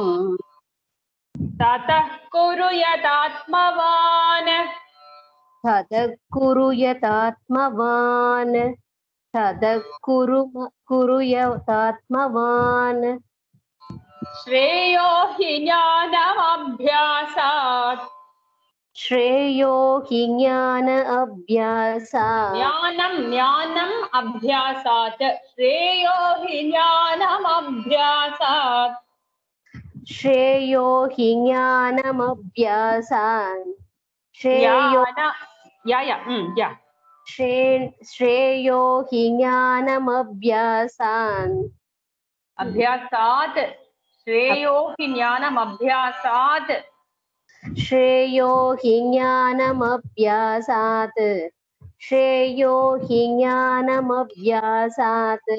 ततः कुरु यदात्मवान्. ततः कुरु यतात्मवान्. ततः कुरु कुरु यतात्मवान्. श्रेयो हि ज्ञानमभ्यासात्. श्रेयो हि ज्ञान अभ्यासात्. ज्ञानं ज्ञानम् अभ्यासात्. श्रेयो हि ज्ञानमभ्यासात्. श्रेयो हि ज्ञानमभ्यासात्. श्रेयो या या या श्रेयो हि ज्ञानमभ्यासात्. अभ्यासात्. श्रेयो हि ज्ञानमभ्यासात्. श्रेयो हि ज्ञानमभ्यासात्. श्रेयो हि ज्ञानमभ्यासात्.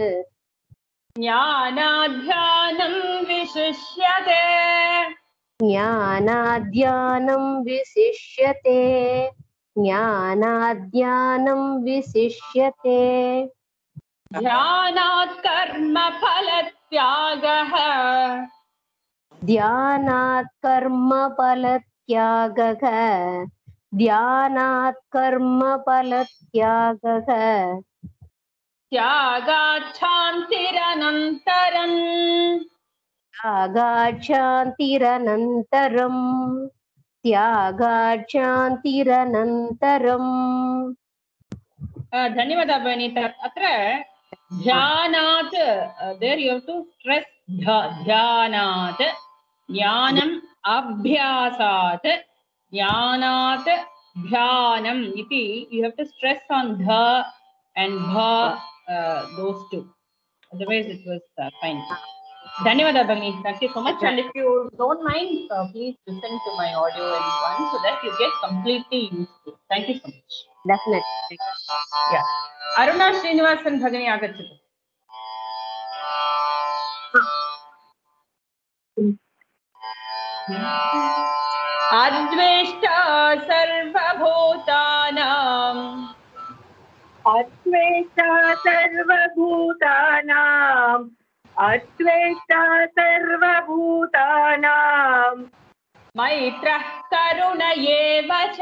ज्ञानाध्यानं विशिष्यते. ज्ञानाध्यानं विशिष्यते. ज्ञानाध्यानं विशिष्यते. ध्यानात् कर्मफलत्यागः. ध्यानात् कर्मफलत्यागः. ध्यानात् कर्मफलत्यागः. त्यागात् शान्तिरनन्तरम्. त्यागात् शान्तिरनन्तरम्. त्यागात् शान्तिरनन्तरम्. धन्यवादः भगिनी. अत्र ध्यानात्, there you have to stress ध्यानात्. ज्ञानम् अभ्यासात्. ज्ञानात् ध्यानम् इति you have to stress on the and bha, uh, those two. Otherwise it was uh, fine. Dhanyawad Bhagini. Thank you so much. And if you don't mind, uh, please listen to my audio and one so that you get completely used to it. Thank you so much. Definitely. Yeah. Aruna Srinivasan Bhagini agachatu. Adveshta sarvabhutanam. अद्वेष्टा सर्वभूतानां. अद्वेष्टा सर्वभूतानां. मैत्रः करुण एव च.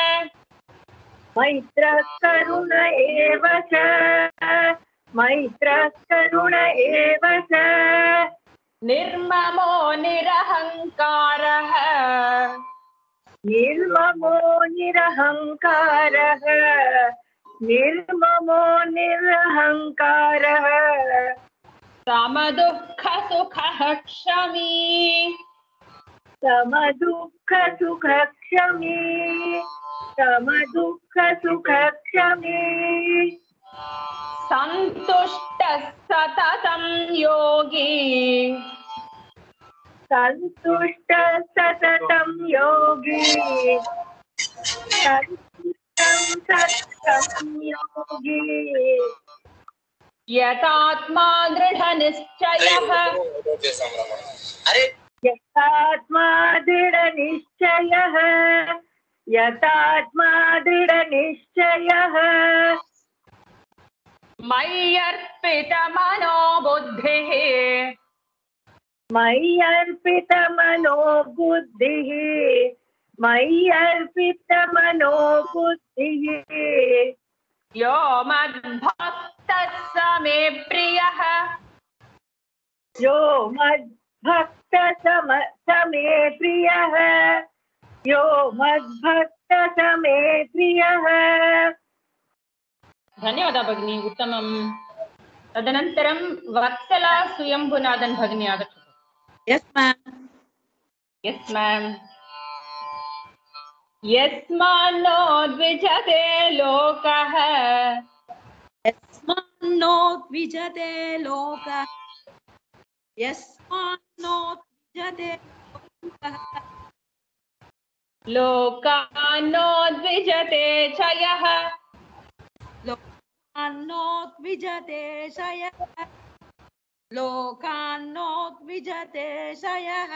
मैत्रः करुण एव च. मैत्रः करुण एव च. निर्ममो निरहङ्कारः. निर्ममो निरहङ्कारः. निर्ममो निरहङ्कारः. समदुःखसुखः क्षमी. समदुःखसुखः क्षमी. समदुःखसुखः क्षमी. सन्तुष्टः सततं योगी. सन्तुष्टः सततं योगी. सततं योगी. यतात्मा दृढनिश्चयः. यतात्मा दृढनिश्चयः. यतात्मा दृढनिश्चयः. मय्यर्पितमनो बुद्धिः. मय्यर्पितमनो बुद्धिः. मय्यर्पितमनो बुद्धिः. यो मद्भक्तः स मे प्रियः. यो मद्भक्तः स मे प्रियः. यो मद्भक्तः स मे प्रियः. धन्यवादः भगिनी. उत्तमम्. तदनन्तरं वत्सला स्वयंभुनाथन् भगिनी आगच्छतु. Yes, ma'am. Yes, ma'am. यस्मान्नो द्विजते लोकः यस्मान्नो द्विजते लोकः यस्मान्नो द्विजते लोकः लोकान्नो द्विजते च यः लोकान्नो द्विजते च यः लोकान्नो द्विजते च यः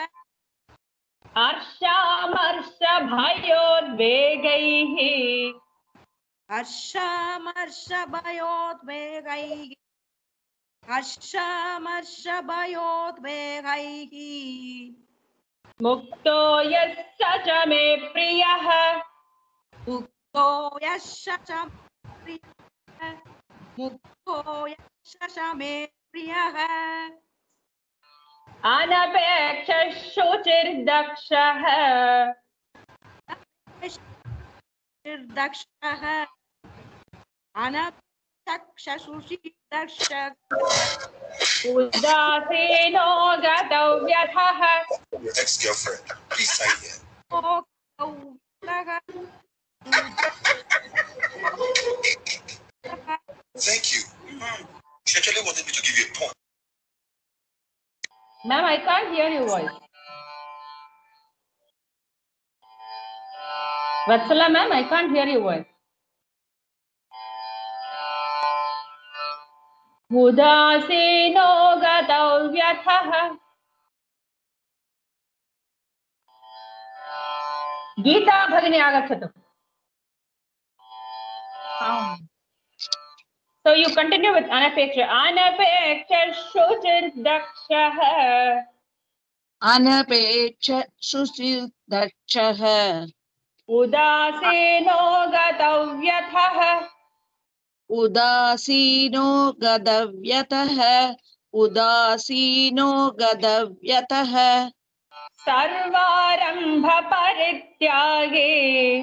हर्षामर्षभयोद्वेगैः हर्षामर्षभयोद्वेगैः हर्षामर्षभयोद्वेगैः मुक्तो यस्य च मे प्रियः मुक्तो यस्य च मे प्रियः मुक्तो यस्य च मे प्रियः अनपेक्षः शुचिर्दक्षः दक्षः अनपेक्षशुचिर्दक्षः उदासीनो गतव्यथः Your ex-girlfriend. Please sign here. Thank you. She actually wanted me to give you a point. Ma'am, I can't hear your voice. Vatsala ma'am, I can't hear your voice. उदासीनो गतव्यथः Gita भगिनी आगच्छतु. So you continue with anapeksha. Anapeksha शुचिर्दक्षः अनपेक्ष शुचिर्दक्षः उदासीनो गतव्यथः उदासीनो गतव्यतः उदासीनो गतव्यतः सर्वारंभ परित्यागी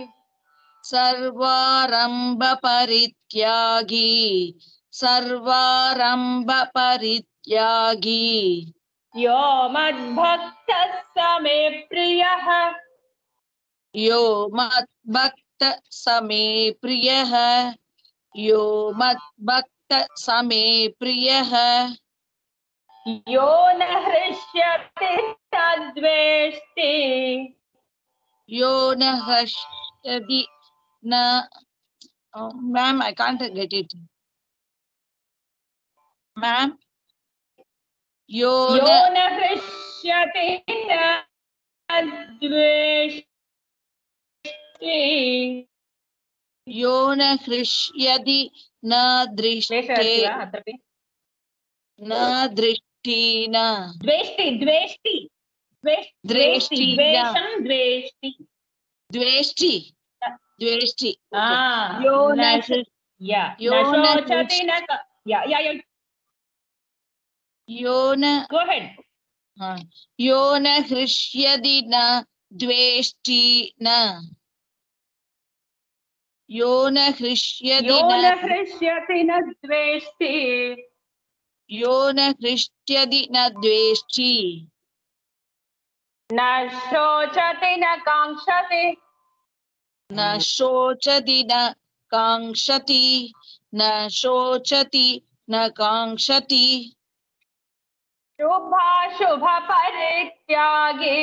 सर्वारंभ परित्यागी सर्वारंभ परित्यागी यो मद्भक्तः स मे प्रियः यो मद्भक्त स मे प्रियः यो मद्भक्त स मे प्रियः यो न हृष्यति न द्वेष्टि यो न हृष्यति न ma'am I can't get it ma'am यो यो न न हृष्यति न द्वेष्टि यो न हृष्यति न दृष्टे न दृष्टि न द्वेष्टि द्वेष्टि द्वेष्टि द्वेषं द्वेष्टि द्वेष्टि द्वेष्टि Ah, यो न न हृ- yeah, यो न न शोचति न क- yeah, yeah, yeah. यो न Go ahead. हाँ, यो न हृष्यति न द्वेष्टि न यो न हृष्यति यो न न हृष्यति न द्वेष्टि यो न हृष्यति न द्वेष्टि न शोचति न काङ्क्षति न शोचति न काङ्क्षति न शोचति न काङ्क्षति शुभाशुभ परित्यागी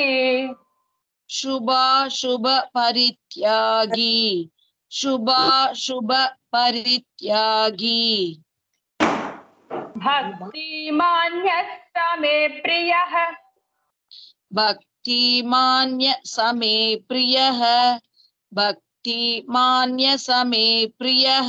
शुभाशुभ परित्यागी शुभाशुभ परित्यागी भक्तिमान्यः स मे प्रियः भक्तिमान्य समे प्रियः भक्तिमान्य समे प्रियः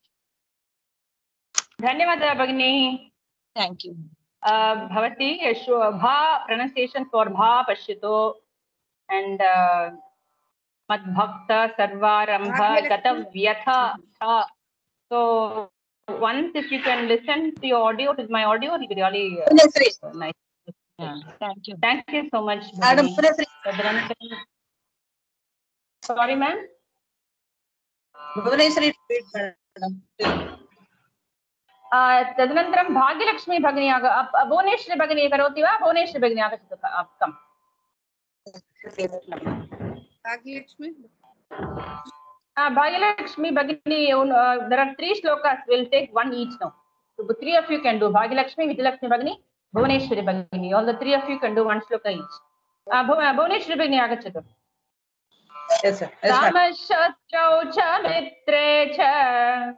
धन्यवादः भगिनी. Thank you. भवती भा pronunciation for भा पश्यतु and uh, मद्भक्त सर्वारंभ गतव्यथ था. So once if you can listen to your audio, to my audio, it will be really uh, nice. Yeah, thank you. Thank you so much. Madam, Tadrantaram- Sorry, ma'am. Uh, तदनन्तरं भाग्यलक्ष्मी भगिनी आग up- Bhuvaneshwari भगिनी करोति वा? भुवनेश्वरी भगिनी आगच्छतु. कम्. Bhagyalakshmi Uh, Bhagyalakshmi Bhagini, uh, there are three shlokas. We'll take one each now. So the three of you can do Bhagyalakshmi, Vijayalakshmi Bhagini, Bhuvaneshwari Bhagini. All the three of you can do one shloka each. Uh, Bhuvaneshwari Bhagini agachatu. Yes, sir. Yes, ma'am. Samashatrau cha mitre cha.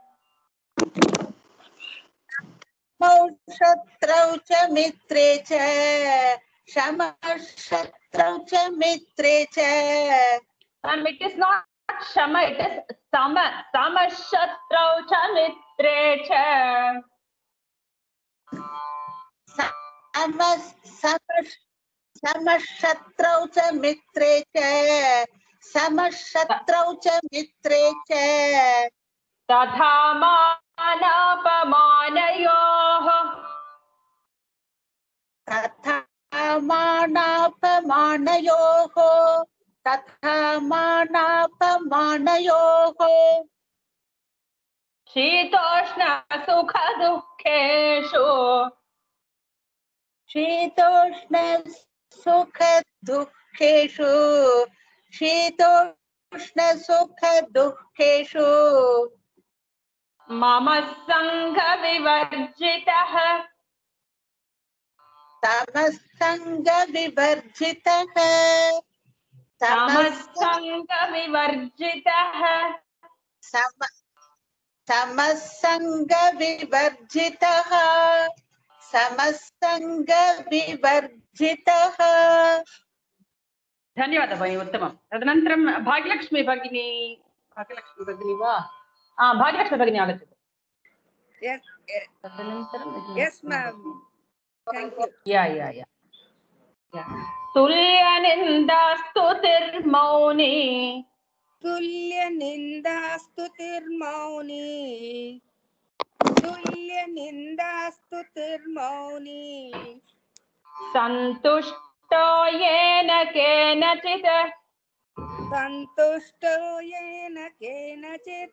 Samashatrau cha mitre cha. Samashatrau cha mitre cha. Um, it is not Shama, it is Sama. Samashatrau cha mitre cha. Samas, samas, samashatrau cha mitre cha. Samashatrau cha mitre cha. Tatha manapamanayoh. Tatha manapamanayoh. Tatha manapamanayoh. Shitoshna sukha dukkeshu. Shitoshna sukha dukkeshu. Shitoshna sukha dukkeshu. Mama sangha vivarjitah. Tamasanga vivarjitah. Tamasanga vivarjitah. Tamasanga vivarjitah. Samasanga vivarjitah. धन्यवादः भगिनी उत्तमं तदनन्तरं भाग्यलक्ष्मी भगिनी भाग्यलक्ष्मी भगिनी वा भाग्यलक्ष्मी भगिनी आगच्छतु Yes, yes. तदनन्तरं Yes, ma'am. Thank you. या या या तुल्यनिन्दास्तुतिर्मौनी तुल्यनिन्दास्तुतिर्मौनी तुल्यनिन्दास्तुतिर्मौनी सन्तुष्टो येन केनचित् सन्तुष्टो येन केनचित्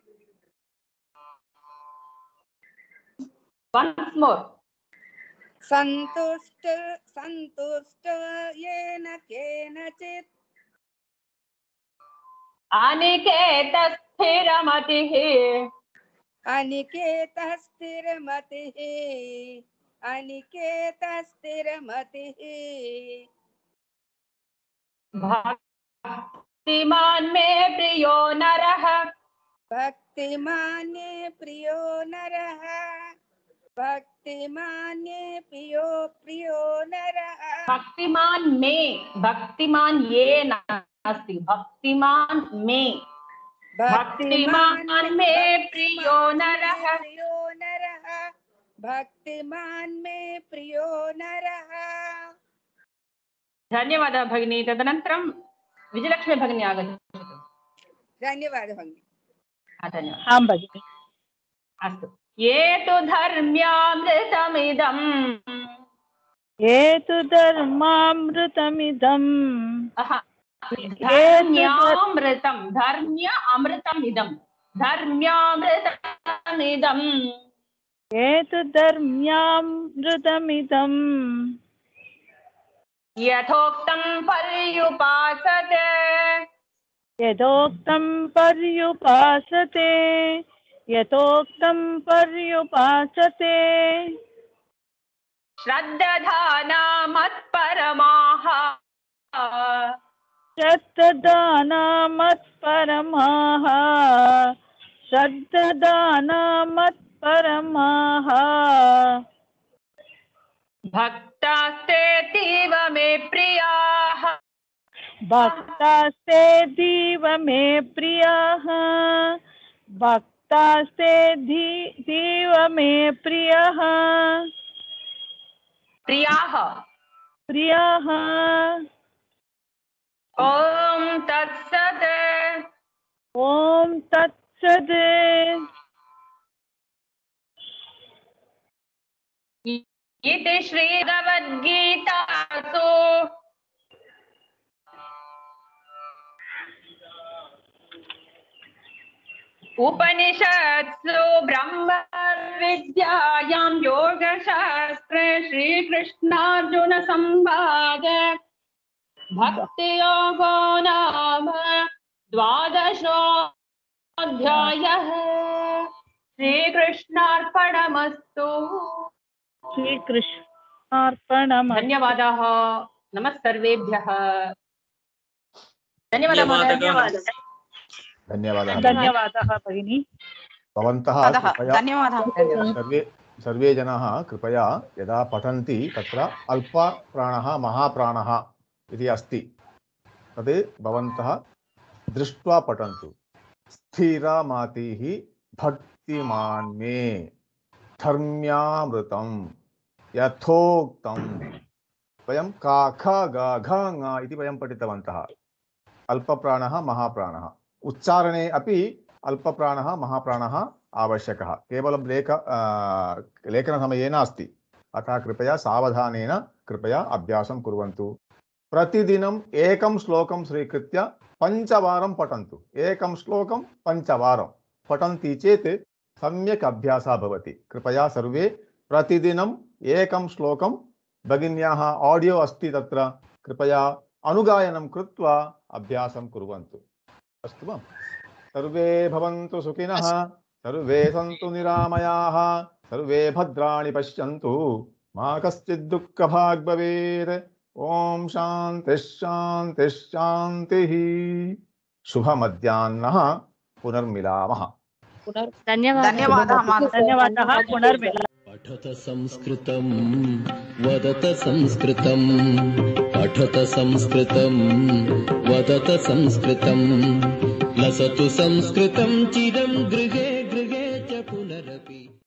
once more सन्तुष्ट सन्तुष्ट येन केनचित् अनिकेतः स्थिरमतिः अनिकेतः स्थिरमतिः अनिकेतः स्थिरमतिः भक्तिमान् मे प्रियो नरः भक्तिमान् मे प्रियो नरः भक्तिमान् मे प्रियो प्रियो नरः भक्तिमान् मे भक्तिमान् ये नास्ति भक्तिमान् मे भक्तिमान् मे प्रियो नरः प्रियो नरः भक्तिमान् मे प्रियो नरः धन्यवादः भगिनी तदनन्तरं विजयलक्ष्मी भगिनी आगच्छतु धन्यवादः भगिनी धन्यवादः आं भगिनि अस्तु ये तु धर्म्यामृतमिदम् ये तु धर्मामृतमिदम् धर्म्यामृतं धर्म्य अमृतमिदं धर्म्यामृतमिदम् ये तु धर्म्यामृतमिदम् यथोक्तं पर्युपासते यथोक्तं पर्युपासते यथोक्तं पर्युपासते श्रद्धाना मत्परमाः श्रद्धाना मत्परमाः श्रद्धाना मत्परमाः भक्तास्तेतीव मे प्रियाः भक्तास्तेतीव मे प्रियाः भक्तास्तेतीव मे प्रियः प्रियाः प्रियाः ॐ तत्सत् ॐ तत्सत् इति श्रीभगवद्गीतासु उपनिषत्सु ब्रह्मविद्यायां योगशास्त्रे श्रीकृष्णार्जुनसंवादे भक्तियोगो नाम द्वादशोऽध्यायः। श्रीकृष्णार्पणमस्तु। श्रीकृष्णार्पणमस्तु। धन्यवादाः। नमः सर्वेभ्यः। धन्यवादः महोदय। धन्यवादः। धन्यवादः धन्यवादः भगिनी। भवन्तः ततः कृपया धन्यवादः। सर्वे सर्वे जनाः कृपया यदा पठन्ति तत्र अल्पप्राणः महाप्राणः इति अस्ति तद् भवन्तः दृष्ट्वा पठन्तु। स्थिरमतिः भक्तिमान् मे धर्म्यामृतं यथोक्तं। वयं का ख ग घ ङ इति वयं पठितवन्तः। अल्पप्राणः महाप्राणः उच्चारणे अपि अल्पप्राणः महाप्राणः आवश्यकः। केवलं लेख लेखनसमये नास्ति। अतः कृपया सावधानेन कृपया अभ्यासं कुर्वन्तु। प्रतिदिनम् एकं श्लोकं स्वीकृत्य पञ्चवारं पठन्तु। एकं श्लोकं पञ्चवारं पठन्ति चेत् सम्यक् अभ्यासः भवति। कृपया सर्वे प्रतिदिनम् एकं श्लोकं भगिन्याः आडियो अस्ति तत्र कृपया अनुगायनं कृत्वा अभ्यासं कुर्वन्तु। अस्तु वा? सर्वे भवन्तु सुखिनः, सर्वे सन्तु निरामयाः, सर्वे भद्राणि पश्यन्तु, मा कश्चित् दुःखभाग् भवेत्। ओम शान्तिः शान्तिः शान्तिः। शुभमध्याह्नः। पुनर्मिलामः। धन्यवादः। धन्यवादः महोदय। धन्यवादः। पुनर्मिलामः। पठत संस्कृतं वदत संस्कृतं, पठत संस्कृतं वदत संस्कृतं, लसतु संस्कृतं चिरं गृहे।